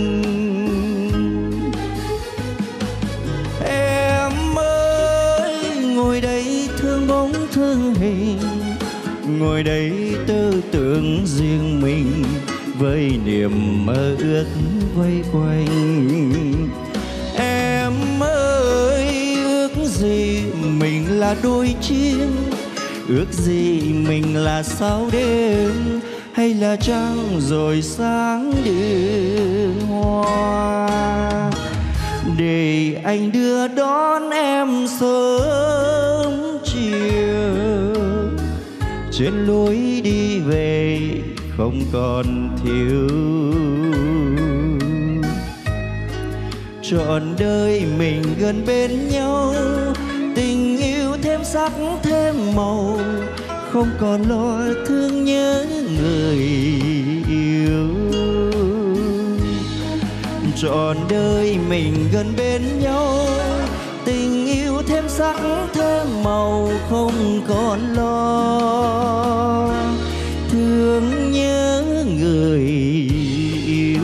Ngồi đây thương bóng thương hình, ngồi đây tư tưởng riêng mình, với niềm mơ ước vây quanh. Em ơi ước gì mình là đôi chim, ước gì mình là sao đêm, hay là trăng rồi sáng đường hoa. Để anh đưa đón em sớm chiều, trên lối đi về không còn thiếu. Trọn đời mình gần bên nhau, tình yêu thêm sắc thêm màu, không còn lo thương nhớ người yêu. Trọn đời mình gần bên nhau, tình yêu thêm sắc thêm màu, không còn lo thương nhớ người yêu.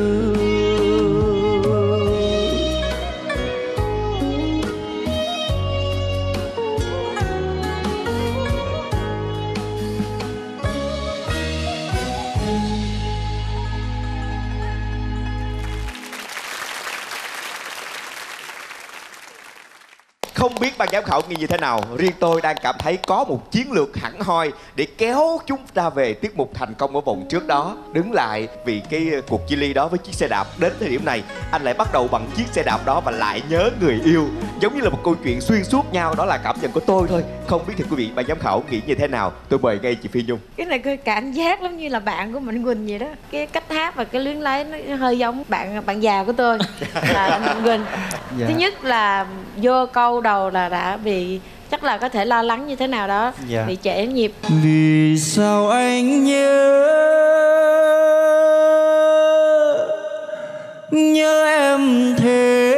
Không biết ban giám khảo nghĩ như thế nào, riêng tôi đang cảm thấy có một chiến lược hẳn hoi để kéo chúng ta về tiết mục thành công ở vòng trước đó. Đứng lại vì cái cuộc chia ly đó với chiếc xe đạp, đến thời điểm này anh lại bắt đầu bằng chiếc xe đạp đó và lại nhớ người yêu. Giống như là một câu chuyện xuyên suốt nhau, đó là cảm nhận của tôi thôi. Không biết thì quý vị ban giám khảo nghĩ như thế nào. Tôi mời ngay chị Phi Nhung. Cái này tôi cảm giác giống như là bạn của Mạnh Quỳnh vậy đó. Cái cách hát và cái luyến lấy nó hơi giống bạn bạn già của tôi là Mạnh Quỳnh. Dạ. Thứ nhất là vô câu đầu là đã bị, chắc là có thể lo lắng như thế nào đó, dạ, bị trễ nhịp. Vì sao anh nhớ nhớ em thế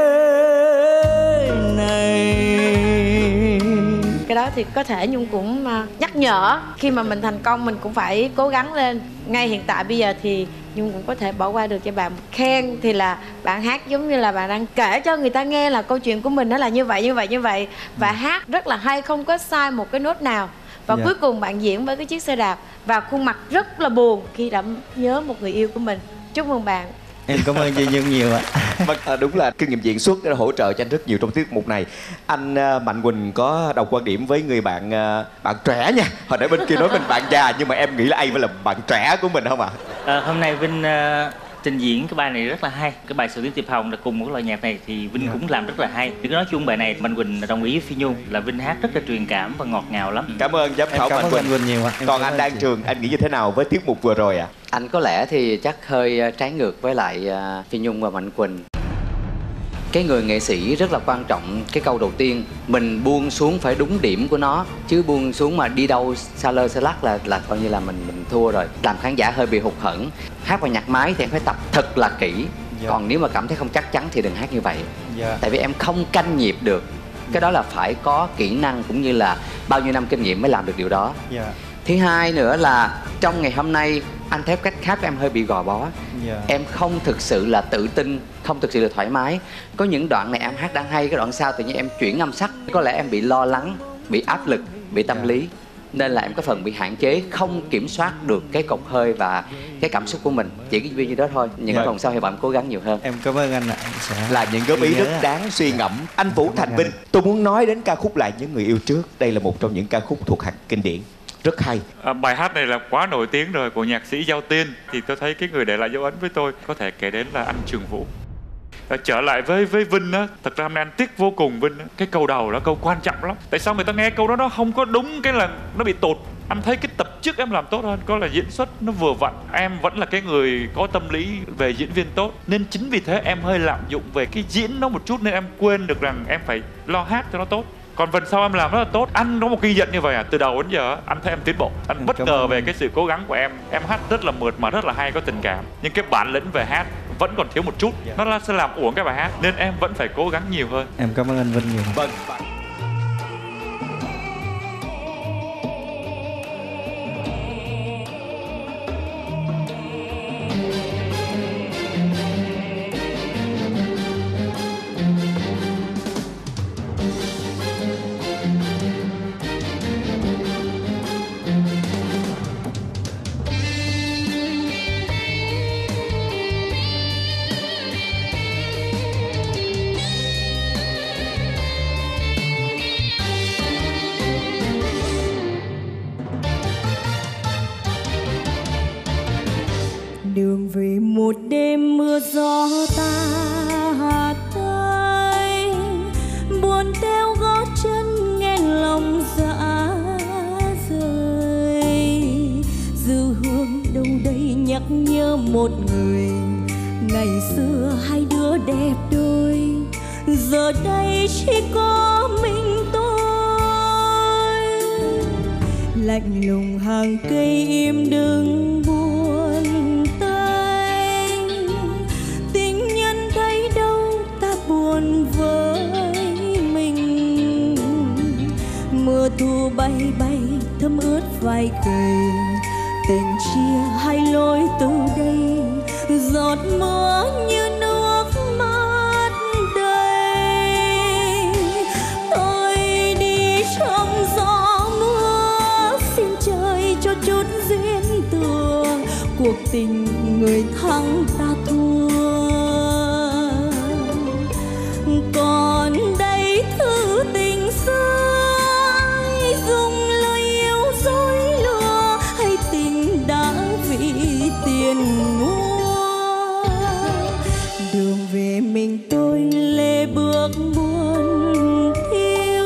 này. Cái đó thì có thể Nhung cũng nhắc nhở, khi mà mình thành công mình cũng phải cố gắng lên. Ngay hiện tại bây giờ thì Nhung cũng có thể bỏ qua được cho bạn. Khen thì là bạn hát giống như là bạn đang kể cho người ta nghe là câu chuyện của mình nó là như vậy, như vậy, như vậy. Và hát rất là hay, không có sai một cái nốt nào. Và Dạ. cuối cùng bạn diễn với cái chiếc xe đạp và khuôn mặt rất là buồn khi đã nhớ một người yêu của mình. Chúc mừng bạn. Em cảm ơn Duy Nhân nhiều ạ. Vâng, à, đúng là kinh nghiệm diễn xuất đã hỗ trợ cho anh rất nhiều trong tiết mục này. Anh à, Mạnh Quỳnh có đồng quan điểm với người bạn à, bạn trẻ nha. Hồi nãy bên kia nói mình bạn già, nhưng mà em nghĩ là anh phải là bạn trẻ của mình không ạ? À, hôm nay Vinh uh, trình diễn cái bài này rất là hay. Cái bài Sầu Tím Tiệp Hồng là cùng một cái loại nhạc này thì Vinh cũng làm rất là hay. Thì nói chung bài này Mạnh Quỳnh đồng ý với Phi Nhung là Vinh hát rất là truyền cảm và ngọt ngào lắm. Cảm ơn giám khảo Mạnh Quỳnh. Quỳnh nhiều ạ. Còn anh Đan Trường, anh nghĩ như thế nào với tiết mục vừa rồi ạ? Anh có lẽ thì chắc hơi trái ngược với lại uh, Phi Nhung và Mạnh Quỳnh. Cái người nghệ sĩ rất là quan trọng cái câu đầu tiên, mình buông xuống phải đúng điểm của nó, chứ buông xuống mà đi đâu xa lơ xa lắc là là coi như là mình mình thua rồi, làm khán giả hơi bị hụt hẫng. Hát và nhạc máy thì em phải tập thật là kỹ. Dạ. Còn nếu mà cảm thấy không chắc chắn thì đừng hát như vậy. Dạ. Tại vì em không canh nhịp được. Cái đó là phải có kỹ năng cũng như là bao nhiêu năm kinh nghiệm mới làm được điều đó. Dạ. Thứ hai nữa là trong ngày hôm nay anh thấy cách khác em hơi bị gò bó. Yeah. Em không thực sự là tự tin, không thực sự là thoải mái. Có những đoạn này em hát đang hay, cái đoạn sau tự nhiên em chuyển âm sắc. Có lẽ em bị lo lắng, bị áp lực, bị tâm yeah. lý. Nên là em có phần bị hạn chế, không kiểm soát được cái cột hơi và cái cảm xúc của mình. Chỉ cái duyên như đó thôi. Những cái vòng sau thì bạn cố gắng nhiều hơn. Em cảm ơn anh ạ. Sẽ... Là những góp ý rất đáng suy ngẫm. Anh Vũ Thành Vinh, tôi muốn nói đến ca khúc Lại Những Người Yêu Trước. Đây là một trong những ca khúc thuộc hàng kinh điển, rất hay. À, bài hát này là quá nổi tiếng rồi của nhạc sĩ Giao Tiên. Thì tôi thấy cái người để lại dấu ấn với tôi có thể kể đến là anh Trường Vũ. À, trở lại với với Vinh á, thật ra hôm nay anh tiếc vô cùng Vinh á. Cái câu đầu đó câu quan trọng lắm. Tại sao người ta nghe câu đó nó không có đúng, cái là nó bị tụt. Anh thấy cái tập trước em làm tốt hơn, có là diễn xuất nó vừa vặn. Em vẫn là cái người có tâm lý về diễn viên tốt, nên chính vì thế em hơi lạm dụng về cái diễn nó một chút, nên em quên được rằng em phải lo hát cho nó tốt. Còn phần sau em làm rất là tốt. Anh có một ghi nhận như vậy à, từ đầu đến giờ anh thấy em tiến bộ. Anh bất ngờ về cái sự cố gắng của em. Em hát rất là mượt mà rất là hay, có tình cảm. Nhưng cái bản lĩnh về hát vẫn còn thiếu một chút. Nó sẽ làm uổng cái bài hát, nên em vẫn phải cố gắng nhiều hơn. Em cảm ơn anh Vinh nhiều. Vâng. Đường về một đêm mưa gió ta tới, buồn theo gót chân nghe lòng dã rời. Dư hương đâu đây nhắc nhớ một người, ngày xưa hai đứa đẹp đôi, giờ đây chỉ có mình tôi. Lạnh lùng hàng cây im đứng buồn tênh, tình nhân thấy đâu ta buồn với mình. Mưa thu bay bay thấm ướt vai gầy, tình chia hai lối từ đây, giọt mưa như nước mắt đầy. Tôi đi trong gió mưa, xin trời cho chút duyên tựa, cuộc tình người thắng ta thua. Còn đây thứ tình xưa, dùng lời yêu dối lừa, hay tình đã vì tiền mua. Đường về mình tôi lê bước buồn thiêu,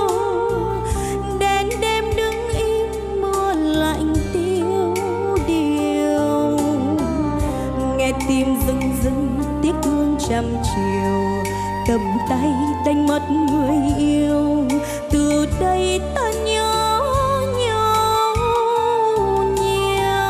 đèn đêm đứng im mưa lạnh tiêu điều. Nghe tim rưng rưng tiếc thương trăm chiều, cầm tay đánh mất người yêu. Từ đây ta nhớ nhau nhiều.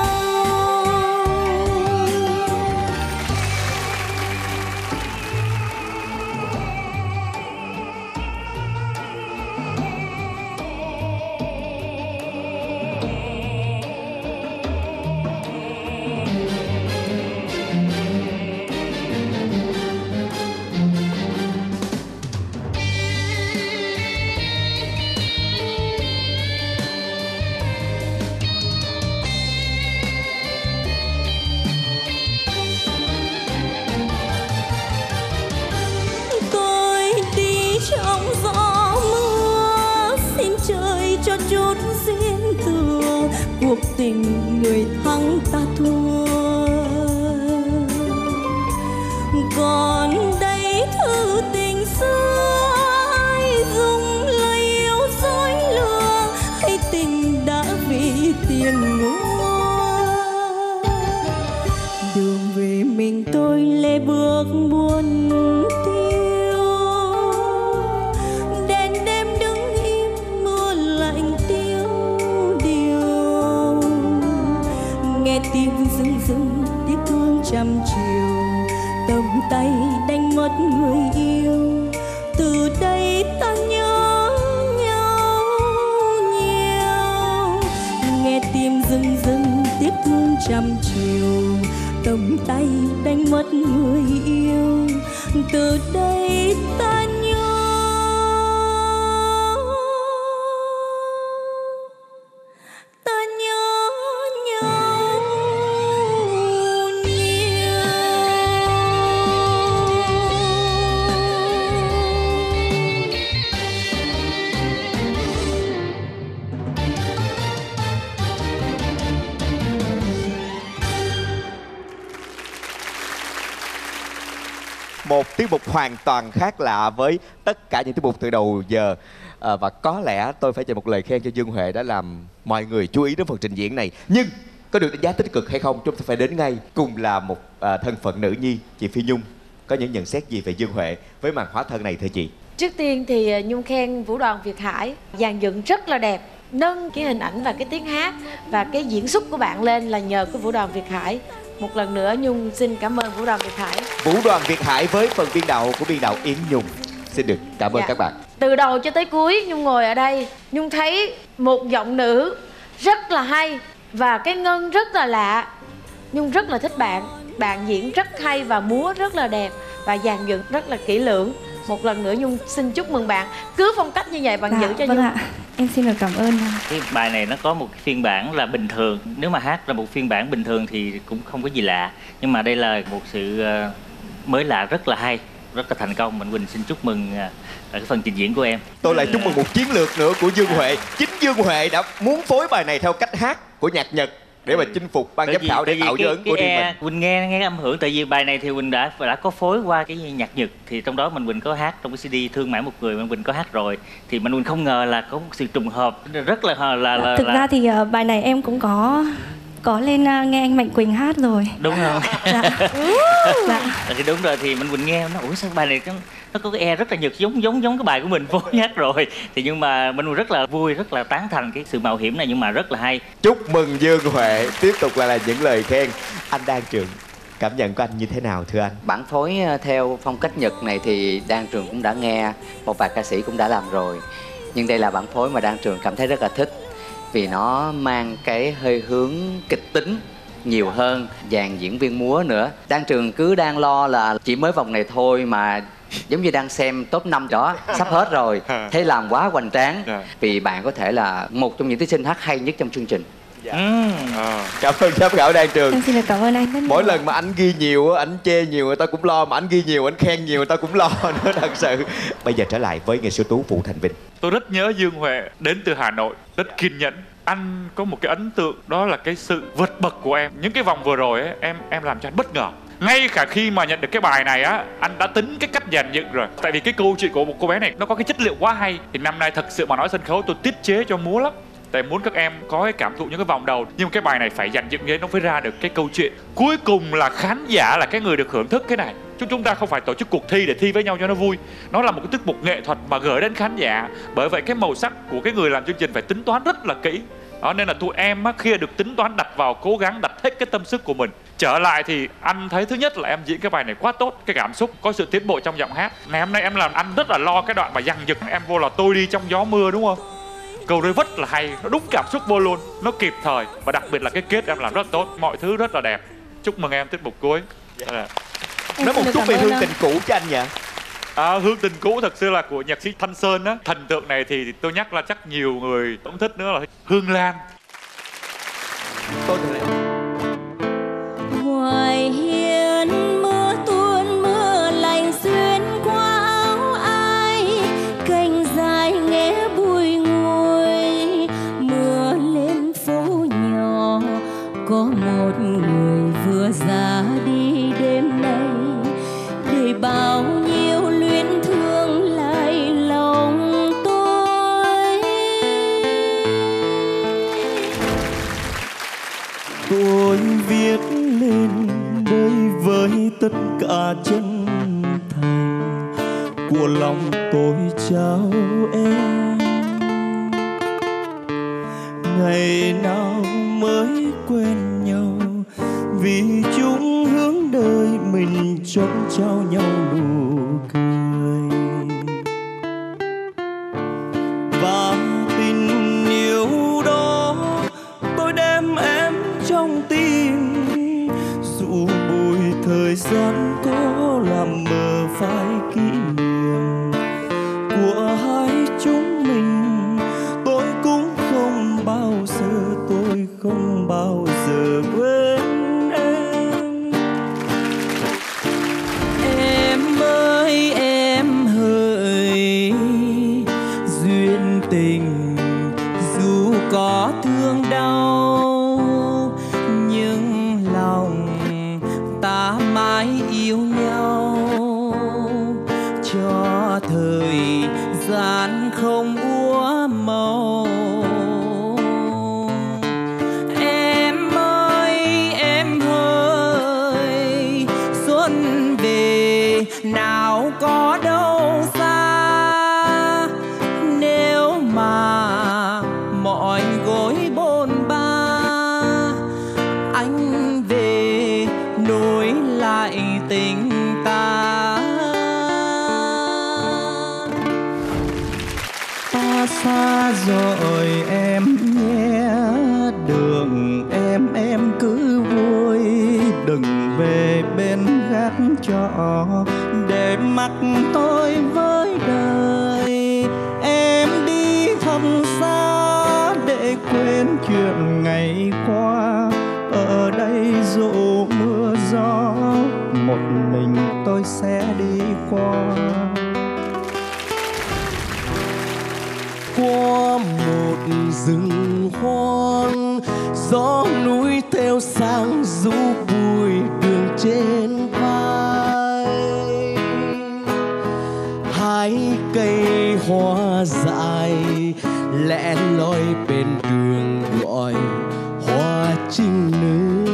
chút duyên thừa, cuộc tình người thắng ta thua. Còn đây thư tình xưa, ai dùng lời yêu dối lừa, hay tình đã vì tiền mua. Đường về mình tôi lê bước buồn tiêu, đèn đêm đứng im mưa lạnh tiêu điều. Nghe tiếng rưng rưng tiếc thương trăm chiều, tầm tay đánh mất người yêu. Từ đây ta nhớ nhau nhiều, nghe tim rưng rưng tiếc thương trăm chiều, tầm tay đánh mất người yêu. Từ đây ta nhớ ta nhớ nhau nhiều. Một tiết mục hoàn toàn khác lạ với tất cả những tiết mục từ đầu giờ. à, Và có lẽ tôi phải dành một lời khen cho Dương Huệ đã làm mọi người chú ý đến phần trình diễn này. Nhưng có được đánh giá tích cực hay không, chúng ta phải đến ngay. Cùng là một à, thân phận nữ nhi, chị Phi Nhung có những nhận xét gì về Dương Huệ với màn hóa thân này thưa chị? Trước tiên thì Nhung khen Vũ đoàn Việt Hải dàn dựng rất là đẹp, nâng cái hình ảnh và cái tiếng hát và cái diễn xuất của bạn lên là nhờ cái Vũ đoàn Việt Hải. Một lần nữa Nhung xin cảm ơn Vũ đoàn Việt Hải. Vũ đoàn Việt Hải với phần biên đạo của biên đạo Yến Nhung xin được cảm ơn Dạ. các bạn. Từ đầu cho tới cuối Nhung ngồi ở đây, Nhung thấy một giọng nữ rất là hay và cái Ngân rất là lạ. Nhung rất là thích bạn. Bạn diễn rất hay và múa rất là đẹp và dàn dựng rất là kỹ lưỡng. Một lần nữa Nhung xin chúc mừng bạn. Cứ phong cách như vậy bạn Dạ, giữ cho vâng Nhung. ạ. Em xin được cảm ơn. Cái bài này nó có một cái phiên bản là bình thường. Nếu mà hát là một phiên bản bình thường thì cũng không có gì lạ. Nhưng mà đây là một sự ờ, mới lạ rất là hay, rất là thành công. Mạnh Quỳnh xin chúc mừng ờ, ở cái phần trình diễn của em. Tôi lại chúc mừng một chiến lược nữa của Dương Huệ. Chính Dương Huệ đã muốn phối bài này theo cách hát của nhạc Nhật để mà chinh phục ban giám khảo để tạo dấu ấn của riêng mình. Quỳnh nghe nghe âm hưởng, tại vì bài này thì Quỳnh đã đã có phối qua cái nhạc Nhật, thì trong đó Mạnh Quỳnh có hát trong cái xê đê Thương Mãi Một Người, Mạnh Quỳnh có hát rồi, thì Mạnh Quỳnh không ngờ là có một sự trùng hợp rất là là là. Thực là... ra thì uh, bài này em cũng có có lên uh, nghe anh Mạnh Quỳnh hát rồi. Đúng không? Dạ. Dạ. Thì đúng rồi, thì Mạnh Quỳnh nghe nó ủa sao bài này nó, nó có cái e rất là Nhật, giống giống giống cái bài của mình phối hát rồi, thì nhưng mà Mạnh Quỳnh rất là vui, rất là tán thành cái sự mạo hiểm này, nhưng mà rất là hay. Chúc mừng Dương Huệ. Tiếp tục là, là những lời khen. Anh Đan Trường, cảm nhận của anh như thế nào thưa anh? Bản phối theo phong cách Nhật này thì Đan Trường cũng đã nghe, một vài ca sĩ cũng đã làm rồi, nhưng đây là bản phối mà Đan Trường cảm thấy rất là thích, vì nó mang cái hơi hướng kịch tính nhiều hơn, dàn diễn viên múa nữa. Đan Trường cứ đang lo là chỉ mới vòng này thôi mà giống như đang xem top năm đó, sắp hết rồi, thế làm quá hoành tráng. Vì bạn có thể là một trong những thí sinh hát hay nhất trong chương trình. Dạ. Ừ. À. Cảm ơn giám khảo Đan Trường. Em xin được cảm ơn anh rất nhiều. Mỗi lần mà anh ghi nhiều, anh chê nhiều người ta cũng lo, mà anh ghi nhiều, anh khen nhiều người ta cũng lo nữa thật sự. Bây giờ trở lại với nghệ sĩ ưu tú Vũ Thành Vinh. Tôi rất nhớ Dương Huệ đến từ Hà Nội, rất kiên nhẫn. Anh có một cái ấn tượng đó là cái sự vượt bậc của em. Những cái vòng vừa rồi ấy, em em làm cho anh bất ngờ. Ngay cả khi mà nhận được cái bài này á, anh đã tính cái cách dàn dựng rồi. Tại vì cái câu chuyện của một cô bé này nó có cái chất liệu quá hay. Thì năm nay thật sự mà nói sân khấu tôi tiết chế cho múa lắm. Tại muốn các em có cái cảm thụ những cái vòng đầu. Nhưng cái bài này phải dàn dựng như thế nó phải ra được cái câu chuyện. Cuối cùng là khán giả là cái người được hưởng thức cái này. Chúng chúng ta không phải tổ chức cuộc thi để thi với nhau cho nó vui. Nó là một cái tiết mục nghệ thuật mà gửi đến khán giả. Bởi vậy cái màu sắc của cái người làm chương trình phải tính toán rất là kỹ. Đó, nên là tụi em á, khi được tính toán đặt vào, cố gắng đặt hết cái tâm sức của mình. Trở lại thì anh thấy thứ nhất là em diễn cái bài này quá tốt. Cái cảm xúc, có sự tiến bộ trong giọng hát. Ngày hôm nay em làm anh rất là lo cái đoạn mà dằn dực em vô là tôi đi trong gió mưa, đúng không? Câu đấy rất là hay, nó đúng cảm xúc vô luôn, nó kịp thời. Và đặc biệt là cái kết em làm rất tốt, mọi thứ rất là đẹp. Chúc mừng em tiết mục cuối. Yeah. Nói một chút về hương tình cũ cho anh nhỉ? À, hương tình cũ thật sự là của nhạc sĩ Thanh Sơn á. Thần tượng này thì tôi nhắc là chắc nhiều người cũng thích nữa là Hương Lan. Tôi thì lại Hoài hiên mưa tuôn mưa lạnh xuyên qua áo ai, cành dài nghe bùi ngùi tất cả chân thành của lòng tôi trao em. Ngày nào mới quen nhau, vì chung hướng đời mình chót trao nhau nụ cười. Và tình yêu đó tôi đem em trong tim, dù bụi thời gian có làm mờ phai kỷ niệm của hai chúng mình. Tôi cũng không bao giờ, tôi không bao giờ quên em. Em ơi em hỡi, duyên tình dù có thương đau, nhưng lòng ta mãi yêu nhau. Cho thời gian không úa màu. Em ơi em ơi, xuân về nào có đâu xa. Nếu mà mọi gối bôn ba, anh về nối lại tình ta. Ta xa rồi em nhé, đường em em cứ vui. Đừng về bên gác trọ để mặc tôi với đời. Em đi thật xa để quên chuyện ngày qua. Ở đây dù mưa gió, một mình tôi sẽ đi qua. Qua một rừng hoang, gió núi theo sáng rũ bụi đường trên vai. Hai cây hoa dại lẻ loi bên đường gọi hoa trinh nữ.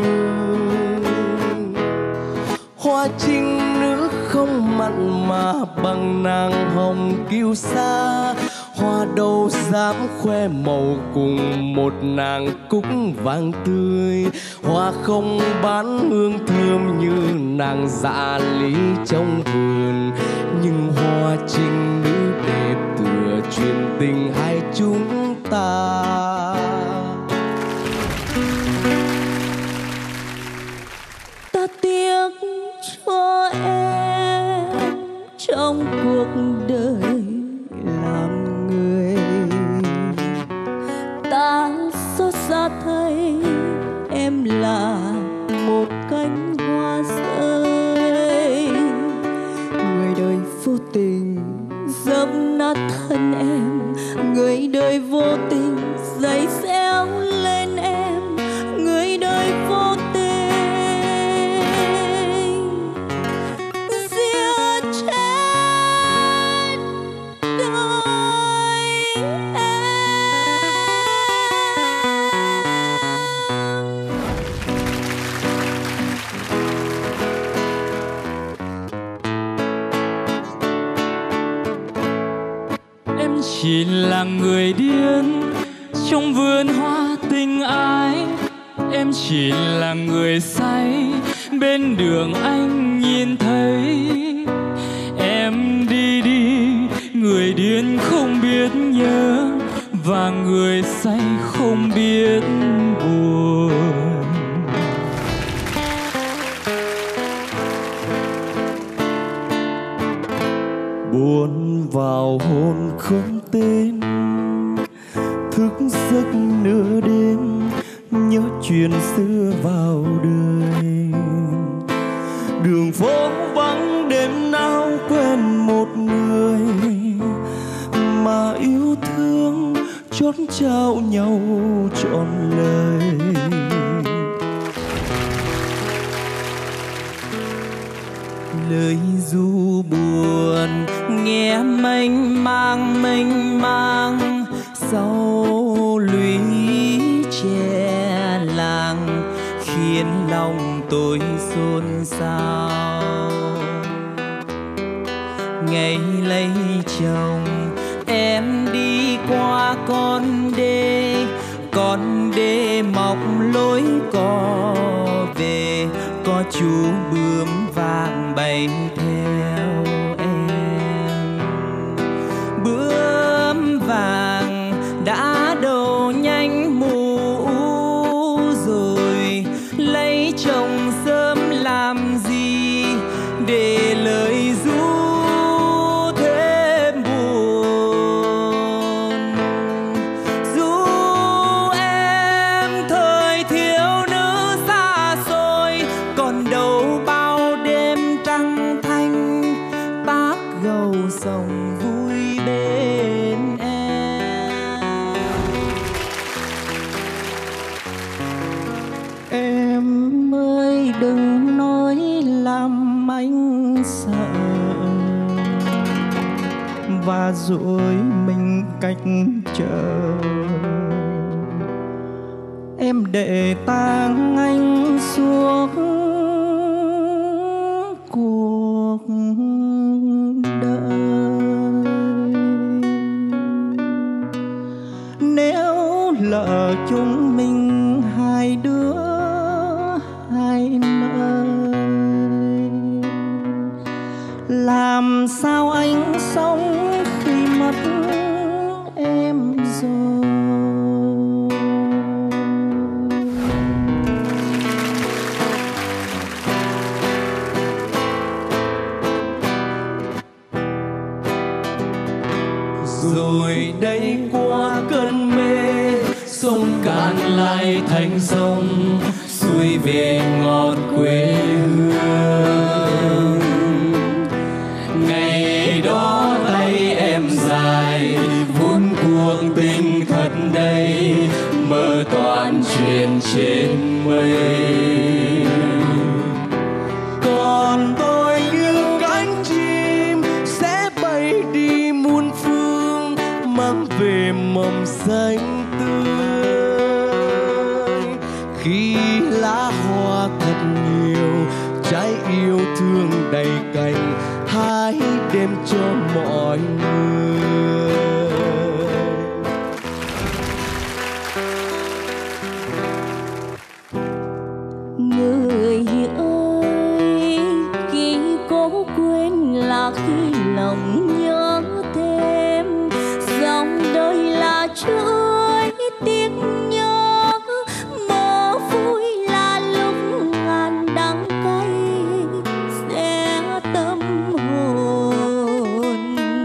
Hoa trinh nữ không mặn mà bằng nàng hồng kiêu sa. Hoa đâu dám khoe màu cùng một nàng cúc vàng tươi. Hoa không bán hương thơm như nàng dạ lý trong vườn, nhưng hoa trinh nữ đẹp tựa chuyện tình hai chúng ta. Ta tiếc cho em trong cuộc đời làm người. Ta xót xa thấy em là một cánh hoa rơi. Người đời vô tình dẫm nát thân em, người đời vô tình giày xéo lên em. Người đời vô tình giết chết đời em. Em chỉ là người điên trong vườn hoa tình ái. Em chỉ là người say bên đường anh nhìn thấy. Em đi đi, người điên không biết nhớ, và người say không biết buồn. Buồn vào hôn không tên, thức giấc nửa đêm nhớ chuyện xưa vào đời. Đường phố vắng đêm nào quen một người mà yêu thương chót trao nhau trọn lời. Lời ru buồn nghe mênh mang mênh mang, sau lũy tre làng khiến lòng tôi xôn xao. Ngày lấy chồng em đi qua con đê, con đê mọc lối cò về, có chú bướm vàng bay theo em. Bướm vàng đã đầu nhanh mù rồi, lấy chồng sớm làm gì để lời ru thêm buồn. Ru em thời thiếu nữ xa xôi, còn đâu bao đêm trăng thanh, bác gầu sông vui bên em. Em ơi đừng nói làm anh sợ, và rồi mình cách chờ. Em để tang anh suốt cuộc đời. Nếu lỡ chúng mình hai đứa hai nơi, làm sao anh sống khi mất em rồi. Rồi đây qua cơn mê, sông cạn lại thành sông, xuôi về ngọt quê hương. Ngày đó tay em dài vun cuộc tình thật đầy, mơ toàn chuyện trên mây. Còn tôi như cánh chim sẽ bay đi muôn phương, mang về mầm xanh tươi. Khi lá hoa thật nhiều, trái yêu thương đầy cành, hãy đem cho mọi người. Người ơi, khi cố quên là khi lòng nhớ thêm, dòng đời là chuỗi tiếc nhớ, mơ vui là lúc ngàn đắng cay sẽ tâm hồn.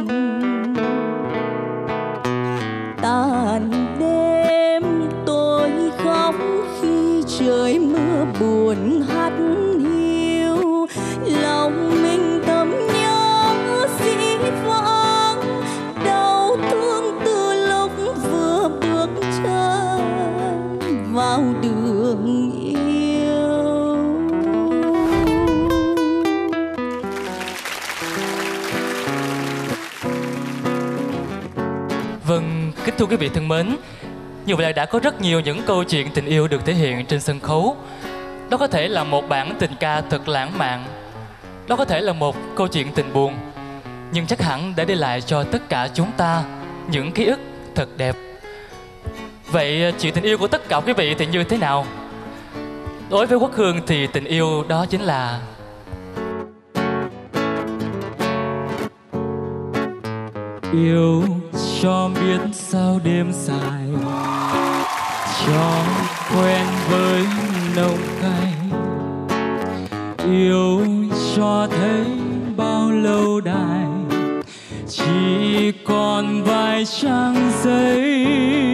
Tàn đêm tôi khóc khi trời mưa buồn hắt hiu, lòng mình thầm nhớ dĩ vãng, đau thương từ lúc vừa bước chân vào đường yêu. Vâng, kính thưa quý vị thân mến, như vậy là đã có rất nhiều những câu chuyện tình yêu được thể hiện trên sân khấu. Đó có thể là một bản tình ca thật lãng mạn, đó có thể là một câu chuyện tình buồn, nhưng chắc hẳn đã để lại cho tất cả chúng ta những ký ức thật đẹp. Vậy chuyện tình yêu của tất cả quý vị thì như thế nào? Đối với Quốc Hương thì tình yêu đó chính là yêu cho biết sao đêm dài, cho quen với nồng cay, yêu cho thấy bao lâu đài chỉ còn vài trang giấy.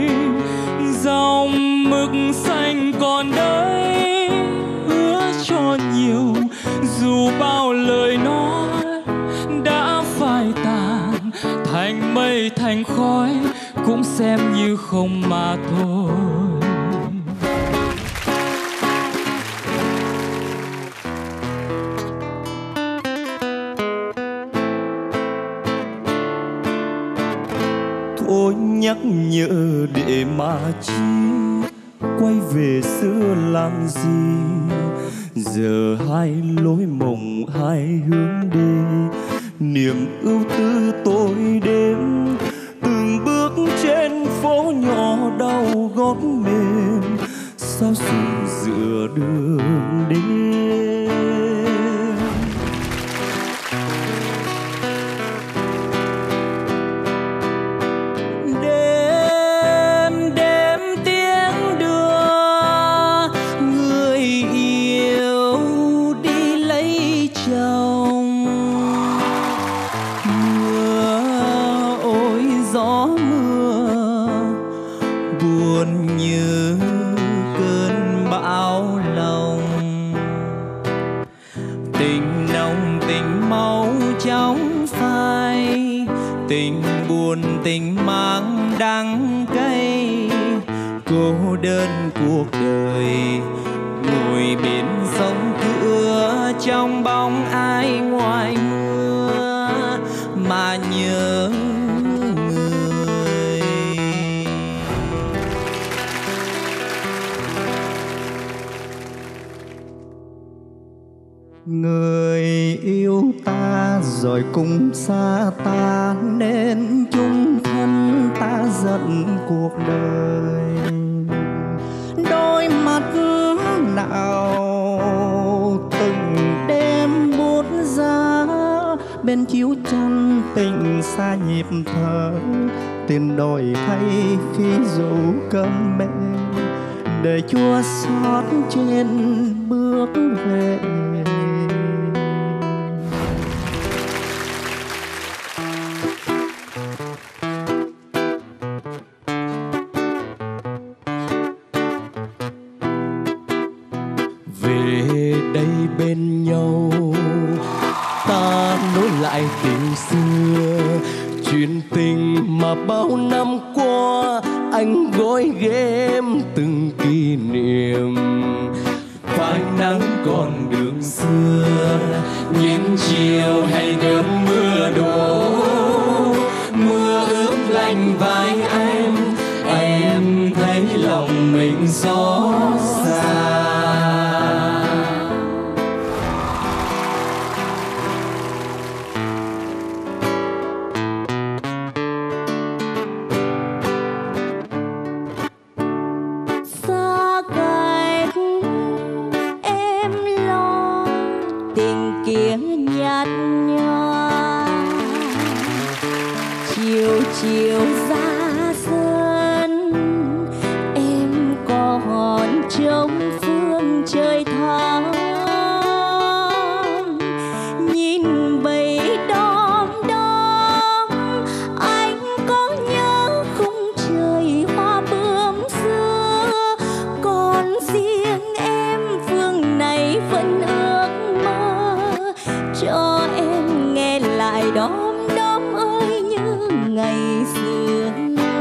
Dòng mực xanh còn đấy hứa cho nhiều, dù bao lời nói đã phai tàn thành mây thành khói, cũng xem như không mà thôi. Thôi nhắc nhở để mà chi, quay về xưa làm gì, giờ hai lối mộng hai hướng đi, niềm ưu tư tối đêm từng bước trên phố nhỏ đau gót mềm sao sụn giữa đường đêm. Đêm đêm tiếng đưa người yêu đi lấy chồng, mưa ôi gió mưa buồn như cơn bão lòng, tình nồng tình máu chóng phai, tình buồn tình mang đắng cay, cô đơn cuộc đời ngồi bên sông cửa trong bóng ai ngoài mưa mà nhớ người. Người yêu ta rồi cũng xa ta nên chung thân ta giận cuộc đời. Đôi mắt nào từng đêm buốt giá bên chiếu chăn tình xa nhịp thở, tiền đổi thay khi dù cơn mê để chua xót trên bước về. Về đây bên nhau ta nối lại tình xưa, chuyện tình mà bao năm qua anh gói ghém từng kỷ niệm. Phai nắng còn đường xưa, những chiều hay cơn mưa đổ, mưa ướt lạnh vai em, em thấy lòng mình xót xa. Xa cách em lo tình kia nhạt nhòa, chiều chiều ra sân em còn trông phương trời thắm, nhìn bầy đom đóm anh có nhớ khung trời hoa bướm xưa, còn riêng em phương này vẫn ước mơ cho em nghe lại đom đóm ơi như ngày xưa.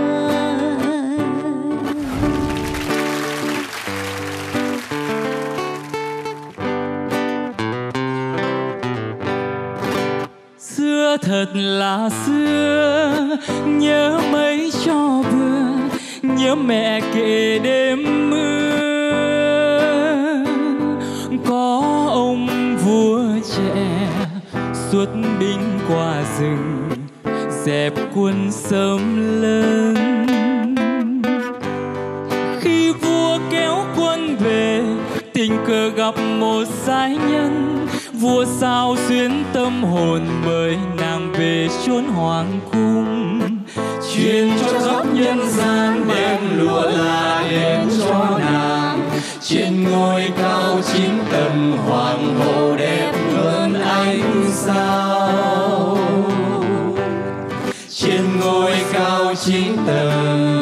Xưa thật là xưa, nhớ mấy cho vừa, nhớ mẹ kể đêm mưa. Có ông vua trẻ xuất binh qua rừng, dẹp quân xâm lấn. Khi vua kéo quân về, tình cờ gặp một giai nhân, vua sao xuyến tâm hồn bởi nàng về chốn hoàng cung. Truyền cho khắp nhân gian đem lụa là đến cho nàng, trên ngôi cao chín tầng hoàng hậu đẹp hơn ánh sao. Trên ngôi cao chín tầng